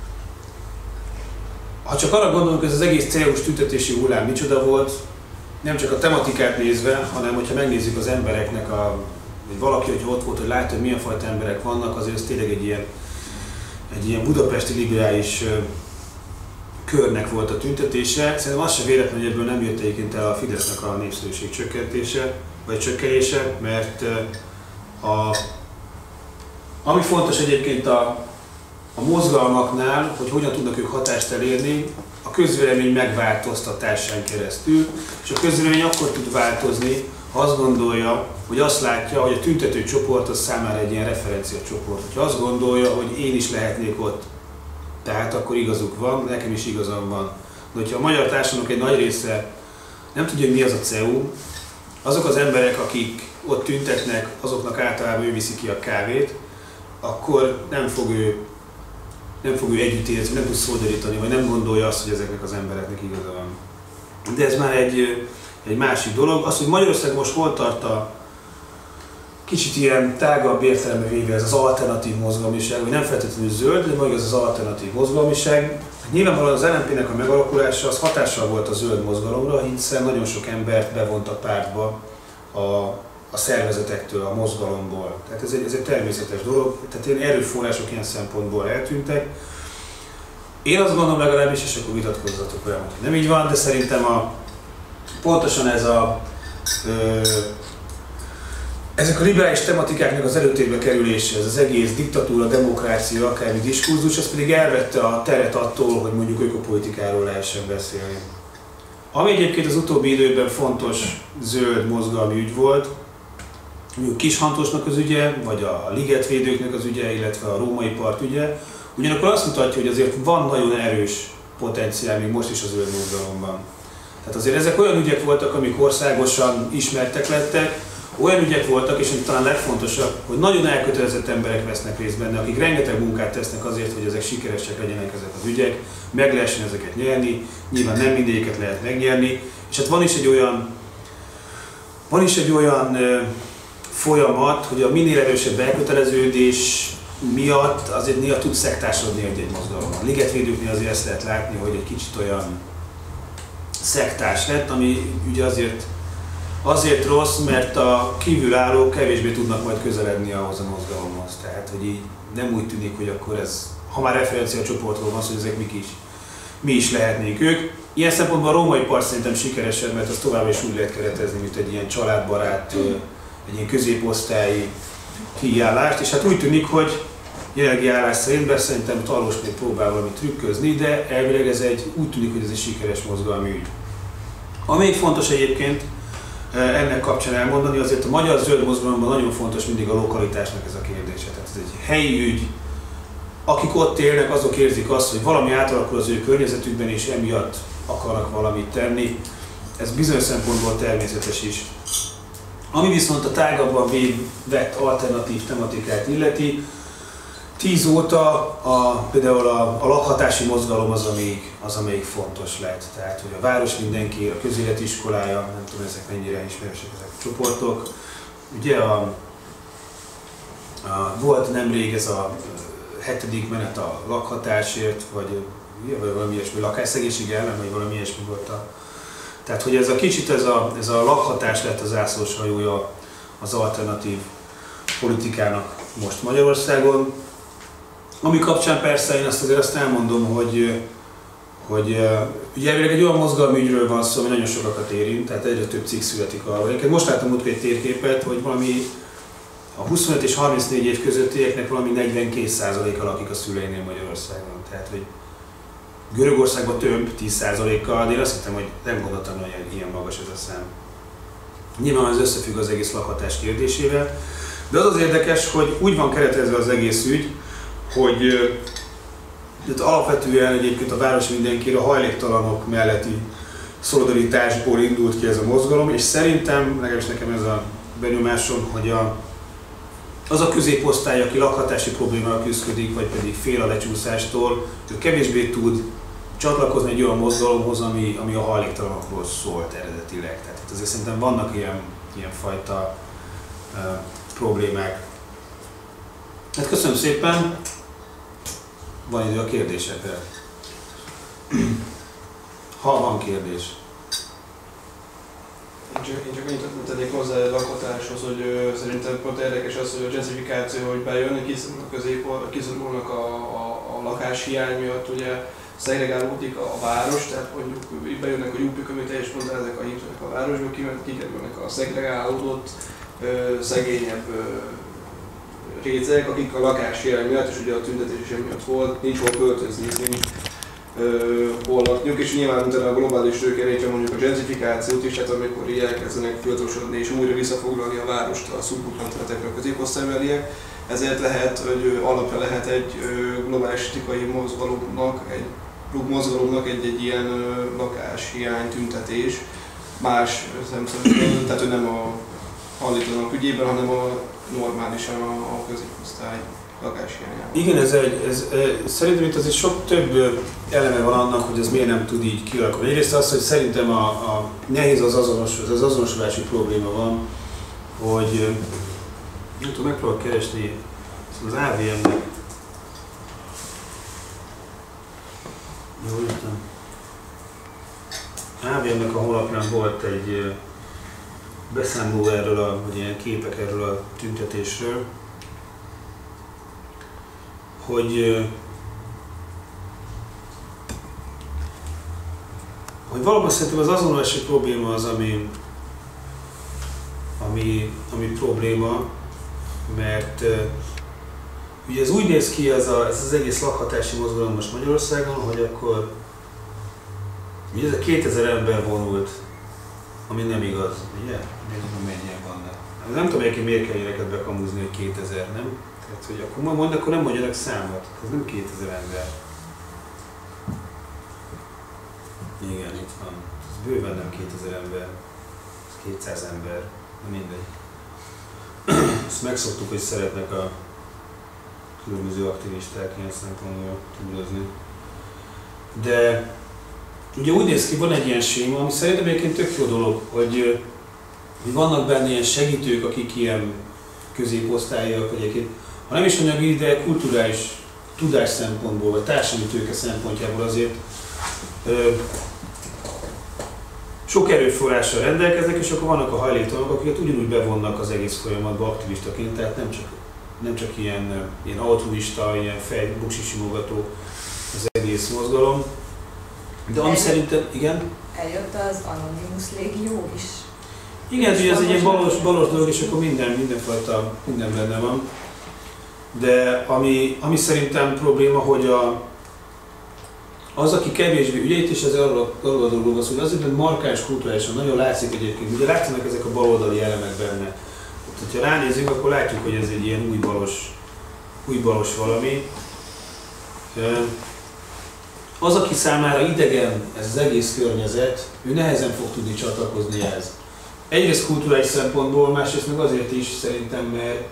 Ha csak arra gondolunk, hogy ez az egész cé e u-s tüntetési hullám micsoda volt, nem csak a tematikát nézve, hanem hogyha megnézzük az embereknek, a, vagy valaki, hogy ott volt, hogy látja, hogy milyen fajta emberek vannak, azért ez tényleg egy ilyen, egy ilyen budapesti liberális körnek volt a tüntetése. Szerintem az sem véletlen, hogy ebből nem jött egyébként el a Fidesznek a népszerűség csökkentése, vagy csökkenése, mert a, ami fontos egyébként a, a mozgalmaknál, hogy hogyan tudnak ők hatást elérni, a közvélemény megváltoztatásán keresztül, és a közvélemény akkor tud változni, ha azt gondolja, hogy azt látja, hogy a tüntető csoport az számára egy ilyen referenciacsoport. Ha azt gondolja, hogy én is lehetnék ott, tehát akkor igazuk van, nekem is igazam van. De hogyha a magyar társadalomnak egy nagy része nem tudja, hogy mi az a cé e u, azok az emberek, akik ott tüntetnek, azoknak általában ő viszi ki a kávét, akkor nem fog ő, nem fog ő együtt érezni, nem tud szolidarítani, vagy nem gondolja azt, hogy ezeknek az embereknek igaza van. De ez már egy, egy másik dolog. Az, hogy Magyarország most hol tart a kicsit ilyen tágabb értelembe véve ez az alternatív mozgalmiság, vagy nem feltétlenül zöld, de maga ez az alternatív mozgalmiság. Nyilvánvalóan az el em pé-nek a megalakulása az hatással volt a zöld mozgalomra, hiszen nagyon sok embert bevont a pártba a, a szervezetektől, a mozgalomból. Tehát ez egy, ez egy természetes dolog, tehát ilyen erőforrások ilyen szempontból eltűntek. Én azt gondolom legalábbis, és akkor vitatkozzatok olyan, hogy nem így van, de szerintem a, pontosan ez a ö, ezek a liberális tematikáknak az előtérbe kerülése, ez az egész diktatúra, demokrácia, akármi diskurzus, az pedig elvette a teret attól, hogy mondjuk ökopolitikáról lehessen beszélni. Ami egyébként az utóbbi időben fontos zöld mozgalmi ügy volt, mondjuk Kishantosnak az ügye, vagy a ligetvédőknek az ügye, illetve a római part ügye, ugyanakkor azt mutatja, hogy azért van nagyon erős potenciál még most is a zöld mozgalomban. Tehát azért ezek olyan ügyek voltak, amik országosan ismertek lettek, olyan ügyek voltak, és ami talán legfontosabb, hogy nagyon elkötelezett emberek vesznek részt benne, akik rengeteg munkát tesznek azért, hogy ezek sikeresek legyenek ezek az ügyek, meg lehessen ezeket nyerni, nyilván nem mindegyiket lehet megnyerni, és hát van is egy olyan, van is egy olyan ö, folyamat, hogy a minél erősebb elköteleződés miatt azért néha tud szektásodni egy-egy mozgalomban. A ligetvédőknél azért ezt lehet látni, hogy egy kicsit olyan szektás lett, ami ugye azért Azért rossz, mert a kívülállók kevésbé tudnak majd közeledni ahhoz a mozgalomhoz. Tehát, hogy így nem úgy tűnik, hogy akkor ez, ha már referenciacsoportról van szó, hogy ezek mik is, mi is lehetnénk ők. Ilyen szempontból a római part szerintem sikeresebb, mert az továbbra is úgy lehet keretezni, mint egy ilyen családbarát, egy ilyen középosztályi kiállást. És hát úgy tűnik, hogy jelenlegi állás szerint, bár szerintem Talós még próbál valamit trükközni, de elvileg ez egy, úgy tűnik, hogy ez egy sikeres mozgalmi ügy. Ami még fontos egyébként, ennek kapcsán elmondani, azért a magyar zöld mozgalomban nagyon fontos mindig a lokalitásnak ez a kérdése. Tehát ez egy helyi ügy, akik ott élnek, azok érzik azt, hogy valami átalakul az ő környezetükben, és emiatt akarnak valamit tenni. Ez bizonyos szempontból természetes is. Ami viszont a tágabban vett alternatív tematikát illeti, tíz óta a, például a, a lakhatási mozgalom az amelyik, az, amelyik fontos lett. Tehát, hogy a város mindenki, a közéletiskolája, nem tudom, ezek mennyire ismerősek ezek a csoportok. Ugye a, a, volt nemrég ez a hetedik menet a lakhatásért, vagy, vagy valami ilyesmi, lakásszegénység ellen, vagy valami ilyesmi volt a Tehát, hogy ez a kicsit ez a, ez a lakhatás lett az zászlós hajója az alternatív politikának most Magyarországon. Ami kapcsán persze én azt azért azt elmondom, hogy, hogy ugye elvileg egy olyan mozgalmi ügyről van szó, ami nagyon sokakat érint, tehát egyre több cikk születik arról. Én most láttam ott egy térképet, hogy valami a huszonöt és harmincnégy év közöttieknek valami negyvenkét százaléka lakik a szüleinél Magyarországon. Tehát, hogy Görögországban több, tíz százalékkal, de én azt hittem, hogy nem gondoltam, hogy ilyen magas ez a szám. Nyilván az összefügg az egész lakhatás kérdésével, de az az érdekes, hogy úgy van keretezve az egész ügy, hogy alapvetően egyébként a város mindenkire a hajléktalanok melletti szolidaritásból indult ki ez a mozgalom, és szerintem, legalábbis nekem ez a benyomásom, hogy a, az a középosztály, aki lakhatási problémával küzdik, vagy pedig fél a lecsúszástól, ő kevésbé tud csatlakozni egy olyan mozgalomhoz, ami, ami a hajléktalanokról szólt eredetileg. Tehát azért szerintem vannak ilyen, ilyen fajta uh, problémák. Hát köszönöm szépen! Van idő a kérdésekre. Ha van kérdés. Én csak, én csak annyit tennék hozzá a lakhatáshoz, hogy ö, szerintem pont érdekes az, hogy a gentrifikáció, hogy bejön, kiszorulnak a, a, a lakáshiány miatt, ugye szegregálódik a város, tehát mondjuk bejönnek a júpik, amit te is mondtál, ezek a hívnak a városba, kikerülnek a szegregálódott, ö, szegényebb ö, rétegek, akik a lakáshiány miatt, és ugye a tüntetés miatt volt, nincs hol költözni, nincs uh, hol lakniuk, és nyilván utána a globális tőke mondjuk a gentrifikációt is, tehát amikor így elkezdenek földosodni és újra visszafoglalni a várost a szuburbán területekre a középosztálybeliek, ezért lehet, hogy alapja lehet egy globális etikai mozgalomnak, egy mozgalomnak egy, egy ilyen lakáshiány tüntetés, más szemszögből, tehát hogy nem a hajléktalanok ügyében, hanem a normálisan a, a középosztály lakáshiányában. Igen, ez egy, ez, ez, szerintem itt azért sok több eleme van annak, hogy ez miért nem tud így kialakulni. Egyrészt az, hogy szerintem a, a nehéz az, azonos, az azonosulási probléma van, hogy nem tudom, megpróbálok keresni az á vé em-nek. Jó, írtam. á vé em-nek a honlapján volt egy beszámoló erről, a, vagy ilyen képek erről a tüntetésről, hogy, hogy valóban szerintem az azonosulási probléma az, ami, ami, ami probléma, mert ugye ez úgy néz ki, ez, a, ez az egész lakhatási mozgalom most Magyarországon, hogy akkor ugye ez a kétezer ember vonult, ami nem igaz, ugye? Nézzük, mennyien vannak. Nem tudom, egyébként miért kell ilyeneket bekamúzni, hogy kétezer, nem? Tehát, hogy akkor mond, akkor nem mondjanak számot. Ez nem kétezer ember. Igen, itt van. Ez bőven nem kétezer ember. Ez kétszáz ember. Na mindegy. Ezt megszoktuk, hogy szeretnek a különböző aktivisták ilyen szempontból túlozni. De ugye úgy néz ki, van egy ilyen séma, ami szerintem egyébként tök jó dolog, hogy, hogy vannak benne ilyen segítők, akik ilyen középosztályak, vagy egyébként, ha nem is anyagi, de kulturális tudás szempontból, vagy társadalmi tőke szempontjából azért ö, sok erőforrással rendelkeznek, és akkor vannak a hajléktalanok, akiket ugyanúgy bevonnak az egész folyamatba aktivistaként, tehát nem csak, nem csak ilyen, ilyen altruista, ilyen fej, buksisimogató az egész mozgalom. De ami szerintem, igen? Eljött az Anonymous Légió is. Igen, ugye ez egy ilyen balos, balos dolog, és akkor minden, mindenfajta, minden benne van. De ami, ami szerintem probléma, hogy a, az, aki kevésbé, ugye itt is az arról a dolgok az, hogy azért, hogy markáns kulturálisan nagyon látszik egyébként, ugye látszanak ezek a baloldali elemek benne. Tehát, ha ránézünk, akkor látjuk, hogy ez egy ilyen új balos, új balos valami. Az, aki számára idegen ez az egész környezet, ő nehezen fog tudni csatlakozni ehhez. Egyrészt kulturális szempontból, másrészt meg azért is szerintem, mert,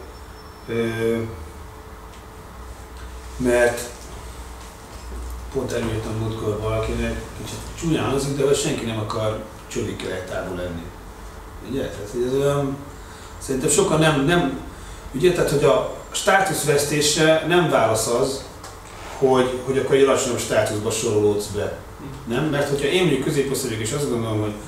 mert pont előjöttem múltkor valakinek, kicsit csúnyán hangzik, de hogy senki nem akar csövikkelettából lenni. Ugye? Tehát, hogy ez olyan, szerintem sokan nem, nem, ugye, tehát, hogy a státuszvesztésre nem válasz az, hogy, hogy akkor egy alacsonyabb státuszba sorolódsz be. Nem? Mert hogyha én mondjuk középosztály vagyok, és azt gondolom, hogy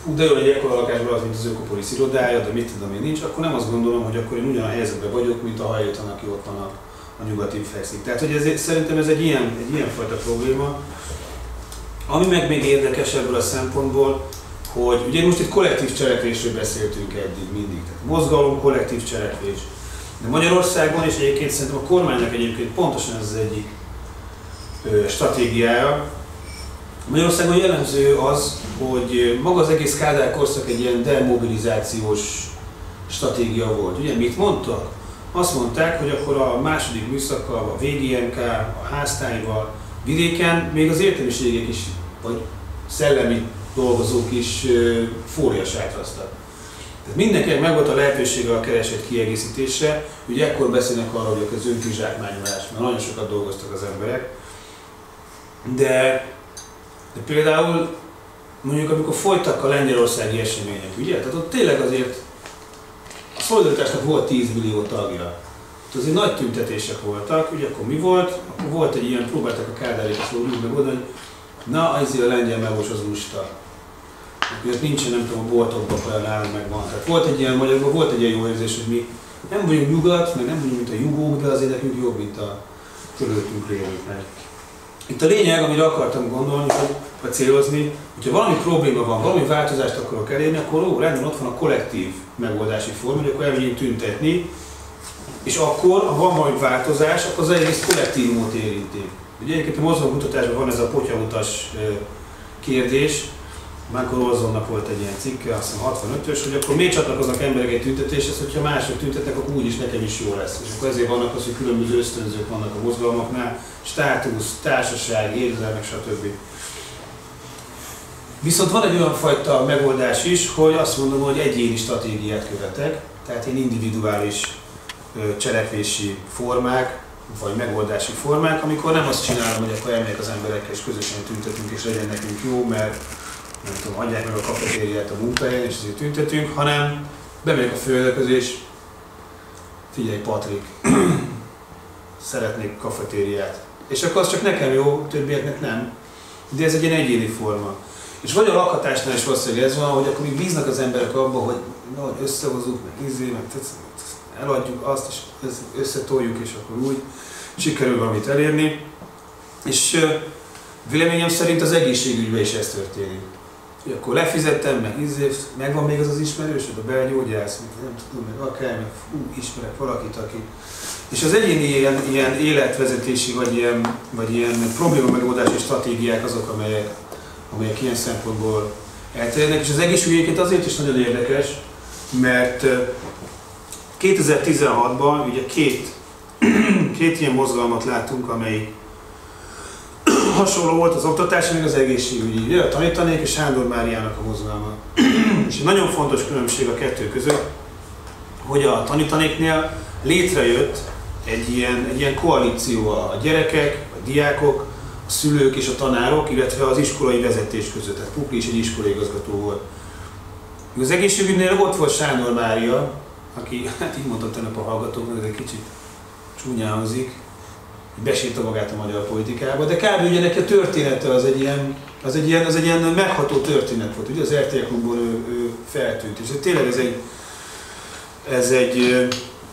hú, de jó, hogy ekkora lakásban az, mint az Ökopolis irodája, de mit tudom én nincs, akkor nem azt gondolom, hogy akkor én ugyanolyan helyzetben vagyok, mint a hajléktalan, aki ott van a, a nyugatin fekszik. Tehát, hogy ez, szerintem ez egy ilyen, egy ilyen fajta probléma. Ami meg még érdekes ebből a szempontból, hogy ugye most itt kollektív cselekvésről beszéltünk eddig mindig, tehát mozgalom, kollektív cselekvés. De Magyarországon, és egyébként szerintem a kormánynak egyébként pontosan ez az egyik ö, stratégiája, Magyarországon jellemző az, hogy maga az egész Kádár korszak egy ilyen demobilizációs stratégia volt. Ugye mit mondtak? Azt mondták, hogy akkor a második műszakkal, a vé gé em ká, a háztáival, vidéken még az értelmiségek is, vagy szellemi dolgozók is fólia sátráztak. Tehát mindenkinek megvolt a lehetősége a keresett kiegészítésre, ugye ekkor beszélnek arról, hogy az önkizsákmányolás, mert nagyon sokat dolgoztak az emberek. De, de például mondjuk amikor folytak a lengyelországi események, ugye? Tehát ott tényleg azért a Szolidaritásnak volt tíz millió tagja. Azért nagy tüntetések voltak, ugye akkor mi volt? Akkor volt egy ilyen, próbáltak a kádárékat úgy megoldani, hogy na, ezért a lengyel megos az lusta. Mert nincsen, nem tudom, a boltokban olyan állam megvan. Tehát volt egy ilyen, magyarban volt egy ilyen jó érzés, hogy mi nem vagyunk nyugat, meg nem vagyunk, mint a jugók, de azért nekünk jobb, mint a körülöttünk lévőknek. Itt a lényeg, amire akartam gondolni, vagy célozni, hogyha valami probléma van, valami változást akarok elérni, akkor ó, rendben ott van a kollektív megoldási forma, hogy akkor elmegyünk tüntetni, és akkor, ha van valami változás, akkor az egész kollektívumot érinti. Ugye egyébként a mozgalomkutatásban van ez a potyautas kérdés, Mánko Olzonnak volt egy ilyen cikke, azt hiszem hatvanötös, hogy akkor miért csatlakoznak emberek egy tüntetéshez, hogyha mások tüntetnek, akkor úgyis nekem is jó lesz. És akkor ezért vannak az, hogy különböző ösztönzők vannak a mozgalmaknál, státusz, társaság, érzelmek, stb. Viszont van egy olyan fajta megoldás is, hogy azt mondom, hogy egyéni stratégiát követek, tehát én individuális cselekvési formák, vagy megoldási formák, amikor nem azt csinálom, hogy akkor elmegyek az emberekkel és közösen tüntetünk és legyen nekünk jó, mert nem tudom, adják meg a kafetériát a munkahelyen és azért tüntetünk, hanem bemegyek a főnökhöz és figyelj Patrik, szeretnék kafetériát. És akkor az csak nekem jó, többieknek nem. De ez egy ilyen egyéni forma. És vagy a lakhatásnál is valószínűleg ez van, hogy akkor még bíznak az emberek abba, hogy na, összehozunk, meg izé, meg eladjuk azt, és összetoljuk, és akkor úgy sikerül valamit elérni. És véleményem szerint az egészségügyben is ez történik. Hogy akkor lefizettem, meg izé, megvan még az az ismerősöd, a belgyógyász, meg nem tudom, meg akár, meg fú, ismerek valakit, aki... És az egyéni ilyen, ilyen életvezetési, vagy ilyen, vagy ilyen probléma megoldási stratégiák azok, amelyek, amelyek ilyen szempontból elterjednek. És az egészségügyeket azért is nagyon érdekes, mert kétezer-tizenhatban ugye két, két ilyen mozgalmat látunk, amely hasonló volt az oktatási, meg az egészségügyi. Ugye a Tanítanék és Sándor Máriának a mozgalma. És egy nagyon fontos különbség a kettő között, hogy a Tanítanéknél létrejött egy ilyen, egy ilyen koalíció a gyerekek, a diákok, a szülők és a tanárok, illetve az iskolai vezetés között. Tehát Pukli is egy iskolaigazgató volt. Az egészségügynél ott volt Sándor Mária, aki, hát így mondtam tegnap a hallgatóknak, de egy kicsit csúnyán hangzik, besírta magát a magyar politikába, de kb. Ugye neki a története az egy ilyen, az egy ilyen, az egy ilyen megható történet volt. Ugye az er té el Klubból ő, ő feltűnt, és tényleg ez egy, ez egy,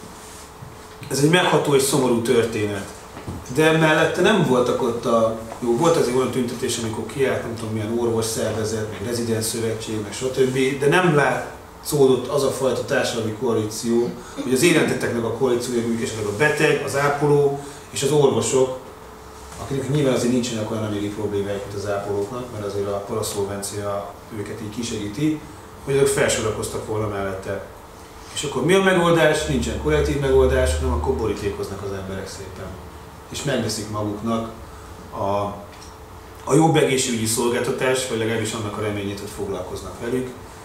ez egy megható és szomorú történet. De mellette nem voltak ott a, jó, volt azért olyan tüntetés, amikor kiállt, nem tudom milyen orvosszervezet, meg rezidens szövetség, meg stb., de nem látszódott az a fajta társadalmi koalíció, hogy az érintetteknek a koalíciója, és a beteg, az ápoló és az orvosok, akiknek nyilván azért nincsenek olyan anyagi problémáik, mint az ápolóknak, mert azért a paraszolvencia őket így kisegíti, hogy azok felsorakoztak volna mellette. És akkor mi a megoldás? Nincsen kollektív megoldás, hanem akkor borítékoznak az emberek szépen. És megveszik maguknak a, a jobb egészségügyi szolgáltatás, vagy legalábbis annak a reményét, hogy foglalkoznak velük.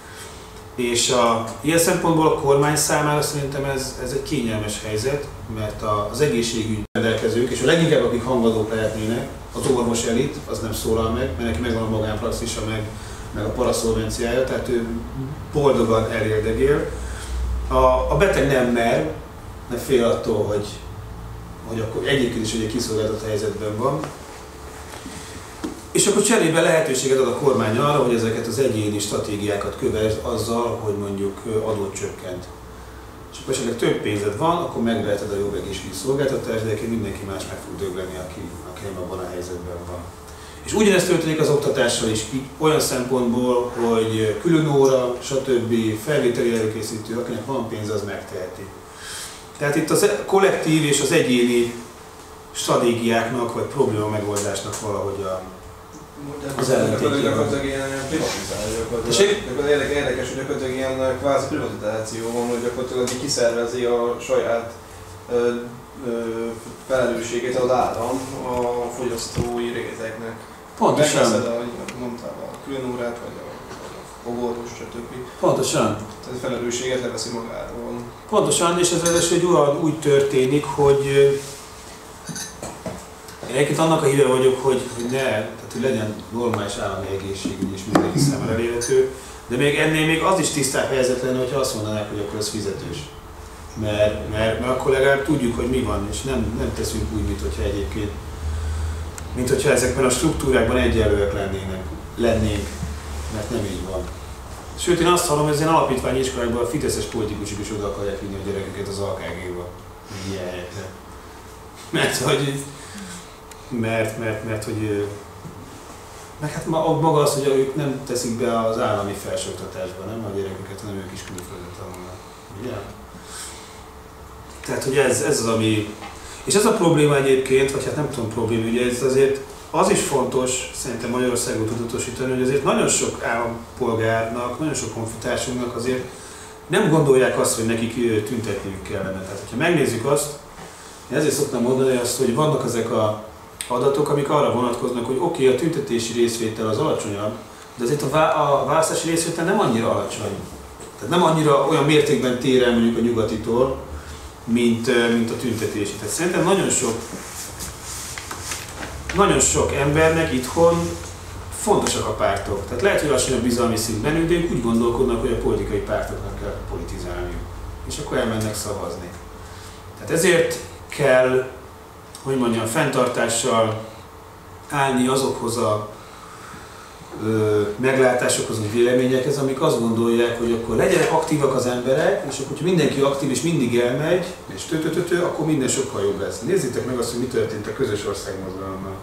És a, ilyen szempontból a kormány számára szerintem ez, ez egy kényelmes helyzet, mert a, az egészségügy rendelkezők, és a leginkább akik hangadók lehetnének, az orvos elit, az nem szólal meg, mert neki megvan a magánpraxisa, meg, meg a paraszolvenciája, tehát ő boldogan elérdegél. A, a beteg nem mer, mert fél attól, hogy, hogy akkor egyébként is egy kiszolgáltatott helyzetben van. És akkor cserébe lehetőséget ad a kormány arra, hogy ezeket az egyéni stratégiákat kövesd azzal, hogy mondjuk adót csökkent. És akkor esetleg több pénzed van, akkor megveheted a jobb egészségügyi szolgáltatást, de egyébként mindenki más meg fog dögleni, aki, aki nem abban a helyzetben van. És ugyanezt történik az oktatással is, olyan szempontból, hogy külön óra, stb. Felvételi előkészítő, akinek van pénz, az megteheti. Tehát itt az kollektív és az egyéni stratégiáknak vagy probléma megoldásnak valahogy a, az ellentétje van. Érdekes, hogy gyakorlatilag ilyen kvázi privatizáció van, hogy gyakorlatilag kiszervezi a saját ö, ö, felelősségét az állam a fogyasztói rétegnek. Pontosan. Megveszed, ahogy mondtál, a különórát, vagy a fogorvos, stb. Pontosan. Tehát a felelősséget leveszi magáról. Pontosan, és ez ráadásul egy olyan úgy történik, hogy én egyébként annak a híve vagyok, hogy, hogy ne, tehát hogy legyen normális állami egészségügy és mindenki számára elérhető, de még ennél még az is tisztább helyzet lenne, hogyha azt mondanák, hogy akkor ez fizetős. Mert, mert, mert akkor legalább tudjuk, hogy mi van, és nem, nem teszünk úgy, mint hogyha egyébként, mint hogyha ezekben a struktúrákban egyenlőek lennének, lennénk, mert nem így van. Sőt, én azt hallom, hogy az ilyen alapítványi iskolákban a fideszes politikusok is oda akarják vinni a gyerekeket az á ká gé-ba, ilyen helyekre. Mert hogy, mert, mert, mert, hogy, meg hát maga az, hogy ők nem teszik be az állami felsőoktatásba, nem a gyerekeket, hanem ők is külföldön tanulnak. Ugye? Tehát, hogy ez, ez az, ami... És ez a probléma egyébként, vagy hát nem tudom probléma, ugye ez azért az is fontos, szerintem Magyarországon tudatosítani, hogy azért nagyon sok állampolgárnak, nagyon sok honfitársunknak azért nem gondolják azt, hogy nekik tüntetniük kellene. Tehát, hogyha megnézzük azt, én ezért szoktam mondani azt, hogy vannak ezek a adatok, amik arra vonatkoznak, hogy oké, okay, a tüntetési részvétel az alacsonyabb, de azért a, vá- a választási részvétel nem annyira alacsony. Tehát nem annyira olyan mértékben tér el mondjuk a nyugatitól, mint, mint a tüntetési. Tehát szerintem nagyon sok, nagyon sok embernek itthon fontosak a pártok. Tehát lehet, hogy alacsony a bizalmi szint bennük, de ők úgy gondolkodnak, hogy a politikai pártoknak kell politizálniuk. És akkor elmennek szavazni. Tehát ezért kell, hogy mondjam, fenntartással állni azokhoz a ö, meglátásokhoz, vagy véleményekhez, amik azt gondolják, hogy akkor legyenek aktívak az emberek, és akkor, hogyha mindenki aktív és mindig elmegy, és tö-tö-tö-tö, akkor minden sokkal jobb lesz. Nézzétek meg azt, hogy mi történt a közös országmozgalommal.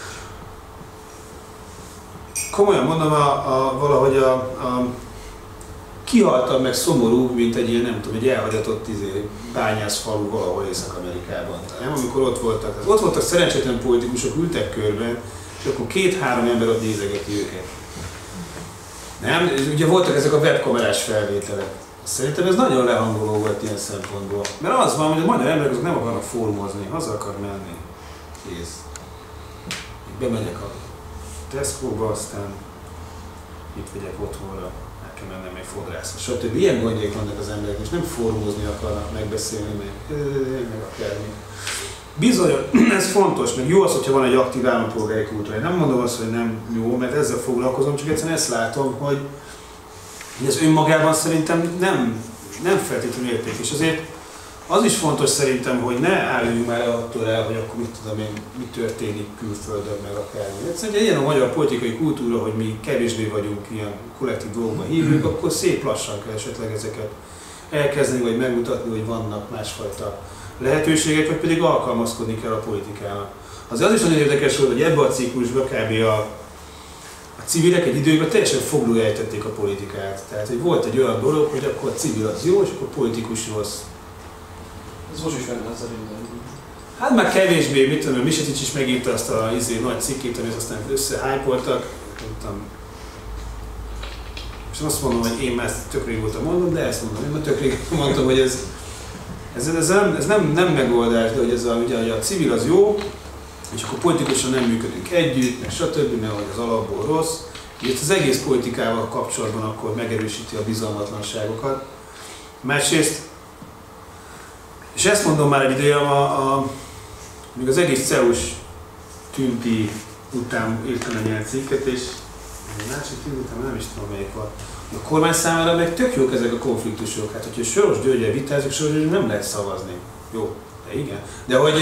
Komolyan mondom, a, a, valahogy a, a kihaltam meg szomorú, mint egy ilyen, nem tudom, egy elhagyatott izé, bányászfalu valahol Észak-Amerikában. Nem, amikor ott voltak. Tehát ott voltak szerencsétlen politikusok, ültek körben, és akkor két-három ember ott nézegeti őket. Nem? Ugye voltak ezek a webkamerás felvételek. Szerintem ez nagyon lehangoló volt ilyen szempontból. Mert az van, hogy a magyar emberek azok nem akarnak fórumozni, haza akar menni. Kész. Bemegyek a Tesco-ba, aztán itt vegyek otthonra. Kell mennem még fodrászba, stb. Ilyen gondjaik vannak az emberek, és nem fórumozni akarnak, megbeszélni, meg, meg akármi. Bizony, ez fontos, meg jó az, hogyha van egy aktív állampolgári kultúra. Én nem mondom azt, hogy nem jó, mert ezzel foglalkozom, csak egyszerűen ezt látom, hogy ez önmagában szerintem nem, nem feltétlenül értékes. Azért az is fontos szerintem, hogy ne álljunk már attól el, hogy akkor mit tudom én, mi történik külföldön, meg akármi. Egyszerűen ilyen a magyar politikai kultúra, hogy mi kevésbé vagyunk ilyen kollektív dolgokban hívők, akkor szép lassan kell esetleg ezeket elkezdeni, vagy megmutatni, hogy vannak másfajta lehetőségek, vagy pedig alkalmazkodni kell a politikának. Azért az is nagyon érdekes volt, hogy ebbe a ciklusban kb. a, a civilek egy időben teljesen foglóra ejtették a politikát. Tehát, hogy volt egy olyan dolog, hogy akkor a civil az jó, és akkor a politikus rossz. Ez most is fenn van szerintem. Hát már kevésbé, mit tudom, Misetics is megírta azt a izé, nagy cikkét, amit aztán összehájpoltak. És azt mondom, hogy én már ezt tök régóta mondom, de ezt mondom, én már tök régóta mondtam, hogy ez, ez, ez, nem, ez nem, nem megoldás, de hogy ez a, ugye, a civil az jó, és akkor politikusan nem működünk együtt, meg stb., mert az alapból rossz. És az egész politikával kapcsolatban akkor megerősíti a bizalmatlanságokat. Másrészt, és ezt mondom már egy ideje, a, a, még az egész cé e u-s tünti után írtam egy ilyen cikket, és egy másik tünti után nem is tudom melyik van. A kormány számára meg tök jók ezek a konfliktusok. Hát, hogyha Soros Györggyel vitázunk, Soros Györggyel nem lehet szavazni. Jó. De igen. De hogy,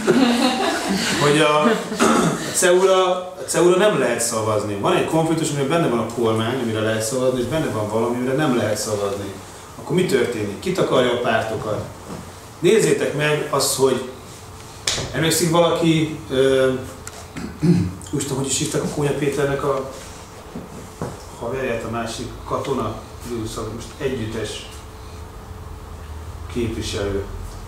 hogy a, a cé e u-ra, a cé e u-ra nem lehet szavazni. Van egy konfliktus, amiben benne van a kormány, amire lehet szavazni, és benne van valami, amire nem lehet szavazni. Akkor mi történik? Kit akarja a pártokat? Nézzétek meg azt, hogy emlékszik valaki, ö, úgy tudom, hogy is hívták a Kónya Péternek a haverját, a másik katona, most együttes képviselő.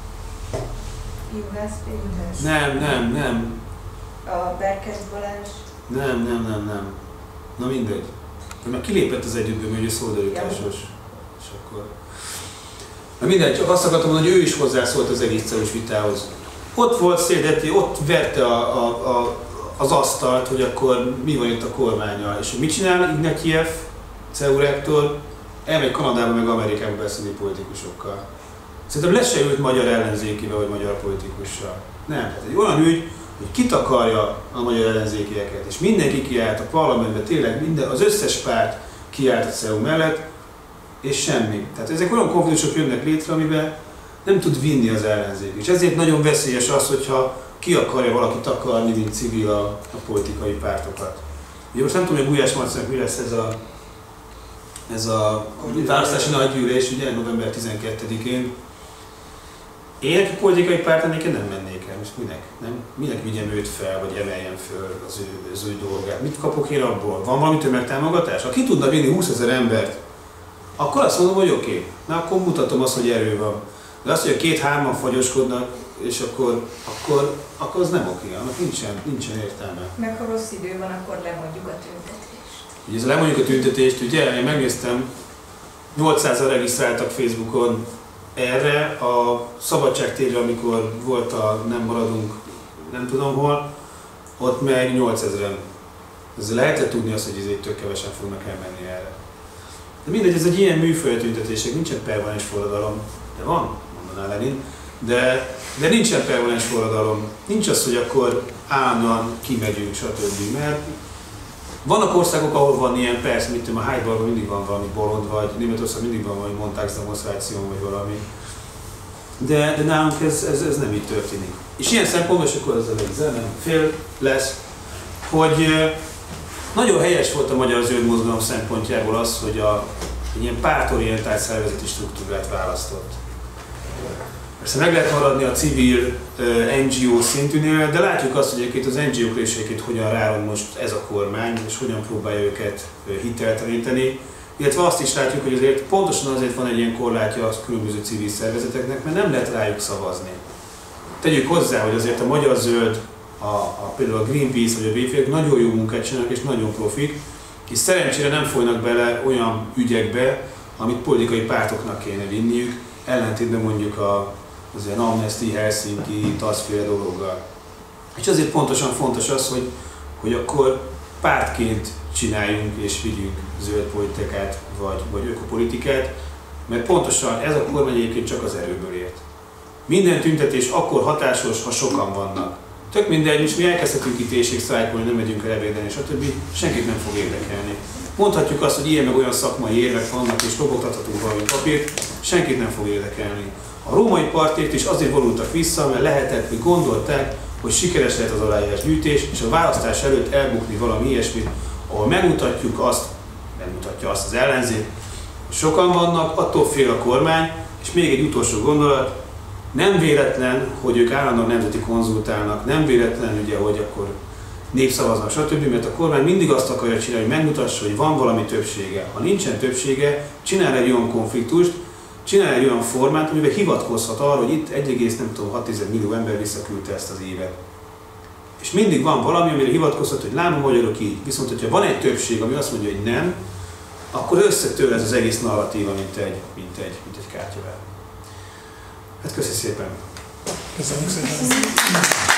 Juhász Péter. Nem, nem, nem. A Berkes Balázs. Nem, nem, nem, nem. Na mindegy. Ő már kilépett az együttből, hogy ő szolidaritásos. És akkor... Na mindegy, csak azt akartam mondani, hogy ő is hozzászólt az egész cé e u-s vitához. Ott volt Szédeti, ott verte a, a, a, az asztalt, hogy akkor mi van itt a kormánnyal. És mit csinál Ignatieff, cé e u rektor? Elmegy Kanadába meg Amerikába beszélni politikusokkal. Szerintem lesz se ült magyar ellenzékivel, vagy magyar politikussal. Nem, hát egy olyan ügy, hogy kit akarja a magyar ellenzékieket, és mindenki kiállt a parlamentben, tényleg minden, az összes párt kiállt a cé e u mellett, és semmi. Tehát ezek olyan konfliktusok jönnek létre, amiben nem tud vinni az ellenzék. És ezért nagyon veszélyes az, hogyha ki akarja valaki takarni, mint civil a, a politikai pártokat. Ugye most nem tudom, hogy Gulyás Marcinak mi lesz ez a, ez a választási nagygyűlés, ugye, november tizenkettedikén. Én egy politikai párt ennél nem mennék el, most minek? Nem? Minek vigyem őt fel, vagy emeljem föl az ő, az ő dolgát? Mit kapok én abból? Van valami tömegtámogatás? Ha ki tudna vinni húszezer embert, akkor azt mondom, hogy oké, okay. Na akkor mutatom azt, hogy erő van. De azt, hogy a két-hárman fagyoskodnak, és akkor, akkor, akkor az nem oké, annak nincsen, nincsen értelme. Meg ha rossz idő van, akkor lemondjuk a tüntetést. Ugye ez lemondjuk a tüntetést, ugye én megnéztem, nyolcszázan regisztráltak Facebookon erre, a Szabadságtérre, amikor volt a Nem maradunk, nem tudom hol, ott meg nyolcezren. Ez lehetett tudni azt, hogy ezért tök kevesen fognak elmenni erre. De mindegy, ez egy ilyen műfaj a tüntetések, nincsen permanens forradalom. De van, mondaná Lenin, de, de nincsen permanens forradalom. Nincs az, hogy akkor állandóan kimegyünk, stb. Mert vannak országok, ahol van ilyen, persze, mit tudom, a Heidelbergben mindig van valami bolond, vagy Németországban mindig van valami montagsdemonstráció, vagy valami. De, de nálunk ez, ez, ez nem így történik. És ilyen szempontból, és akkor ez a végzel, fél lesz, hogy nagyon helyes volt a Magyar Zöld Mozgalom szempontjából az, hogy a, egy ilyen pártorientált szervezeti struktúrát választott. Persze meg lehet maradni a civil uh, en gé o szintűnél, de látjuk azt, hogy egyébként az en gé o-kra is egyébként hogyan ráron most ez a kormány, és hogyan próbálja őket uh, hitelteleníteni. Illetve azt is látjuk, hogy azért pontosan azért van egy ilyen korlátja a különböző civil szervezeteknek, mert nem lehet rájuk szavazni. Tegyük hozzá, hogy azért a Magyar Zöld, a, a, például a Greenpeace vagy a bé pé nagyon jó munkát csinálnak és nagyon profik, és szerencsére nem folynak bele olyan ügyekbe, amit politikai pártoknak kéne vinniük, ellentétben mondjuk a, az ilyen Amnesty, Helsinki, taszféle dologgal. És azért pontosan fontos az, hogy, hogy akkor pártként csináljunk és vigyünk zöld politikát vagy, vagy ökopolitikát, mert pontosan ez a kormány egyébként csak az erőből ért. Minden tüntetés akkor hatásos, ha sokan vannak. Tök mindegy, és mi elkezdhetünk itt éjségsztrájkolni, nem megyünk el ebédelni, stb. Senkit nem fog érdekelni. Mondhatjuk azt, hogy ilyen meg olyan szakmai érvek vannak, és lobogtathatunk valami papírt, senkit nem fog érdekelni. A római partért is azért vonultak vissza, mert lehetett, hogy gondolták, hogy sikeres lehet az aláírásgyűjtés, és a választás előtt elbukni valami ilyesmit, ahol megmutatjuk azt, nem mutatja azt az ellenzék, hogy sokan vannak, attól fél a kormány, és még egy utolsó gondolat, nem véletlen, hogy ők állandóan nemzeti konzultálnak, nem véletlen, ugye, hogy akkor népszavaznak, stb., mert a kormány mindig azt akarja csinálni, hogy megmutassa, hogy van valami többsége. Ha nincsen többsége, csinál egy olyan konfliktust, csinál egy olyan formát, amiben hivatkozhat arra, hogy itt egy egész hat millió ember visszaküldte ezt az évet. És mindig van valami, amire hivatkozhat, hogy lám a magyarok így. Viszont, hogyha van egy többség, ami azt mondja, hogy nem, akkor összetör ez az egész narratíva, mint egy, mint egy, mint egy kártyavár. Hát köszi szépen! Köszönjük szépen!